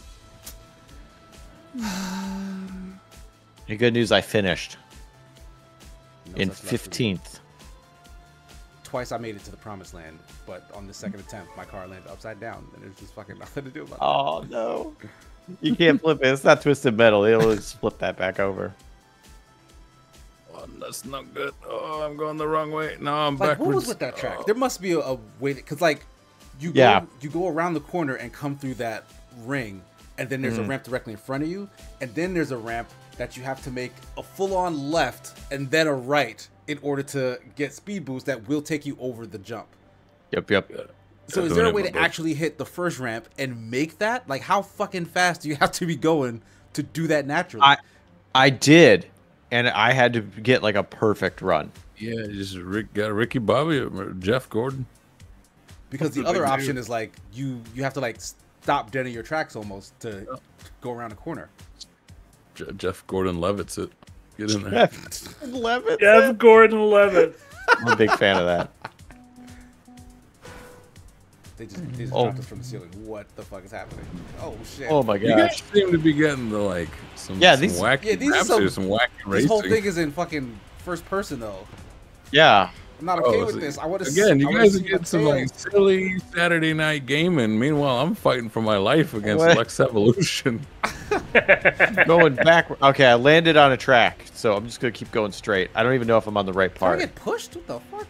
The good news, I finished No in such luck for me. fifteenth. Twice I made it to the promised land, but on the second attempt, my car landed upside down, and there's just fucking nothing to do about it. Oh no. You can't flip it. It's not Twisted Metal. It'll just flip that back over. Oh, that's not good. Oh, I'm going the wrong way. No, I'm Like, backwards. what was with that track? Oh. There must be a, a way, because like, you go, Yeah. you go around the corner and come through that ring, and then there's a ramp directly in front of you, and then there's a ramp that you have to make a full-on left and then a right in order to get speed boost that will take you over the jump. Yep, yep. So is Doing there a it way my to best. actually hit the first ramp and make that? Like, how fucking fast do you have to be going to do that naturally? I I did, and I had to get like a perfect run. Yeah, you just Rick, got Ricky Bobby or Jeff Gordon. because the That's other what they option do. is like you you have to like stop dead in your tracks almost to go around the corner. Je- Jeff Gordon Levitt's it. Get in there. Levitt. Jeff Gordon Levitt. I'm a big fan of that. They just, they just Oh. dropped us from the ceiling. What the fuck is happening? Oh shit! Oh my You guys gosh. seem to be getting the like some, Yeah, some these- wacky Yeah, these are raps some- here, some wacky this racing. whole thing is in fucking first person though. Yeah. I'm not okay Oh, with so- this. I want to Again, you I wanna guys are see my getting some tail. like silly Saturday night gaming. Meanwhile, I'm fighting for my life against What? Lex Evolution. Going back. Okay, I landed on a track, so I'm just gonna keep going straight. I don't even know if I'm on the right Can I part. get pushed? What the fuck?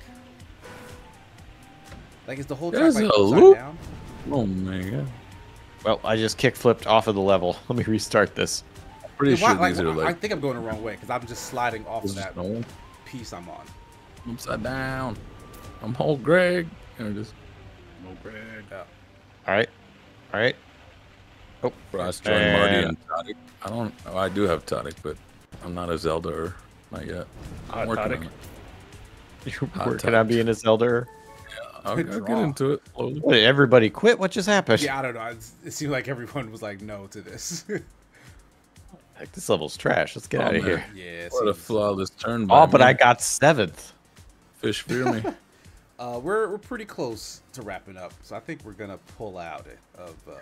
Like, is the whole track There's like a upside loop? down? Oh my god! Well, I just kick flipped off of the level. Let me restart this. Pretty Yeah, why- sure like, these are I like think I'm going the wrong way because I'm just sliding off this of is that no piece I'm on. upside down. I'm whole Greg. And just Yeah. All right. All right. Oh, Ross, John, Marty, And- and Todic. I don't. Oh, I do have Todic, but I'm not a Zelda. Not yet. I'm Hot working Todic. on it. you're Hot working touch. on being a Zelda. I'll, Good I'll get draw. into it slowly. What, did everybody quit? What just happened? Yeah, I don't know. It's, it seemed like everyone was like no to this. Heck, this level's trash. Let's get Oh, out of man. here. yeah. it What a seems- flawless turn. by Oh, but me. I got seventh. Fish fear me. Uh, we're we're pretty close to wrapping up, so I think we're gonna pull out of uh,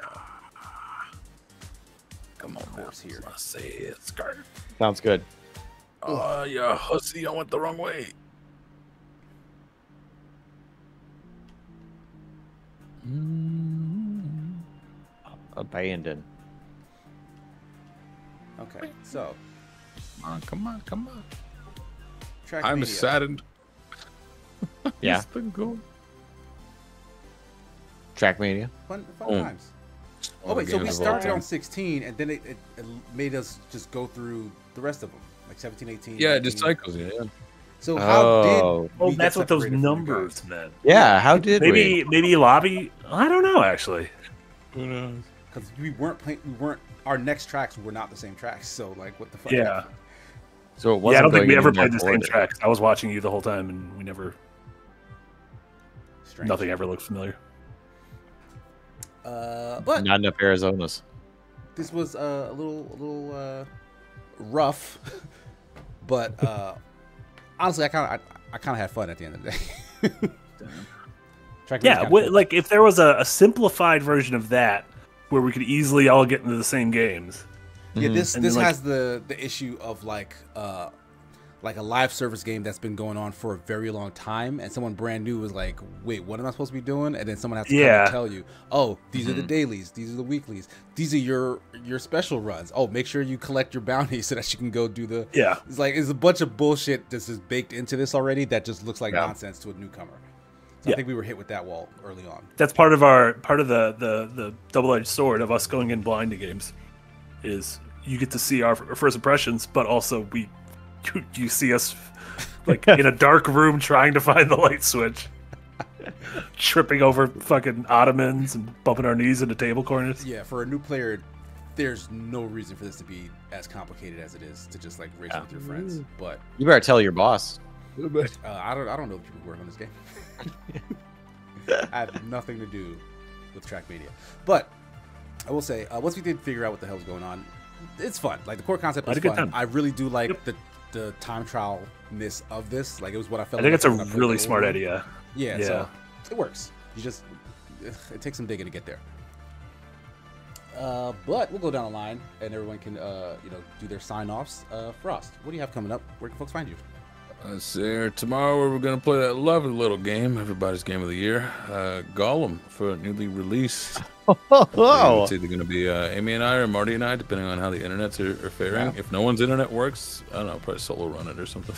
Come on, course here. I say it, skirt. Sounds good. Oh, yeah, hussy, I went the wrong way. Abandon. Okay, so Come on, come on, come on. track I'm media. saddened. Yeah. It's the goal. Trackmania. Fun, fun Oh. times. All Oh wait, the so we games of all started time. on sixteen, and then it, it, it made us just go through the rest of them, like seventeen, eighteen. Yeah, it just nineteen. cycles you. Yeah. So how Oh. did? Oh, we get that's what those separated from the numbers guys? meant. Yeah, how did Maybe we? maybe lobby. I don't know actually. Who knows? Because we weren't playing, we weren't. Our next tracks were not the same tracks. So like, what the fuck? Yeah. happened? So it wasn't Yeah, I don't think going we in ever that played the same order. tracks. I was watching you the whole time, and we never. Strange. Nothing ever looked familiar. Uh, but Not enough Arizonas. this was uh, a little, a little uh, rough. But uh, honestly, I kind of, I, I kind of had fun at the end of the day. Track Yeah, kinda wi- cool. like if there was a, a simplified version of that, where we could easily all get into the same games. Yeah, this And this then, like- has the the issue of like uh like a live service game that's been going on for a very long time, and someone brand new was like, wait, what am I supposed to be doing? And then someone has to come Yeah. and tell you, oh, these Mm-hmm. are the dailies, these are the weeklies, these are your your special runs. Oh, make sure you collect your bounties so that you can go do the Yeah. It's like it's a bunch of bullshit that's just baked into this already that just looks like Yeah. nonsense to a newcomer. So Yeah. I think we were hit with that wall early on. That's part of our part of the the the double-edged sword of us going in blind to games, is you get to see our f- first impressions, but also we you, you see us like in a dark room trying to find the light switch, tripping over fucking ottomans and bumping our knees into table corners. Yeah, for a new player, there's no reason for this to be as complicated as it is to just like race with your friends. But You better tell your boss. uh, I don't I don't know the people who work on this game. I have nothing to do with Track Media. But I will say, uh, once we did figure out what the hell's going on, it's fun. Like the core concept Had is a good fun. time. I really do like Yep. the the time trial-ness of this. Like it was what I felt. I think like it's a when I played really the smart old one. idea. Yeah, Yeah. so it works. You just it takes some digging to get there. Uh, but we'll go down the line, and everyone can uh, you know do their sign-offs. Uh, Frost, what do you have coming up? Where can folks find you? Let's see here. Tomorrow we're going to play that lovely little game, everybody's game of the year, uh, Gollum, for newly released. Oh, It's either going to be uh, Amy and I or Marty and I, depending on how the internets are, are faring. If no one's internet works, I don't know, probably solo run it or something.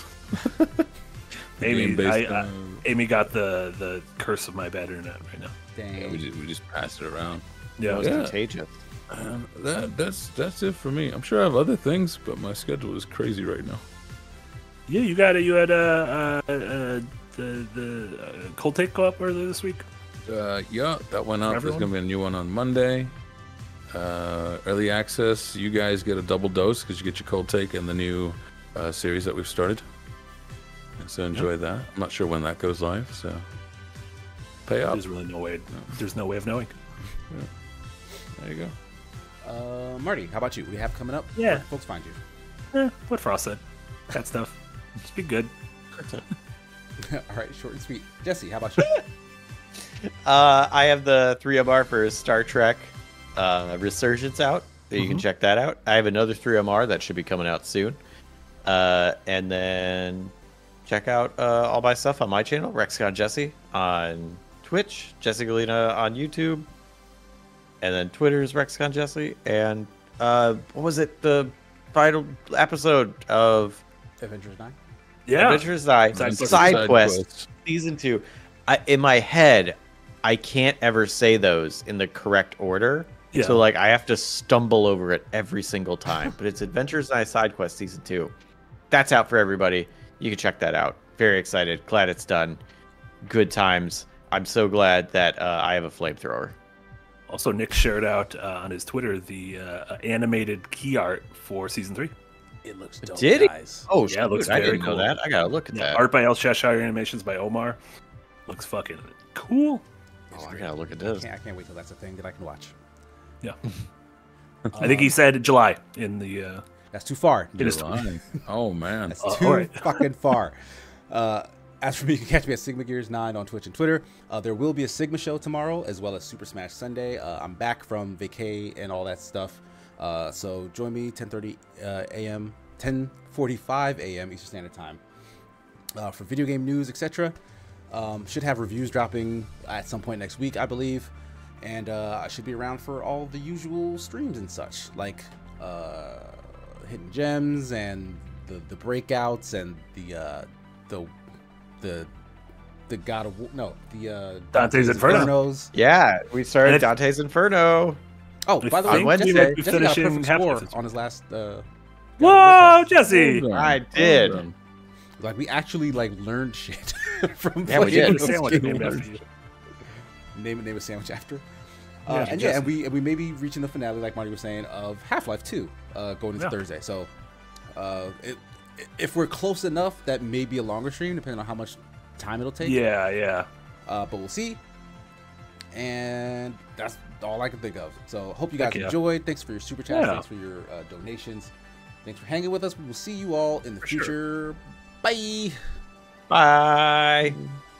Amy, Game based I, I, on- Amy got the the curse of my bad internet right now. Dang. Yeah, we just, we just passed it around. Yeah, it's Yeah. contagious. Um, that that's that's it for me. I'm sure I have other things, but my schedule is crazy right now. yeah. You got it. You had uh, uh, uh the the uh, cold take go up earlier this week. Uh, yeah, that went up. There's Everyone? gonna be a new one on Monday. Uh, early access. You guys get a double dose because you get your cold take and the new uh, series that we've started. And so enjoy that. I'm not sure when that goes live, so pay up. There's really no way. There's no way of knowing. There you go. Uh, Marty, how about you? What do you have coming up? Yeah. Where can folks find you? Eh, what Frost said. That stuff. Just be good. All right, short and sweet. Jesse, how about you? Uh, I have the three M R for Star Trek uh, Resurgence out. You Mm-hmm. can check that out. I have another three M R that should be coming out soon. Uh, and then check out uh, all my stuff on my channel, RexCon Jesse on Twitch, Jesse Galena on YouTube, and then Twitter's RexCon Jesse. And uh, what was it? The final episode of Avengers nine. Yeah. Adventures Die Side Side, quest. Quest, quest. Season two. I, in my head, I can't ever say those in the correct order. Yeah. So like I have to stumble over it every single time. But it's Adventures Die Side Quest Season two. That's out for everybody. You can check that out. Very excited. Glad it's done. Good times. I'm so glad that uh, I have a flamethrower. Also, Nick shared out uh, on his Twitter the uh, animated key art for season three. It looks dope, Did he? guys. Oh, Yeah, it looks shoot, I very didn't cool. know that. I gotta look at Yeah, that. art by El Cheshire, animations by Omar. Looks fucking cool. Oh, I gotta look at I this. can't, I can't wait till that's a thing that I can watch. Yeah. I think he said July in the. Uh, That's too far. It is- July. Oh man. That's Uh, too all right. fucking far. Uh, as for me, you can catch me at Sigma Gears nine on Twitch and Twitter. Uh, there will be a Sigma show tomorrow, as well as Super Smash Sunday. Uh, I'm back from vacay and all that stuff. Uh, so join me ten thirty uh, a m, ten forty-five a m Eastern Standard Time uh, for video game news, et cetera. Um, should have reviews dropping at some point next week, I believe. And uh, I should be around for all the usual streams and such, like uh, Hidden Gems and the, the breakouts and the uh, the the the God of War, no the uh, Dante's Inferno. Infernos. Yeah, we started And it- Dante's Inferno. Oh, I by the think way, we Jesse, might be Jesse got a finishing perfect half score this on his last. Uh, Whoa, Jesse! Well done. I Well did. done. like we actually like learned shit from Yeah, we playing did. those Sandwich games. named after you. Name name a sandwich after. Yeah, Uh, and yeah, Jesse. and we and we may be reaching the finale, like Marty was saying, of Half-Life two, uh, going into Yeah. Thursday. So, uh, it, if we're close enough, that may be a longer stream, depending on how much time it'll take. Yeah, yeah. Uh, but we'll see. And that's all I can think of. So, hope you guys Heck yeah. enjoyed. Thanks for your super chats. Yeah. Thanks for your uh, donations. Thanks for hanging with us. We will see you all in the For sure. future. Bye. Bye.